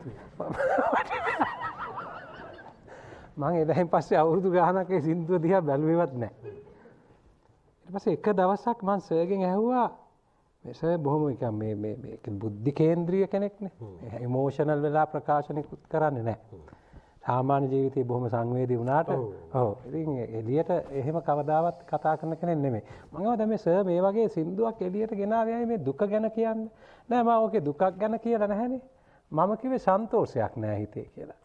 මම එදායින් පස්සේ අවුරුදු ගානක් ඒ සින්දුව දිහා බැලුවේවත් නැහැ. ඊට පස්සේ එක දවසක් මම සර්ගෙන් ඇහුවා මේ සර් බොහොම මේ බුද්ධි කේන්ද්‍රීය කෙනෙක්නේ. ඉමෝෂනල් වෙලා ප්‍රකාශනිකුත් කරන්නේ නැහැ. සාමාන්‍ය ජීවිතේ බොහොම සංවේදී වුණාට ඔව් ඉතින් එළියට එහෙම කවදාවත් කතා කරන කෙනෙක් නෙමෙයි. මම හිතුවා දැන් මේ සර් මේ වගේ සින්දුවක් එළියට ගෙනාවේයි මේ දුක ගැන කියන්නේ. නෑ මම ඔකේ දුකක් ගැන කියලා නැහැනේ. මම කිව්වේ සන්තෝෂයක් නෑ හිතේ කියලා.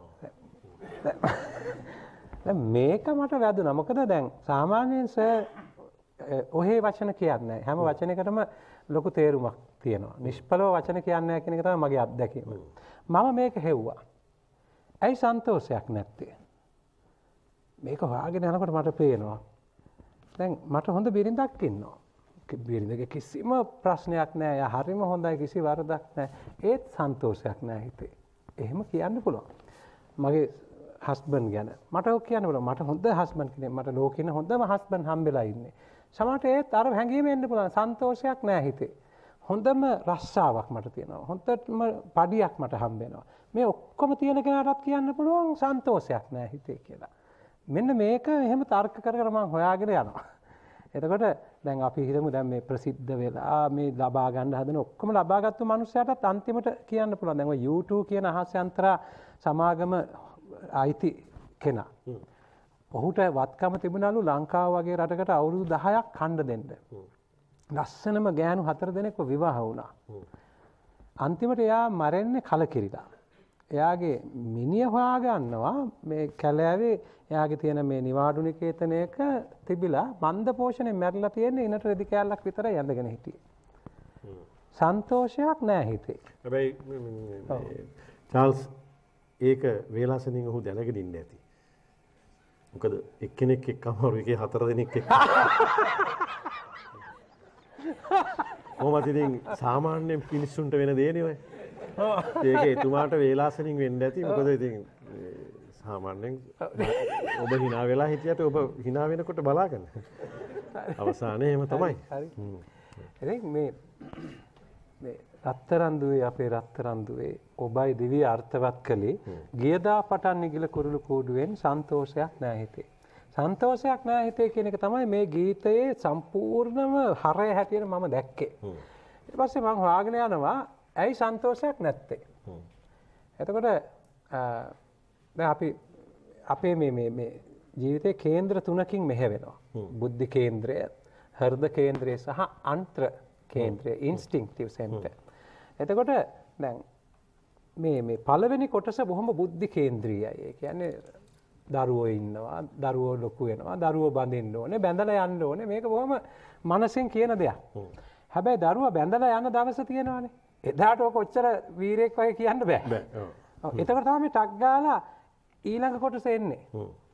දැන් මේක මට වැදුනා. මොකද දැන් සාමාන්‍යයෙන් සර් ඔහේ වචන කියන්නේ හැම වචනයකටම ලොකු තේරුමක් තියෙනවා. නිෂ්පලව වචන කියන්නේ නැහැ කියන එක තමයි මගේ අත්දැකීම. මම මේක හෙව්වා. ඇයි සන්තෝෂයක් නැත්තේ? මේක හොයාගෙන යනකොට මට පේනවා. දැන් මට හොඳ බිරිඳක් ඉන්නවා. බිරිඳගේ කිසිම ප්‍රශ්නයක් නැහැ. එයා හරිම හොඳයි කිසි වරදක් නැහැ. ඒත් සන්තෝෂයක් නැහැ හිතේ. එහෙම කියන්න පුළුවන්. මගේ හස්බන්ඩ් ගැන මට ඔක් කියන්න පුළුවන්. මට හොඳ හස්බන්ඩ් කෙනෙක් මට ලෝකෙින හොඳම හස්බන්ඩ් හම්බෙලා ඉන්නේ. සමහරට ඒත් අර හැංගීම එන්න පුළුවන්. සන්තෝෂයක් නැහැ හිතේ. හොඳම රස්සාවක් මට තියෙනවා. හොඳටම පඩියක් මට හම්බ වෙනවා. මේ ඔක්කොම තියෙන කෙනාටත් කියන්න පුළුවන් සන්තෝෂයක් නැහැ හිතේ කියලා. මෙන්න මේක එහෙම තර්ක කර කර මම හොයාගෙන යනවා. එතකොට දැන් අපි හිතමු දැන් මේ ප්‍රසිද්ධ වෙලා මේ ලබා ගන්න හදන ඔක්කොම ලබාගත්තු මිනිස්සයාටත් අන්තිමට කියන්න පුළුවන්. දැන් ඔය U2 කියන අහස් යන්ත්‍රා සමාගම අයිති කෙනා. ඔහුට වත්කම තිබුණලු ලංකාව වගේ රටකට අවුරුදු 10ක් කණ්ඩ දෙන්න. ලස්සනම ගෑනු 4 දෙනෙක්ව විවාහ වුණා. අන්තිමට එයා මැරෙන්නේ කලකිරිලා. එයාගේ මිනිහ හොයාගන්නවා මේ කැලෑවේ එයාගේ තියෙන මේ නිවාඩු නිකේතනයක තිබිලා මන්ද පෝෂණයෙන් මැරිලා තියෙන්නේ ඉනට රෙදි කෑල්ලක් විතරයි ඇඳගෙන හිටියේ. සන්තෝෂයක් නැහැ හිතේ. හැබැයි චාල්ස් ඒක වේලාසනින් ඔහු දැනගෙන ඉන්නේ නැති. මොකද එක්කෙනෙක් එක්කම එකේ 4 දෙනෙක් එක්ක. කොහොමද ඉතින් සාමාන්‍යයෙන් මිනිස්සුන්ට වෙන දේනේ ඔය. ඒක එතුමාට වේලාසනින් වෙන්න ඇති. මොකද ඉතින් සාමාන්‍යයෙන් ඔබ hina වෙලා හිටියට ඔබ hina වෙනකොට බලාගන්න. අවසානයේ එහෙම තමයි. හරි. ඉතින් මේ රත්තරන් දුවේ අපේ රත්තරන් දුවේ ඔබයි දිවි අර්ථවත් කළේ ගියදා පටන් නිගිල කුරුළු කූඩුවෙන් සන්තෝෂයක් නැහැ හිතේ. සන්තෝෂයක් නැහැ හිතේ කියන එක තමයි මේ ගීතයේ සම්පූර්ණම හරය හැටියට මම දැක්කේ. ඊට පස්සේ මම හොයාගෙන යනවා ඇයි සන්තෝෂයක් නැත්තේ? එතකොට දැන් අපි අපේ මේ ජීවිතේ කේන්ද්‍ර තුනකින් මෙහෙවෙනවා. බුද්ධි කේන්ද්‍රය, හෘද කේන්ද්‍රය සහ අන්ත්‍ර කේන්ද්‍රය, ඉන්ස්ටින්ක්ටිව් සෙන්ටර්. එතකොට දැන් මේ පළවෙනි කොටස බොහොම බුද්ධි කේන්ද්‍රීයයි. ඒ කියන්නේ දරුවෝ ඉන්නවා, දරුවෝ ලොකු වෙනවා, දරුවෝ බඳින්න ඕනේ, බැඳලා යන්න ඕනේ. මේක බොහොම මනසෙන් කියන දෙයක්. හැබැයි දරුවා බැඳලා යන දවස තියෙනවානේ. එදාට ඔක කොච්චර වීරයෙක් වගේ කියන්න බෑ. එතකොට තමයි ටක් ගාලා ඊළඟ කොටස එන්නේ.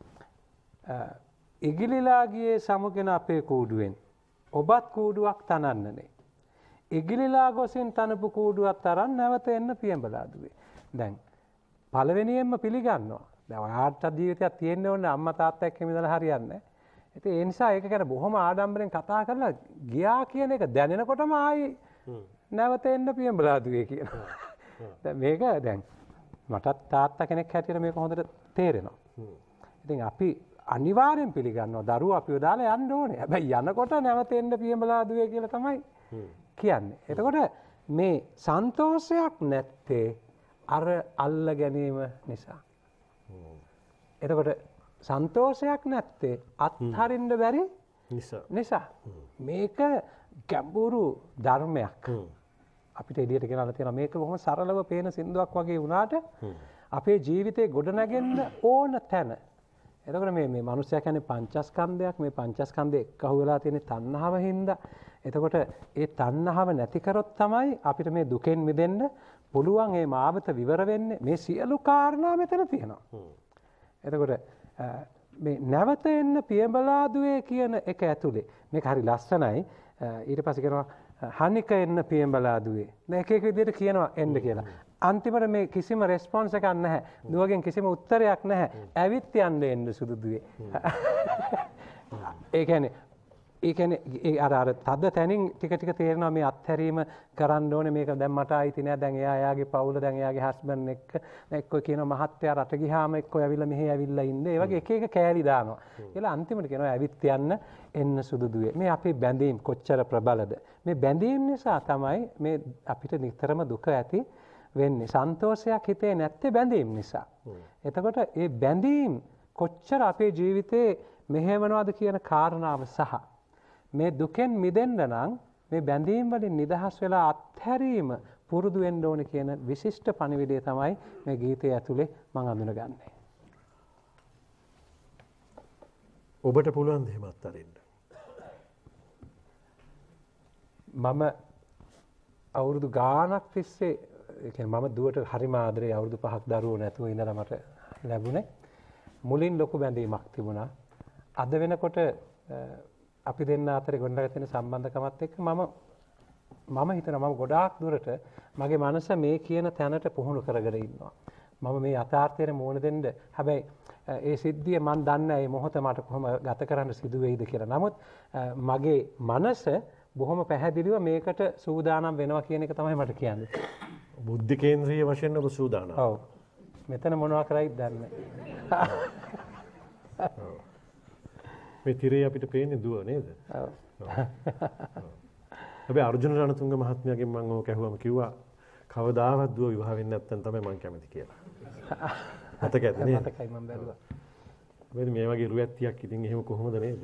ඉගිලිලා ගියේ සමුගෙන අපේ කූඩුවෙන් ඔබත් කූඩුවක් තනන්නනේ. ඉගිලිලා ගොසින් තනපු කූඩුවක් තරන් නැවත එන්න පියඹලා දුවේ. දැන් පළවෙනියෙන්ම පිළිගන්නවා. දැන් ඔයාට ජීවිතයක් තියෙන්න ඕනේ අම්මා තාත්තා එක්ක ඉඳලා හරියන්නේ නැහැ. ඉතින් ඒ නිසා ඒක ගැන බොහොම ආඩම්බරෙන් කතා කරලා ගියා කියන එක දැනෙනකොටම ආයි නැවත එන්න පියඹලා දුවේ කියනවා. දැන් මේක දැන් මටත් තාත්තා කෙනෙක් හැටියට මේක හොඳට තේරෙනවා. ඉතින් අපි අනිවාර්යෙන් පිළිගන්නවා දරුවෝ අපිව දාලා යන්න ඕනේ. හැබැයි යනකොට නැවත එන්න පියඹලා දුවේ කියලා තමයි කියන්නේ. එතකොට මේ සන්තෝෂයක් නැත්තේ අර අල්ල ගැනීම නිසා. එතකොට සන්තෝෂයක් නැත්තේ අත්හරින්න බැරි නිසා. මේක ගැඹුරු ධර්මයක්. අපිට එළියට ගෙනල්ලා තියෙනවා මේක බොහොම සරලව පේන සින්දුවක් වගේ වුණාට අපේ ජීවිතේ ගොඩනගෙන්න ඕන තැන. එතකොට මේ මනුස්සයා කියන්නේ පංචස්කන්ධයක්. මේ පංචස්කන්ධේ එක්කහුව වෙලා තියෙන තණ්හාව හින්දා. එතකොට ඒ තණ්හාව නැති කරොත් තමයි අපිට මේ දුකෙන් මිදෙන්න පුළුවන්. මේ මාවත විවර වෙන්නේ. මේ සියලු කාරණා මෙතන තියෙනවා. එතකොට මේ නැවත එන්න පියඹලා දුවේ කියන එක ඇතුලේ මේක හරි ලස්සනයි. ඊට පස්සේ කියනවා හනික එන්න පියඹලා දුවේ. දැන් එක විදිහට කියනවා එන්න කියලා. අන්තිමට මේ කිසිම රෙස්පොන්ස් එකක් නැහැ. දුවගෙන් කිසිම උත්තරයක් නැහැ. ඇවිත් යන්න එන්න සුදු දුවේ. ඒ කියන්නේ අර තද තැනින් ටික ටික තේරෙනවා මේ අත්හැරීම කරන්න ඕනේ. මේක දැන් මට ආйти නෑ. දැන් එයාගේ පවුල දැන් එයාගේ හස්බන්ඩ් එක්ක එක්ක කියනවා මහත්තයා රට ගියාම එක්ක ඇවිල්ලා මෙහෙ ඇවිල්ලා ඉන්නේ. ඒ වගේ එක එක කෑලි දානවා. කියලා අන්තිමට කියනවා ඇවිත් යන්න එන්න සුදු දුවේ. මේ අපේ බැඳීම් කොච්චර ප්‍රබලද? මේ බැඳීම් නිසා තමයි මේ අපිට නිතරම දුක ඇති වෙන්නේ. සන්තෝෂයක් හිතේ නැත්තේ බැඳීම් නිසා. එතකොට ඒ බැඳීම් කොච්චර අපේ ජීවිතේ මෙහෙවනවද කියන කාරණාව සහ මේ දුකෙන් මිදෙන්න නම් මේ බැඳීම් වලින් නිදහස් වෙලා අත්හැරීම පුරුදු වෙන්න ඕනේ කියන විශිෂ්ට පණිවිඩය තමයි මේ ගීතය ඇතුලේ මම අඳුනගන්නේ. ඔබට පුළුවන් ද එහෙම අත්හරින්න? මම අවුරුදු ගාණක් තිස්සේ ඒ කියන්නේ මම දුවට හරිම ආදරේ අවුරුදු 5ක් දරුවෝ නැතුව ඉඳලා මට ලැබුණේ. මුලින් ලොකු බැඳීමක් තිබුණා. අද වෙනකොට අපි දෙන්න අතරේ ගොඩනගා තියෙන සම්බන්ධකමත් එක්ක මම හිතනවා මම ගොඩාක් දුරට මගේ මනස මේ කියන තැනට පුහුණු කරගෙන ඉන්නවා. මම මේ යථාර්ථයට මුහුණ දෙන්න හැබැයි ඒ සිද්ධිය මම දන්නේ නැහැ මේ මොහොත මට කොහොම ගත කරන්න සිදු වෙයිද කියලා. නමුත් මගේ මනස බොහොම පැහැදිලිව මේකට සූදානම් වෙනවා කියන එක තමයි මට කියන්නේ. බුද්ධි කේන්ද්‍රීය වශයෙන් ඔබ සූදානම්. ඔව්. මෙතන මොනවා කරයිද දන්නේ නැහැ. මේ තිරේ අපිට පේන්නේ දුව නේද? ඔව්. හැබැයි අර්ජුන රණතුංග මහත්මයාගෙන් මම ඕක ඇහුවම කිව්වා කවදාවත් දුව විවාහ වෙන්නේ නැත්නම් තමයි මම කැමති කියලා. මතක ඇති නේද? මතකයි මම බැලුවා. මොකද මේ වගේ රුවැත්තියක් ඉතින් එහෙම කොහොමද නේද?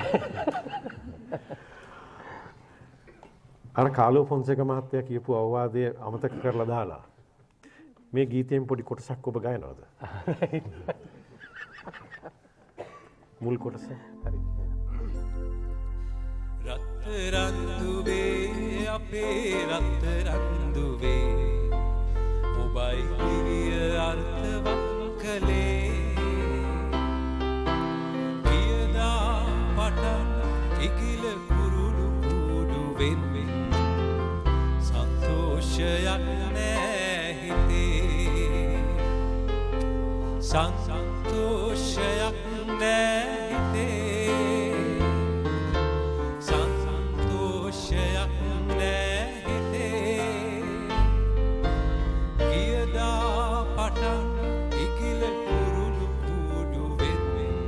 අර කාලෝ ෆොන්සේක මහත්තයා කියපු අවවාදය අමතක කරලා දාලා මේ ගීතයෙන් පොඩි කොටසක් ඔබ ගයනවද? මුල් කොටස. හරි. රත්තරන් දුවේ අපේ රත්තරන් දුවේ ඔබයි කිරිය අර්ථවත් කළේ කියදා පටන් ඉකිල කුරුළු කුඩු වෙන්වෙන් සන්තෝෂයක් නෑ හිතේ සන්තෝෂයක් නෑ හිතේ සන්තෝෂයක් නෑ හිතේ කියදා පටන් ඉකිල කුරුළු කුඩු වෙන්වෙන්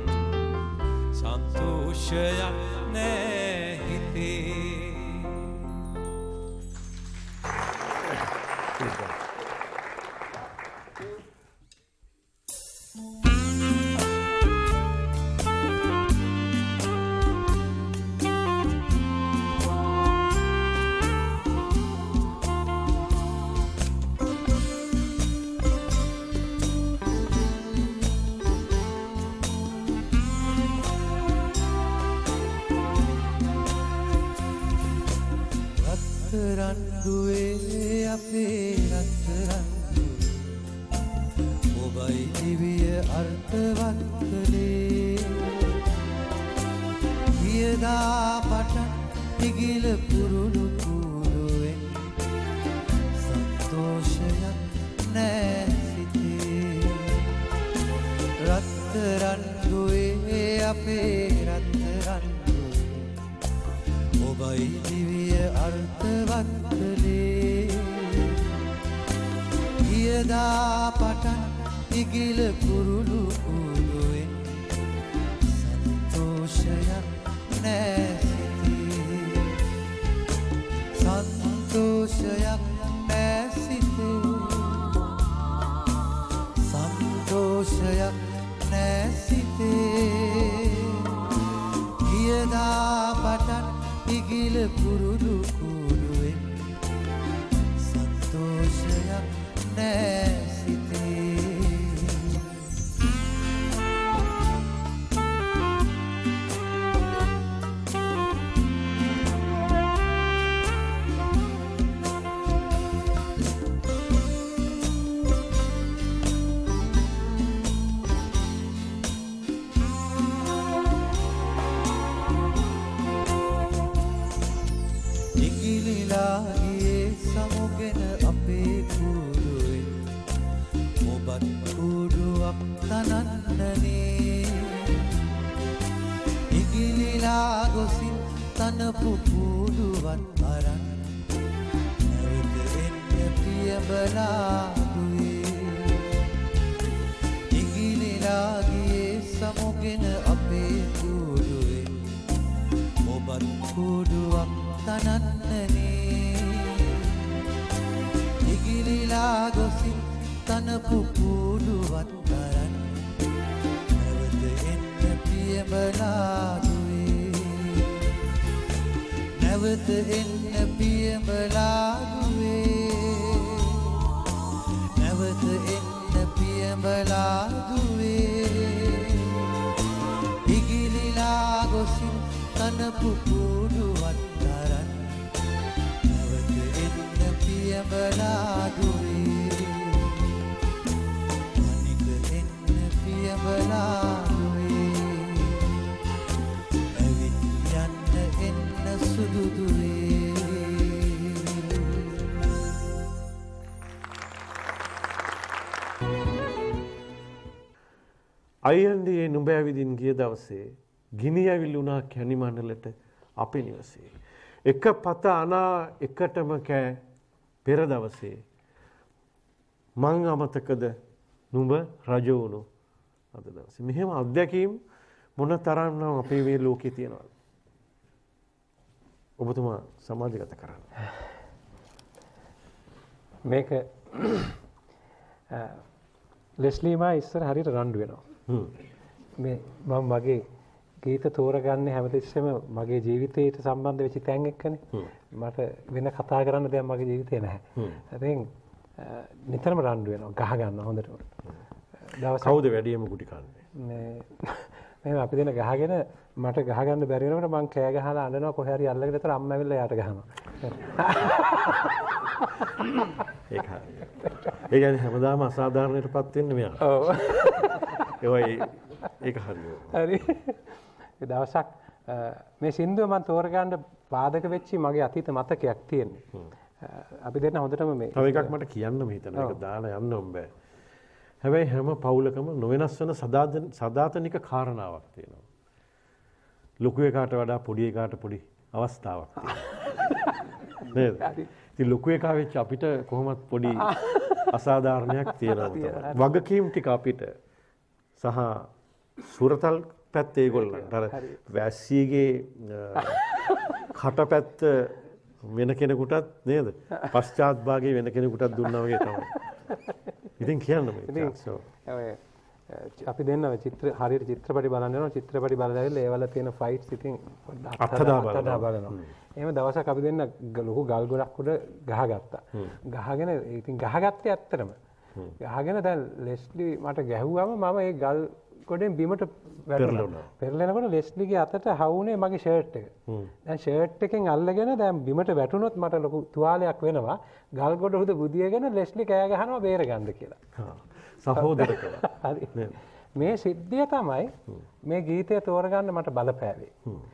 සන්තෝෂයක් නෑ හිතේ රත්තරන් දුවේ අපේ රත්තරන් ඔබයි දිවිය අර්ථවත් කළේ කියදා පටන් ඉගිල පුරුළු කුඩුවෙන් සන්තෝෂයක් නෑ සිතේ රත්තරන් දුවේ අපේ රත්තරන් ඔබයි දිවිය අර්ථවත් කළේ කියදා පටන් ඉගිල කුරුළු කුඩුවෙන් සන්තෝෂයක් නෑ සිතේ සන්තෝෂයක් නෑ සිතේ සන්තෝෂයක් නෑ සිතේ කියදා පටන් ඉගිල පුරුදු කුඩුවෙන් සන්තෝෂයක් නෑ සිතේ ඉගිලිලාගේ සමුගෙන අපේ කුඩුවෙන් ඔබත් කුඩුවක් තනන්නනේ ඉගිලිලා ගොසින් තනපු කුඩුවත් අරන් නැවත එන්න පියඹලා දුවේ ඉගිලිලාගේ සමුගෙන අපේ කුඩුවෙන් ඔබත් කුඩුවක් තනන්නනේ ඉගිලිලා ගොසින් තනපු කුඩුවත් අරන් නැවත එන්න පියඹලා දුවේ නැවත එන්න පියඹලා දුවේ නැවත එන්න පියඹලා දුවේ ඉගිලිලා ගොසින් තනපු කුඩුවත් අරන් නැවත එන්න පියඹලා දුවේ අනික එන්න පියඹලා දුවේ ඇවිත් යන්න එන්න සුදු දුවේ අයියන්ගේ නුඹ ඇවිදින් ගිය දවසේ ගිනි ඇවිල්ුණා කැනිමණ්ඩලට අපේ නිවසේ එක පත අනා එකටම කෑ පෙර දවසේ මං අමතකද නුඹ රජ වුණු අද දවසේ මෙහෙම අත්දැකීම් මොන තරම්නම් අපේ මේ ලෝකේ තියෙනවද ඔබතුමා සමාජගත කරන්න මේක ලෙස්ලීමා ඉස්සර හරියට රණ්ඩු වෙනවා මේ මම මගේ ගීත තෝරගන්නේ හැමතිස්සෙම මගේ ජීවිතයට සම්බන්ධ වෙච්ච තැන් එක්කනේ. මට වෙන කතා කරන්න දෙයක් මගේ ජීවිතේ නැහැ. ඉතින් නිතරම රණ්ඩු වෙනවා ගහ ගන්නවා හොඳටම. කවුද වැඩියම ගුටි කන්නේ? මේ අපි දෙන ගහගෙන මට ගහ ගන්න බැරි වෙනකොට මං කෑ ගහලා අඬනවා කොහේ හරි අල්ලගෙන ඉතර අම්මා ඇවිල්ලා යාට ගහනවා. ඒක හරි. ඒ කියන්නේ හැමදාම අසාධාරණයටපත් වෙන්නේ මෙයා. ඔව්. ඒක හරි. හරි. ඒ දවසක් මේ සින්දුව මම තෝරගන්න පාදක වෙච්චි මගේ අතීත මතකයක් තියෙනවා. අපි දෙන්න හොඳටම මේ තව එකක් මට කියන්න හිතෙන එක දාලා යන්න බෑ. හැබැයි හැම පවුලකම නොවෙනස් වෙන සදාතනික කාරණාවක් තියෙනවා. ලොකු එකාට වඩා පොඩි එකාට පොඩි අවස්ථාවක් තියෙනවා. නේද? ඉතින් ලොකු එකා වෙච්ච අපිට කොහොමත් පොඩි අසාධාරණයක් තියෙනවා. වගකීම් ටික අපිට සහ සුරතල් පැත්තේ ඒගොල්ලන්ට අර වැස්සීගේ කටපැත්ත වෙන කෙනෙකුටත් නේද? පශ්චාත් භාගයේ වෙන කෙනෙකුටත් දුන්නා වගේ තමයි. ඉතින් කියන්න මේ අපි දෙන්න හරියට චිත්‍රපටි බලන්න යනවා. චිත්‍රපටි බලලා ඒවල තියෙන ෆයිට්ස් ඉතින් අත්හදා බලනවා. එහෙම දවසක් අපි දෙන්න ලොකු ගල් ගොඩක් උඩ ගහගත්තා. ගහගෙන ඉතින් ගහගත්තේ ඇත්තටම. ගහගෙන දැන් ලෙස්ලි මට ගැහුවාම මම ඒ ගල් ගොඩෙන් බිමට වැටුණා. පෙරලෙනකොට ලෙස්ලිගේ අතට හවුනේ මගේ ෂර්ට් එක. දැන් ෂර්ට් එකෙන් අල්ලගෙන දැන් බිමට වැටුනොත් මට ලොකු තුවාලයක් වෙනවා. ගල් ගොඩ උඩ බුදියගෙන ලෙස්ලි කෑ ගහනවා බේරගන්න කියලා. සහෝදරකම. හරි. මේ සිද්ධිය තමයි මේ ගීතය තෝරගන්න මට බලපෑවේ.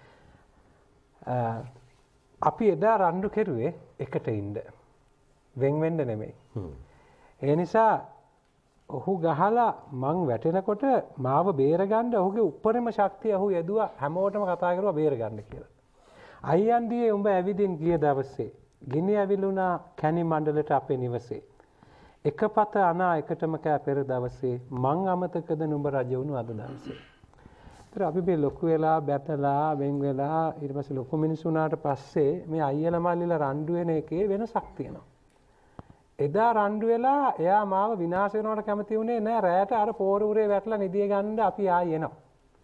අපි එදා රණ්ඩු කෙරුවේ එකට ඉන්න. වෙන් වෙන්න නෙමෙයි. ඒ නිසා ඔහු ගහලා මං වැටෙනකොට මාව බේරගන්න ඔහුගේ උපරිම ශක්තිය ඔහු යදුවා හැමෝටම කතා කරුවා බේරගන්න කියලා. අයියන්ඩියේ උඹ ඇවිදින් ගිය දවසේ ගිනි ඇවිලුණා කැණි මණ්ඩලට අපේ නිවසේ. එකපත අනා එකටම කෑ පෙර දවසේ මං අමතකද නුඹ රජ වුණු අද දවසේ. ඒතර අපි මේ ලොකු වෙලා බැතලා වෙන් වෙලා ඊට පස්සේ ලොකු මිනිස්සු වුණාට පස්සේ මේ අයියලා මල්ලිලා රණ්ඩු වෙන එකේ වෙනසක් තියෙනවා. එදා රණ්ඩු වෙලා එයා මාව විනාශ වෙනවට කැමති වුණේ නැහැ. රැයට අර පෝරුරේ වැටලා නිදිය ගන්න අපි ආයෙ එනවා.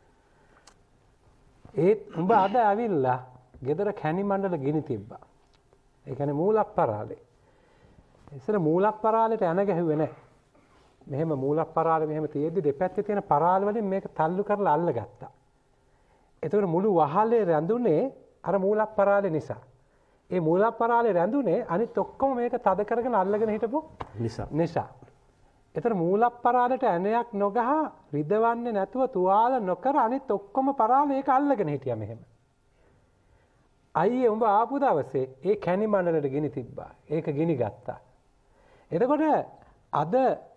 ඒත් උඹ අද ඇවිල්ලා ගෙදර කැණි මණ්ඩල ගිනි තිබ්බා. ඒ කියන්නේ මූලප්පරාලේ. ඉස්සර මූලප්පරාලේට යන ගැහුවේ නැහැ. මෙහෙම මූලප්පරාලේ මෙහෙම තියෙද්දි දෙපැත්තේ තියෙන පරාල වලින් මේක තල්ලු කරලා අල්ලගත්තා. ඒතකොට මුළු වහලේ රැඳුනේ අර මූලප්පරාලේ නිසා. ඒ මූලප්පරාලේ රැඳුනේ අනිත් ඔක්කොම මේක තද කරගෙන අල්ලගෙන හිටපු නිසා. ඒතර මූලප්පරාලට ඇණයක් නොගහ රිදවන්නේ නැතුව තුවාල නොකර අනිත් ඔක්කොම පරාල ඒක අල්ලගෙන හිටියා මෙහෙම. අයියේ උඹ ආපු දවසේ ඒ කැණි මණ්ඩලෙට ගිනි තිබ්බා. ඒක ගිනි ගත්තා. එතකොට අද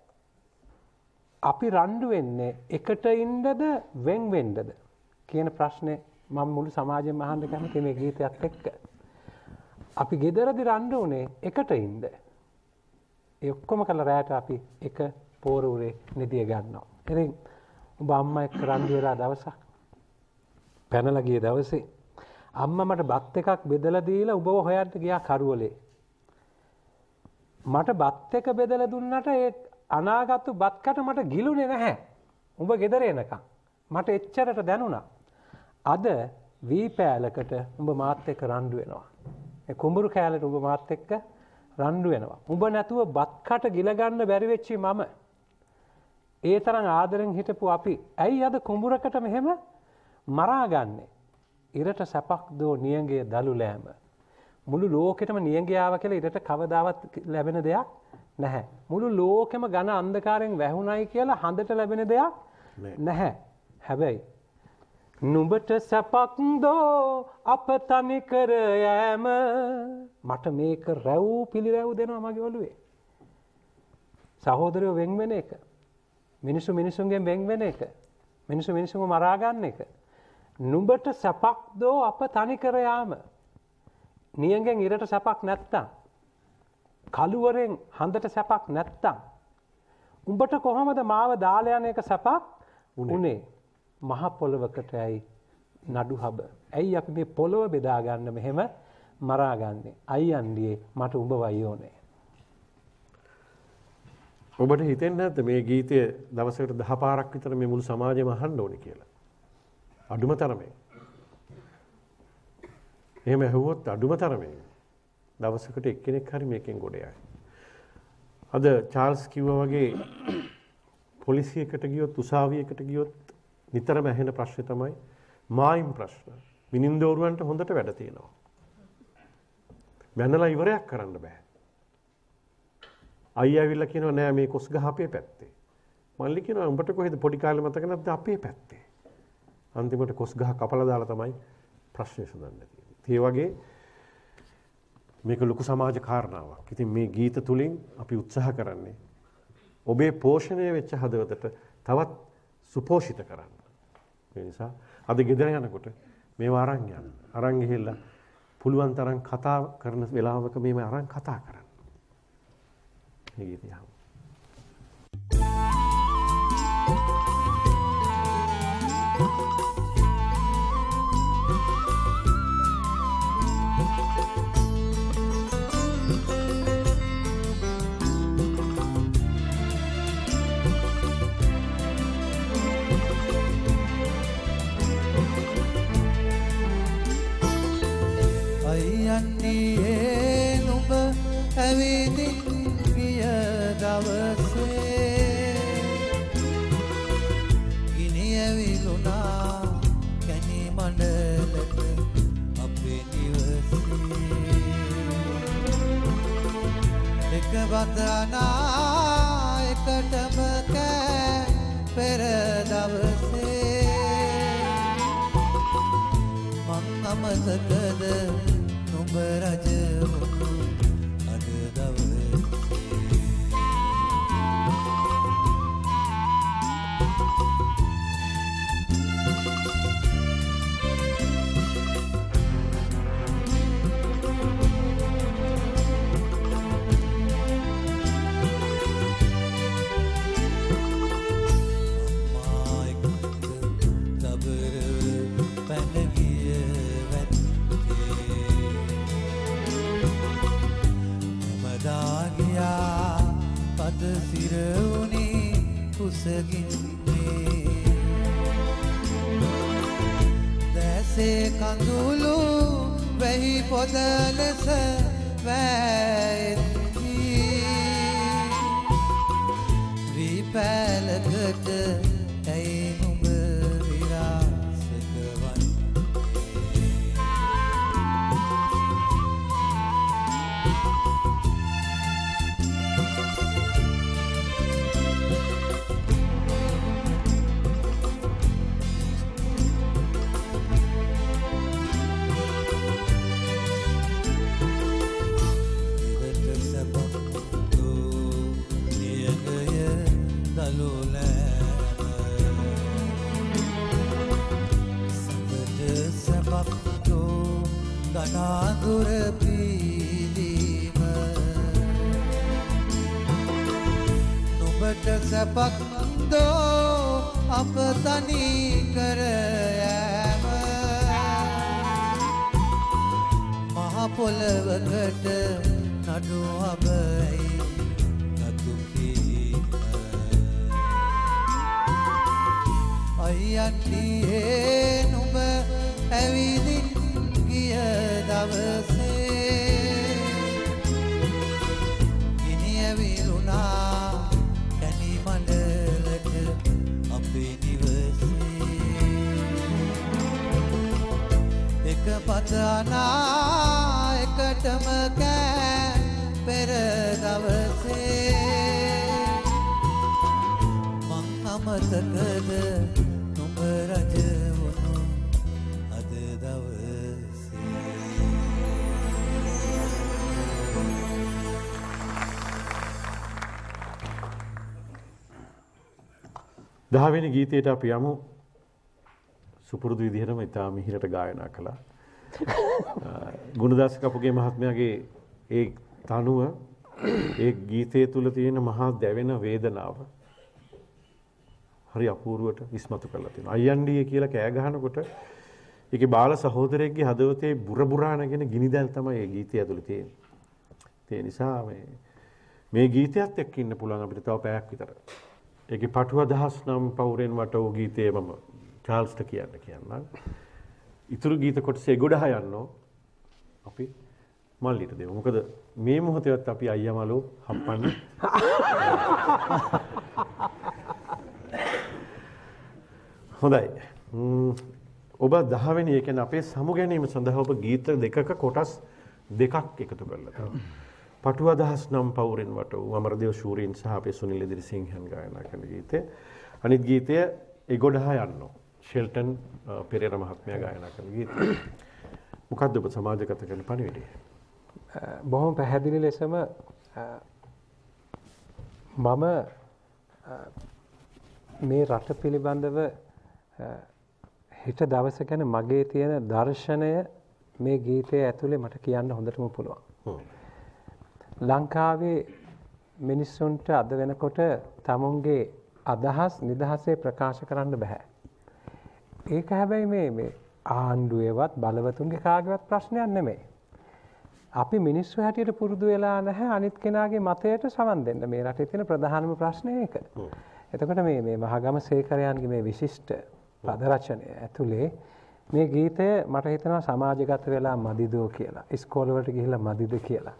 අපි රණ්ඩු වෙන්නේ එකට ඉන්නද වෙන් වෙන්නද කියන ප්‍රශ්නේ මම මුළු සමාජෙම අහන්න කැමති මේ ගීතයත් එක්ක. අපි ගෙදරදි රණ්ඩු උනේ එකට ඉන්න. ඒ ඔක්කොම කළ රැයට අපි එක පෝරුරේ නිදිය ගන්නවා. ඉතින් ඔබ අම්මා එක්ක රණ්ඩු වෙලා දවසක් පැනලා ගිය දවසේ අම්මා මට බත් එකක් බෙදලා දීලා ඔබව හොයන්න ගියා කරවලේ. මට බත් එක බෙදලා දුන්නට ඒ අනාගත්තු බත් කට මට ගිලුනේ නැහැ. උඹ ගෙදර එනකම් මට එච්චරට දැනුණා. අද වී පෑලකට උඹ මාත් එක්ක රණ්ඩු වෙනවා. ඒ කුඹුරු කෑල්ලට උඹ මාත් එක්ක රණ්ඩු වෙනවා. උඹ නැතුව බත් කට ගිල ගන්න බැරි වෙච්චි මම. ඒ තරම් ආදරෙන් හිටපු අපි ඇයි අද කුඹුරකට මෙහෙම මරාගන්නේ? ඉරට සැපක් දෝ නියඟේ දලු ලෑම. මුළු ලෝකෙටම නියඟේ ආව කියලා ඉරට කවදාවත් ලැබෙන දෙයක් නැහැ. මුළු ලෝකෙම ඝන අන්ධකාරයෙන් වැහුණයි කියලා හඳට ලැබෙන දෙයක් නැහැ. හැබැයි නුඹට සැපක් දෝ අප තනි කර යෑම මට මේක රැව් පිළිරැව් දෙනවා මගේ ඔළුවේ. සහෝදරයෝ වෙන් වෙන එක. මිනිස්සු මිනිසුන්ගෙන් වෙන් වෙන එක. මිනිස්සු මිනිසුන්ව මරා ගන්න එක. නුඹට සැපක් දෝ අප තනි කර යාම. නියඟෙන් ඉරට සැපක් නැත්තම් කළුවරෙන් හඳට සැපක් නැත්තම් උඹට කොහොමද මාව දාලා යන එක සැපක් උනේ? මහ පොළවකට ඇයි නඩු හබ. ඇයි අපි මේ පොළව බෙදා ගන්න මෙහෙම මරාගන්නේ? අයියන්ඩියේ මට උඹ වයි ඕනේ. ඔබට හිතෙන්නේ නැද්ද මේ ගීතය දවසකට 10 පාරක් විතර මේ මුළු සමාජෙම අහන්න ඕනේ කියලා? අඩුම තරමේ. එහෙම ඇහුවොත් අඩුම තරමේ දවසකට එක්කෙනෙක් හරි මේකෙන් ගොඩ යයි. අද චාල්ස් කිව්වා වගේ පොලිසියකට ගියොත් උසාවියකට ගියොත් නිතරම ඇහෙන ප්‍රශ්නේ තමයි මායිම් ප්‍රශ්න. මිනින්දෝරුවන්ට හොඳට වැඩ තියෙනවා. මැනලා ඉවරයක් කරන්න බෑ. අයියා ඇවිල්ලා කියනවා නෑ මේ කොස් ගහ අපේ පැත්තේ. මල්ලි කියනවා උඹට කොහෙද පොඩි කාලේ මතක නැද්ද අපේ පැත්තේ. අන්තිමට කොස් ගහ කපලා දාලා තමයි ප්‍රශ්නේ සඳහන් තියෙන්නේ. ඒ වගේ මේක ලොකු සමාජ කාරණාවක්. ඉතින් මේ ගීත තුලින් අපි උත්සාහ කරන්නේ ඔබේ පෝෂණය වෙච්ච හදවතට තවත් සුපෝෂිත කරන්න. ඒ නිසා අද ගෙදර යනකොට මේව අරන් යන්න. අරන් ගිහිල්ලා පුළුවන් තරම් කතා කරන වෙලාවක මේව අරන් කතා කරන්න. මේ ගීතය අහමු. යන්නේ නුඹ ඇවිදින් ගිය දවසේ ගිනි ඇවිලුණා කැණි මණ්ඩලට අපේ නිවසේ එක වදනා එකටම කෑ පෙර දවසේ මං අමතකද නුඹ රජ වුණු අද දවසේ සිරවුනේ කුසගින්නේ දැසේ කඳුළු වෙහි පොද ලෙස වැයෙද්දී විපැලකට ඇයි නුඹ විරාසක වන්නේ ගනාදුර පීදීම නුඹට සැපක් දෝ අප තනි කර යෑම මහ පොළවකට නඩු අබයි නතු කීම අයියන්නියේ නුඹ ඇවිදින් ගිය දවසේ ගිනි ඇවිලුණා කැණි මණ්ඩලට අපේ නිවසේ එක පතනා එකටම කෑ පෙර දවසේ මං අමතකද නුඹ රජ වුණු අද දවසේ දහවෙනි ගීතයට අපි යමු. සුපුරුදු විදිහටම ඉතා මිහිරට ගායනා කළා. ගුණදාස කපුගේ මහත්මයාගේ ඒ තනුව ඒ ගීතය තුල තියෙන මහා දැවෙන වේදනාව හරි අපූර්වට ඉස්මතු කරලා තියෙනවා. අයියන්ඩියේ කියලා කෑ ගහනකොට ඒකේ බාල සහෝදරයෙක්ගේ හදවතේ බුර බුරා නැගෙන ගිනිදැල් තමයි ඒ ගීතය ඇතුළේ තියෙන්නේ. ඒ නිසා මේ ගීතයත් එක්ක ඉන්න පුළුවන් අපිට තව පැයක් විතර. ඒකේ පටු අදහස් නම් පවුරෙන් වට වූ ගීතේ මම චාල්ස්ට කියන්නම්. ඉතුරු ගීත කොටසේ ගොඩහ යන්නෝ අපි මල්ලිට දෙමු. මොකද මේ මොහොතේවත් අපි අයියා මලෝ හම්පන්නේ. හොඳයි. ඔබ 10 වෙනි ඒ කියන්නේ අපේ සමු ගැනීම සඳහා ඔබ ගීත දෙකක කොටස් දෙකක් එකතු කරලා තියෙනවා. පටු අදහස් නම් පවුරෙන් වට වූ අමරදේව ශූරීන් සහ අපේ සුනිල් ඉදිරිසිංහන් ගායනා කරන ගීතය. අනිත් ගීතය ඒ ගොඩහ යන්නෝ ෂෙල්ටන් පෙරේරා මහත්මයා ගායනා කරන ගීතය. මොකද්ද ඔබ සමාජගත කරන පණිවිඩය? බොහොම පැහැදිලි ලෙසම මම මේ රට පිළිබඳව හිත දවස ගැන මගේ තියෙන දර්ශනය මේ ගීතය ඇතුලේ මට කියන්න හොඳටම පුළුවන්. ලංකාවේ මිනිස්සුන්ට අද වෙනකොට තමුන්ගේ අදහස් නිදහසේ ප්‍රකාශ කරන්න බෑ. ඒක හැබැයි මේ ආණ්ඩුවේවත් බලවතුන්ගේ කාගේවත් ප්‍රශ්නයක් නෙමෙයි. අපි මිනිස්සු හැටියට පුරුදු වෙලා නැහැ අනිත් කෙනාගේ මතයට සවන් දෙන්න. මේ රටේ තියෙන ප්‍රධානම ප්‍රශ්නේ ඒක. එතකොට මේ මහගම සේකරයන්ගේ මේ විශිෂ්ට පද රචනය ඇතුලේ මේ ගීතය මට හිතෙනවා සමාජගත වෙලා මදිදෝ කියලා. ඉස්කෝලවලට ගිහිල්ලා මදිද කියලා.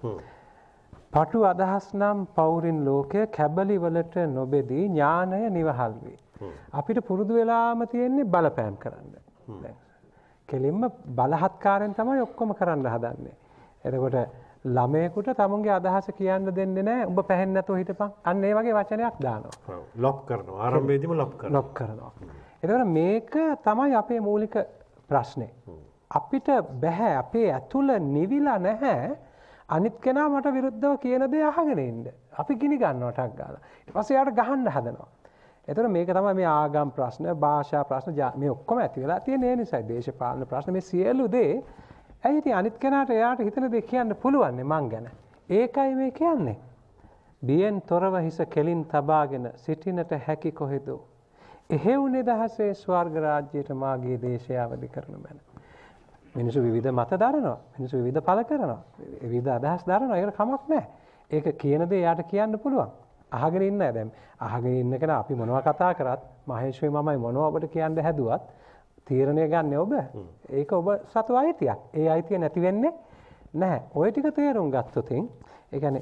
පටු අදහස් නම් පෞරින් ලෝකය කැබලි වලට නොබෙදී ඥානය නිවහල් වේ. අපිට පුරුදු වෙලාම තියෙන්නේ බලපෑම් කරන්න. දැන් කෙලින්ම බලහත්කාරයෙන් තමයි ඔක්කොම කරන්න හදන්නේ. එතකොට ළමයෙකුට තමුන්ගේ අදහස කියන්න දෙන්නේ නැහැ. උඹ පැහැෙන්නේ නැතුව හිටපන්. අන්න ඒ වගේ වචනයක් දානවා. ලොක් කරනවා. ආරම්භයේදීම ලොක් කරනවා. එතකොට මේක තමයි අපේ මූලික ප්‍රශ්නේ. අපිට බෑ අපේ ඇතුළ නිවිලා නැහැ. අනිත් කෙනා මට විරුද්ධව කියන දේ අහගෙන ඉන්න. අපි ගිනි ගන්නවා ටක් ගාලා. ඊට පස්සේ යාට ගහන්න හදනවා. එතකොට මේක තමයි මේ ආගම් ප්‍රශ්න, භාෂා ප්‍රශ්න මේ ඔක්කොම ඇති වෙලා තියෙන ඒ නිසා දේශපාලන ප්‍රශ්න මේ සියලු දේ ඇයි ඉතින් අනිත් කෙනාට එයාට හිතන දේ කියන්න පුළුවන් නේ මං ගැන. ඒකයි මේ කියන්නේ. බියෙන් තොරව හිස කෙලින් තබාගෙන සිටිනට හැකි කොහෙදෝ. එහෙව් නිදහසේ ස්වර්ග රාජ්‍යයට මාගේ දේශය අවදි කරන මැන. මිනිස්සු විවිධ මත දරනවා. මිනිස්සු විවිධ පළ කරනවා. විවිධ අදහස් දරනවා. ඒකට කමක් නැහැ. ඒක කියන දේ යාට කියන්න පුළුවන්. අහගෙන ඉන්න දැන් අහගෙන ඉන්න කෙනා අපි මොනවා කතා කරත් මහේෂ්වි මමයි මොනවා ඔබට කියන්න හැදුවත් තීරණය ගන්න ඔබ. ඒක ඔබ සතු අයිතියක්. ඒ අයිතිය නැති වෙන්නේ නැහැ. ওই ටික තේරුම් ගත්තොත් ඒ කියන්නේ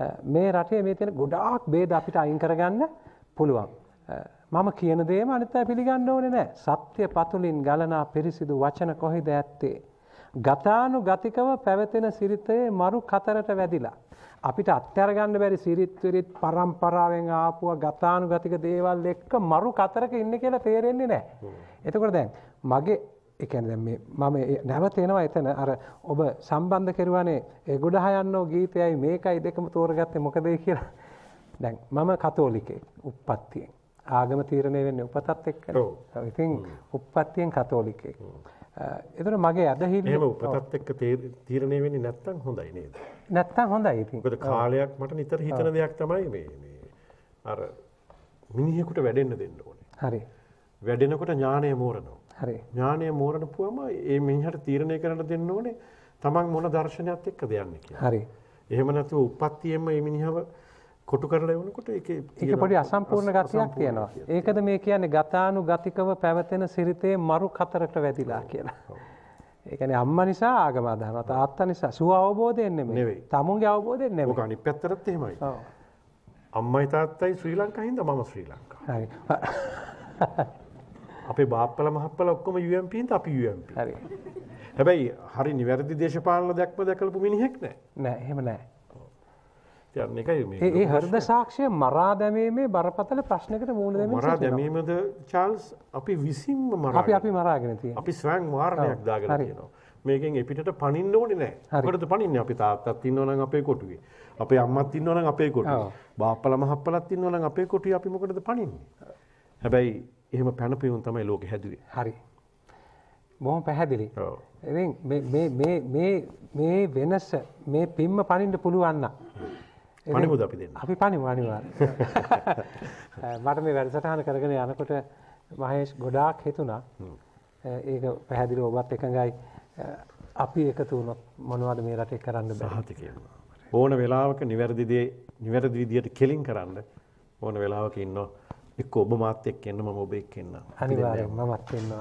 මේ රටේ මේ තියෙන ගොඩාක් ભેද අපිට අයින් කරගන්න පුළුවන්. මම කියන දේම අනිත් අය පිළිගන්න ඕනේ නැහැ. සත්‍ය පතුලින් ගලනා පිරිසිදු වචන කොහෙද ඇත්තේ? ගතානුගතිකව පැවතෙන සිරිතේ මරු කතරට වැදිලා. අපිට අත්හැර ගන්න බැරි සිරිත් විරිත් පරම්පරාවෙන් ආපුවා ගතානුගතික දේවල් එක්ක මරු කතරක ඉන්නේ කියලා තේරෙන්නේ නැහැ. එතකොට දැන් මගේ ඒ කියන්නේ දැන් මේ මම නැවත එනවා එතන අර ඔබ සම්බන්ධ කරුවානේ ඒ ගොඩහ යන්නෝ ගීතයයි මේකයි දෙකම තෝරගත්තේ මොකද කියලා. දැන් මම කතෝලිකයෙක් උප්පත්තියෙන්. ආගම තීරණය වෙන්නේ උපතත් එක්කනේ. ඔව්. ඉතින් උප්පත්තියෙන් කතෝලිකයෙක්. ඒතර මගේ ඇදහිල්ල එහෙම උපතත් එක්ක තීරණය වෙන්නේ නැත්තම් හොඳයි නේද? නැත්තම් හොඳයි ඉතින්. මොකද කාලයක් මට නිතර හිතන දෙයක් තමයි මේ අර මිනිහෙකුට වැඩෙන්න දෙන්න ඕනේ. හරි. වැඩෙනකොට ඥානය මෝරනවා. හරි. ඥානය මෝරනපුවම මේ මිනිහට තීරණය කරන්න දෙන්න ඕනේ තමන් මොන දර්ශනයත් එක්කද යන්නේ කියලා. හරි. එහෙම නැතුව උප්පත්තියෙම මේ මිනිහව කොටු කරලා එවනකොට ඒක පොඩි අසම්පූර්ණ ගතියක් තියෙනවා. ඒකද මේ කියන්නේ ගතානුගතිකව පැවතෙන සිරිතේ මරු කතරට වැදිලා කියලා. ඒ කියන්නේ අම්මා නිසා ආගම අදහනවා. තාත්තා නිසා සුව අවබෝධයෙන් නෙමෙයි. තමුන්ගේ අවබෝධයෙන් නෙමෙයි. ඔක අනිත් පැත්තටත් එහෙමයි. ඔව්. අම්මයි තාත්තයි ශ්‍රී ලංකාවෙන්ද මම ශ්‍රී ලංකාව. හරි. අපේ බාප්පලා මහප්පලා ඔක්කොම UMP හින්ද අපි UMP. හරි. හැබැයි හරි නිවැරදි දේශපාලන දැක්කලපු මිනිහෙක් නෑ. නෑ එහෙම නෑ. ඒ හෘද සාක්ෂිය මරා දැමීමේ බරපතල ප්‍රශ්නයකට මුහුණ දෙමින් මරා දැමීමද චාල්ස් අපි විසින්ම අපි මරාගෙන තියෙනවා. අපි ස්වයං වාරණයක් දාගෙන තියෙනවා. මේකෙන් එපිටට පනින්න ඕනේ නැහැ. මොකටද පනින්නේ? අපි තාත්තත් ඉන්නවා නම් අපේ කොටුවේ. අපේ අම්මත් ඉන්නවා නම් අපේ කොටුවේ. බාප්පලා මහප්පලාත් ඉන්නවා නම් අපේ කොටුවේ අපි මොකටද පනින්නේ? හැබැයි එහෙම පැනපෙවුන් තමයි ලෝකෙ හැදුවේ. හරි. බොහොම පැහැදිලි. ඔව්. ඉතින් මේ වෙනස මේ පිම්ම පනින්න පුළුවන් නම් පනිමුද අපි දෙන්න. අපි පනිමු අනිවාර්යයෙන්. මට මේ වැඩසටහන කරගෙන යනකොට මහේෂ් ගොඩාක් හිතුණා. ඒක පැහැදිලිව ඔබත් එකඟයි. අපි එකතු වුණොත් මොනවද මේ රටේ කරන්න බෑ. සහතික කියනවා. ඕන වෙලාවක නිවැරදි විදියට කෙලින් කරන්න ඕන වෙලාවක ඉන්නවා. එක්ක ඔබ මාත් එක්ක එන්න මම ඔබ එක්ක එන්න. අනිවාර්යෙන් මමත් එන්නවා.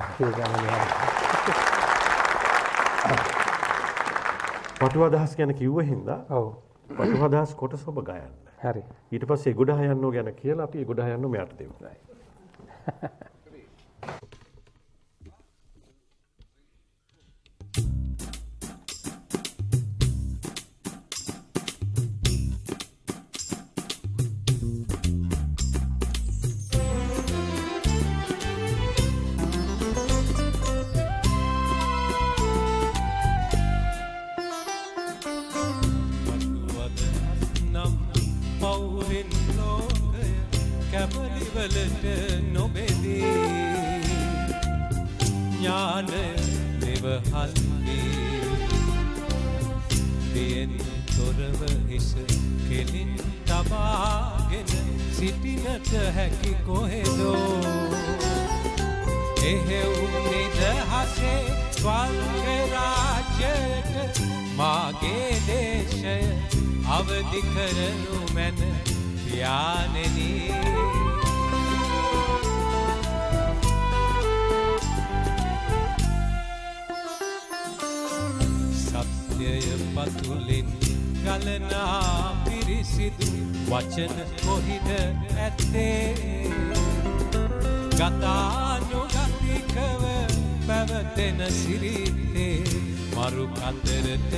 පටු අදහස් ගැන කිව්ව හින්දා ඔව්. පටු අදහස් කොටස ඔබ ගයන්න. හරි. ඊට පස්සේ ගොඩහ යන්නෝ ගැන කියලා අපි ගොඩහ යන්නෝ මෙයාට දෙමු. වචන කොහිද ඇත්තේ ගතානුගතිකව පැවතෙන සිරිතේ මරු කතරට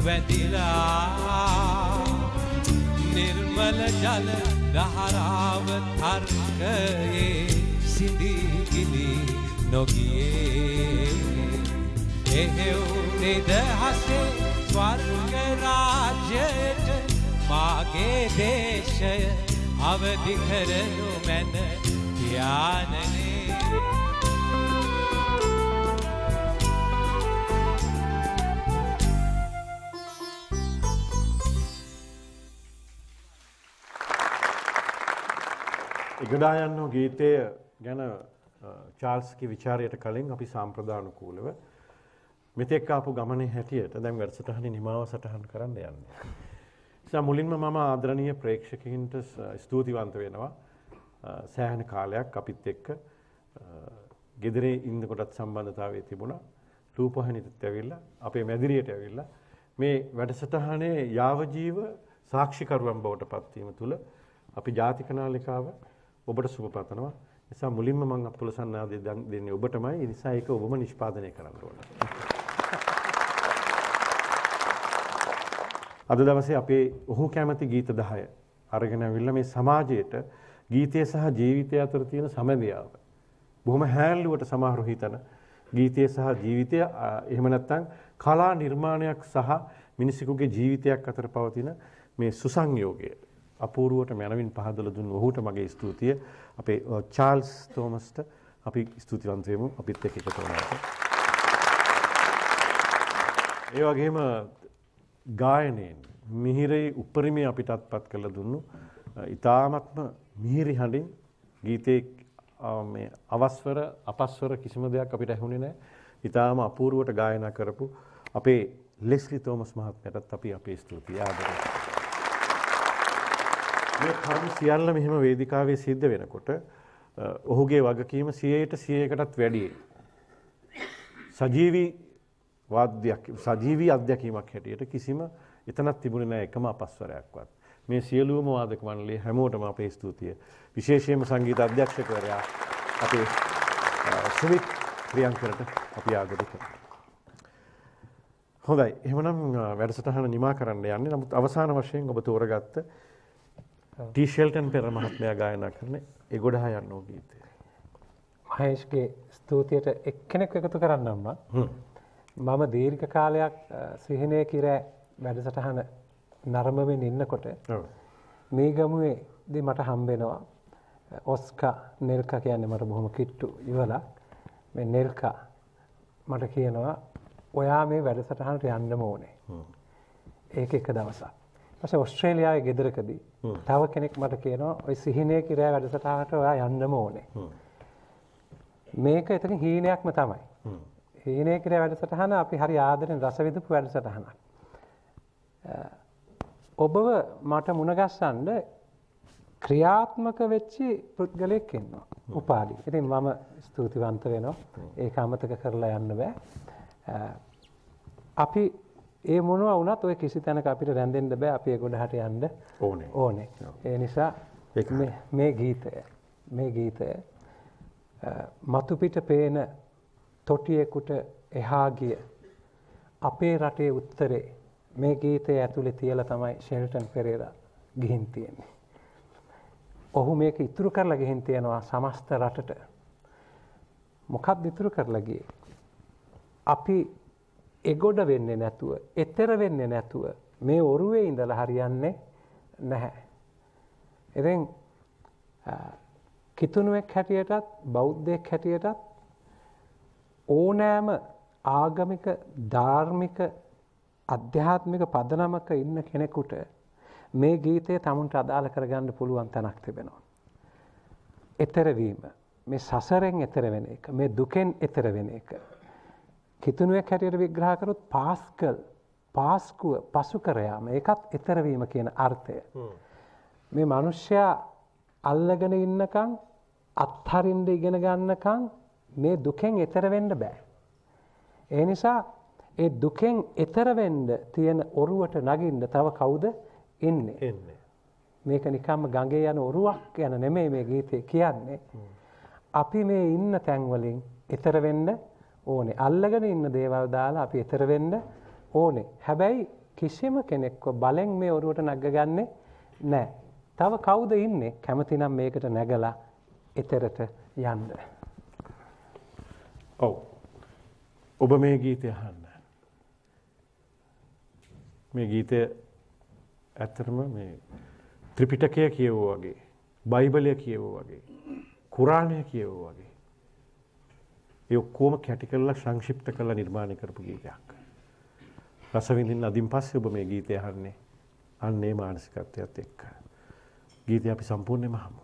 වැදිලා නිර්මල ජල දහරාව තර්කයේ සිඳී ගිලි නොගියේ එහෙව් නිදහසේ ස්වර්ග රාජ්‍යයට මාගේ දේශය අවදි කරනු මැන යානනේ ගොඩා යන්නෝ ගීතය ගැන චාල්ස්ගේ විචාරයට කලින් අපි සම්ප්‍රදානුකූලව මෙතෙක් ආපු ගමනේ හැටියට දැන් වැඩසටහනේ නිමාව සටහන් කරන්න යන්නේ. මුලින්ම මම ආදරණීය ප්‍රේක්ෂකයින්ට ස්තුතිවන්ත වෙනවා. සෑහෙන කාලයක් අපිත් එක්ක ගෙදරේ ඉන්නකොටත් සම්බන්ධතාවයේ තිබුණා. රූපවාහිනියට ඇවිල්ලා අපේ මැදිරියට ඇවිල්ලා මේ වැඩසටහනේ යාවජීව සාක්ෂිකරුවන් බවට පත්වීම තුළ අපි ජාතික නාලිකාව ඔබට සුබ පතනවා. නිසා මුලින්ම මම අපුලසන් ආදී දෙන්නේ ඔබටමයි. ඒ නිසා ඒක ඔබම නිෂ්පාදනය කරන්න ඕන. අද දවසේ අපේ ඔහු කැමති ගීත 10 අරගෙන අවිල්ලා මේ සමාජයට ගීතය සහ ජීවිතය අතර තියෙන සමබෑව බොහොම හැල්ලුවට සමහරව හිතන ගීතය සහ ජීවිතය එහෙම නැත්නම් කලා නිර්මාණයක් සහ මිනිසෙකුගේ ජීවිතයක් අතර පවතින මේ සුසංයෝගය අපූර්වට මනවින් පහදලා දුන්න ඔහුට මගේ ස්තුතිය. අපේ චාල්ස් තෝමස්ට අපි ස්තුතිවන්ත වෙමු අපිත් එක්ක එකතු වෙනවට. ඒ වගේම ගායනයෙන් මිහිරේ උපරිමය අපිට අත්පත් කරලා දුන්නු ඉතාමත්ම මිහිරි හඬින් ගීතේ මේ අවස්වර අපස්වර කිසිම දෙයක් අපිට ඇහුනේ නැහැ. ඉතාම අපූර්වට ගායනා කරපු අපේ ලෙස්ලි තෝමස් මහත්මයාටත් අපි අපේ ස්තුතිය ආදරය. මේ කරුණු සියල්ල මෙහෙම වේදිකාවේ සිද්ධ වෙනකොට ඔහුගේ වගකීම 100%කටත් වැඩි සජීවී අත්දැකීමක් හැටියට කිසිම එතනක් තිබුණේ නැහැ එකම අපස්වරයක්වත්. මේ සියලුම වාදක මණ්ඩලයේ හැමෝටම අපේ ස්තුතිය. විශේෂයෙන්ම සංගීත අධ්‍යක්ෂකවරයා අපේ සුමිත් ප්‍රියංකරට අපි ආදරය කරනවා. හොඳයි. එහෙනම් වැඩසටහන නිමා කරන්න යන්නේ. නමුත් අවසාන වශයෙන් ඔබ තෝරගත්ත ටී ෂෙල්ටන් පෙර මහත්මයා ගායනා කරන ඒ ගොඩහ යන්නෝ ගීතය. මහේෂ්ගේ ස්තුතියට එක්කෙනෙක් එකතු කරන්නම් මම දීර්ඝ කාලයක් සිහිනය කිර වැඩසටහන නරඹමින් ඉන්නකොට මේ ගමුවේදී මට හම්බෙනවා ඔස්කා නෙල්කා කියන්නේ මට බොහොම කිට්ටු ඉවලක්. මේ නෙල්කා මට කියනවා ඔයා මේ වැඩසටහනට යන්නම ඕනේ. ඒක එක දවසක්. ඊපස්සේ ඕස්ට්‍රේලියාවේ ගෙදරකදී තව කෙනෙක් මට කියනවා ඔය සිහිනය කිර වැඩසටහනට ඔයා යන්නම ඕනේ. මේක එතන හීනයක්ම තමයි. හීනය කිර වැඩසටහන අපි හරි ආදරෙන් රස විඳපු වැඩසටහනක්. ඔබව මට මුණගස්සන්න ක්‍රියාත්මක වෙච්චි පුද්ගලයෙක් ඉන්නවා. උපාලි. ඉතින් මම ස්තුතිවන්ත වෙනවා. ඒක අමතක කරලා යන්න බෑ. අපි ඒ මොනවා වුණත් ඔය කිසි තැනක අපිට රැඳෙන්න බෑ. අපි ඒ ගොඩහට යන්න ඕනේ. ඒ නිසා මේ ගීතය මතු පිට පේන තොටියෙකුට එහා ගිය අපේ රටේ උත්තරේ මේ ගීතය ඇතුලේ තියලා තමයි ෂෙල්ටන් පෙරේරා ගිහින් තියෙන්නේ. ඔහු මේක ඉතුරු කරලා ගිහින් තියෙනවා සමස්ත රටට. මොකක්ද ඉතුරු කරලා ගියේ? අපි එගොඩ වෙන්නේ නැතුව, එතර වෙන්නේ නැතුව මේ ඔරුවේ ඉඳලා හරියන්නේ නැහැ. ඉතින් කිතුණුවෙක් හැටියටත් බෞද්ධයෙක් හැටියටත් ඕනෑම ආගමික ධාර්මික අධ්‍යාත්මික පදනමක ඉන්න කෙනෙකුට මේ ගීතය තමුන්ට අදාළ කරගන්න පුළුවන් තැනක් තිබෙනවා. එතර වීම, මේ සසරෙන් එතර වෙන එක, මේ දුකෙන් එතර වෙන එක. කිතුණුවෙක් හැටියට විග්‍රහ කරොත් පාස්කුව පසු කර යාම, ඒකත් එතර වීම කියන අර්ථය. මේ මිනිස්සයා අල්ලගෙන ඉන්නකම් අත්හරින්න ඉගෙන ගන්නකම් මේ දුකෙන් එතර වෙන්න බෑ. ඒ නිසා ඒ දුකෙන් එතර වෙන්න තියෙන ඔරුවට නගින්න තව කවුද ඉන්නේ? මේක නිකම්ම ගඟේ යන ඔරුවක් යන නෙමෙයි මේ ගීතේ කියන්නේ. අපි මේ ඉන්න තැන් වලින් එතර වෙන්න ඕනේ. අල්ලගෙන ඉන්න දේවල් දාලා අපි එතර වෙන්න ඕනේ. හැබැයි කිසිම කෙනෙක්ව බලෙන් මේ ඔරුවට නගගන්නේ නැහැ. තව කවුද ඉන්නේ? කැමතිනම් මේකට නැගලා එතරට යන්න. ඔව්. ඔබ මේ ගීතය අහන්න. මේ ගීතය ඇත්තටම මේ ත්‍රිපිටකය කියවුවා වගේ, බයිබලය කියවුවා වගේ, කුරාණය කියවුවා වගේ. ඒ ඔක්කොම කැටි කරලා සංක්ෂිප්ත කරලා නිර්මාණය කරපු ගීතයක්. රස විඳින්න අදින් පස්සේ ඔබ මේ ගීතය අහන්නේ අන්නේ මානසිකත්වයත් එක්ක. ගීතය අපි සම්පූර්ණයෙන්ම අහමු.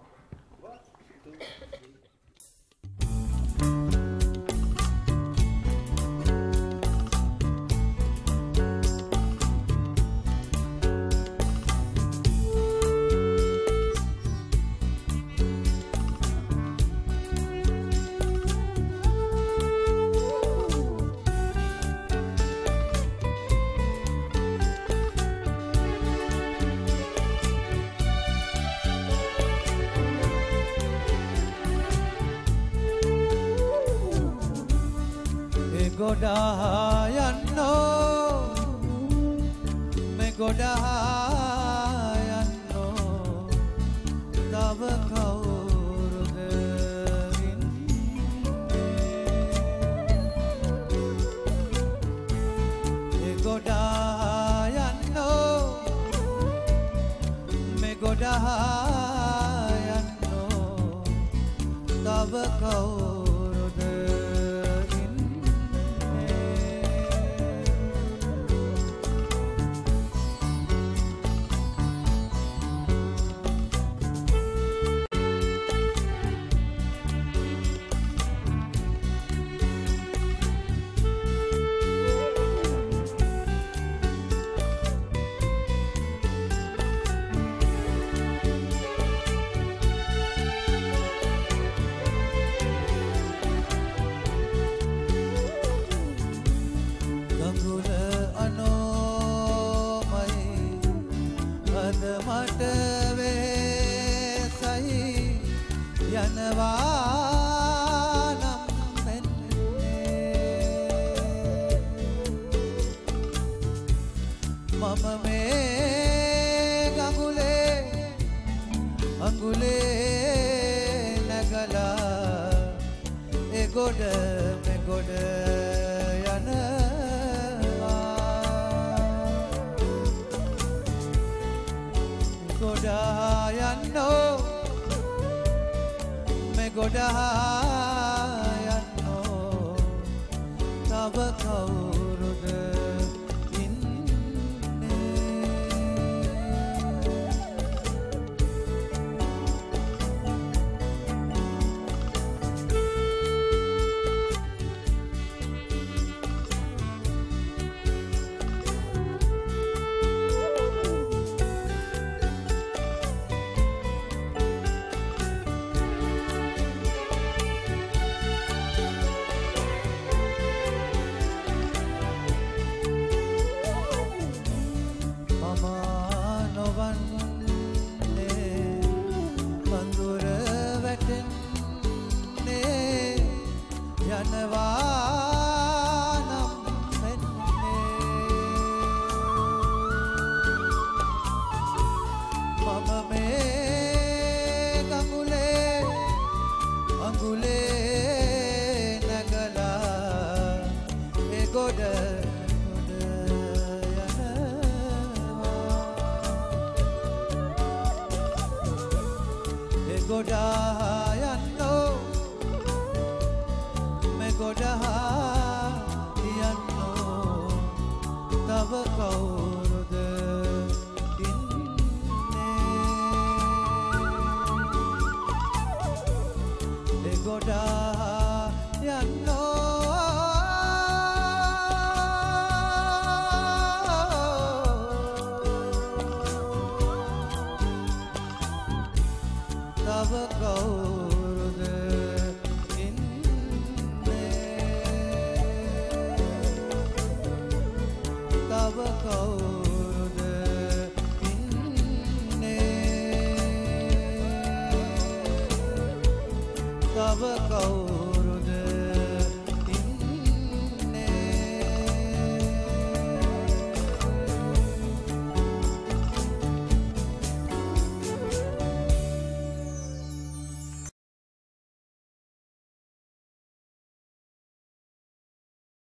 ගොඩ ගොඩා යන්නෝ මේ ගොඩා යන්නෝ තව කවුරුද ඉන්නේ ඒ ගොඩා යන්නෝ තව කවුරුද තව කවුරුද ඉන්නේ තව කවුරුද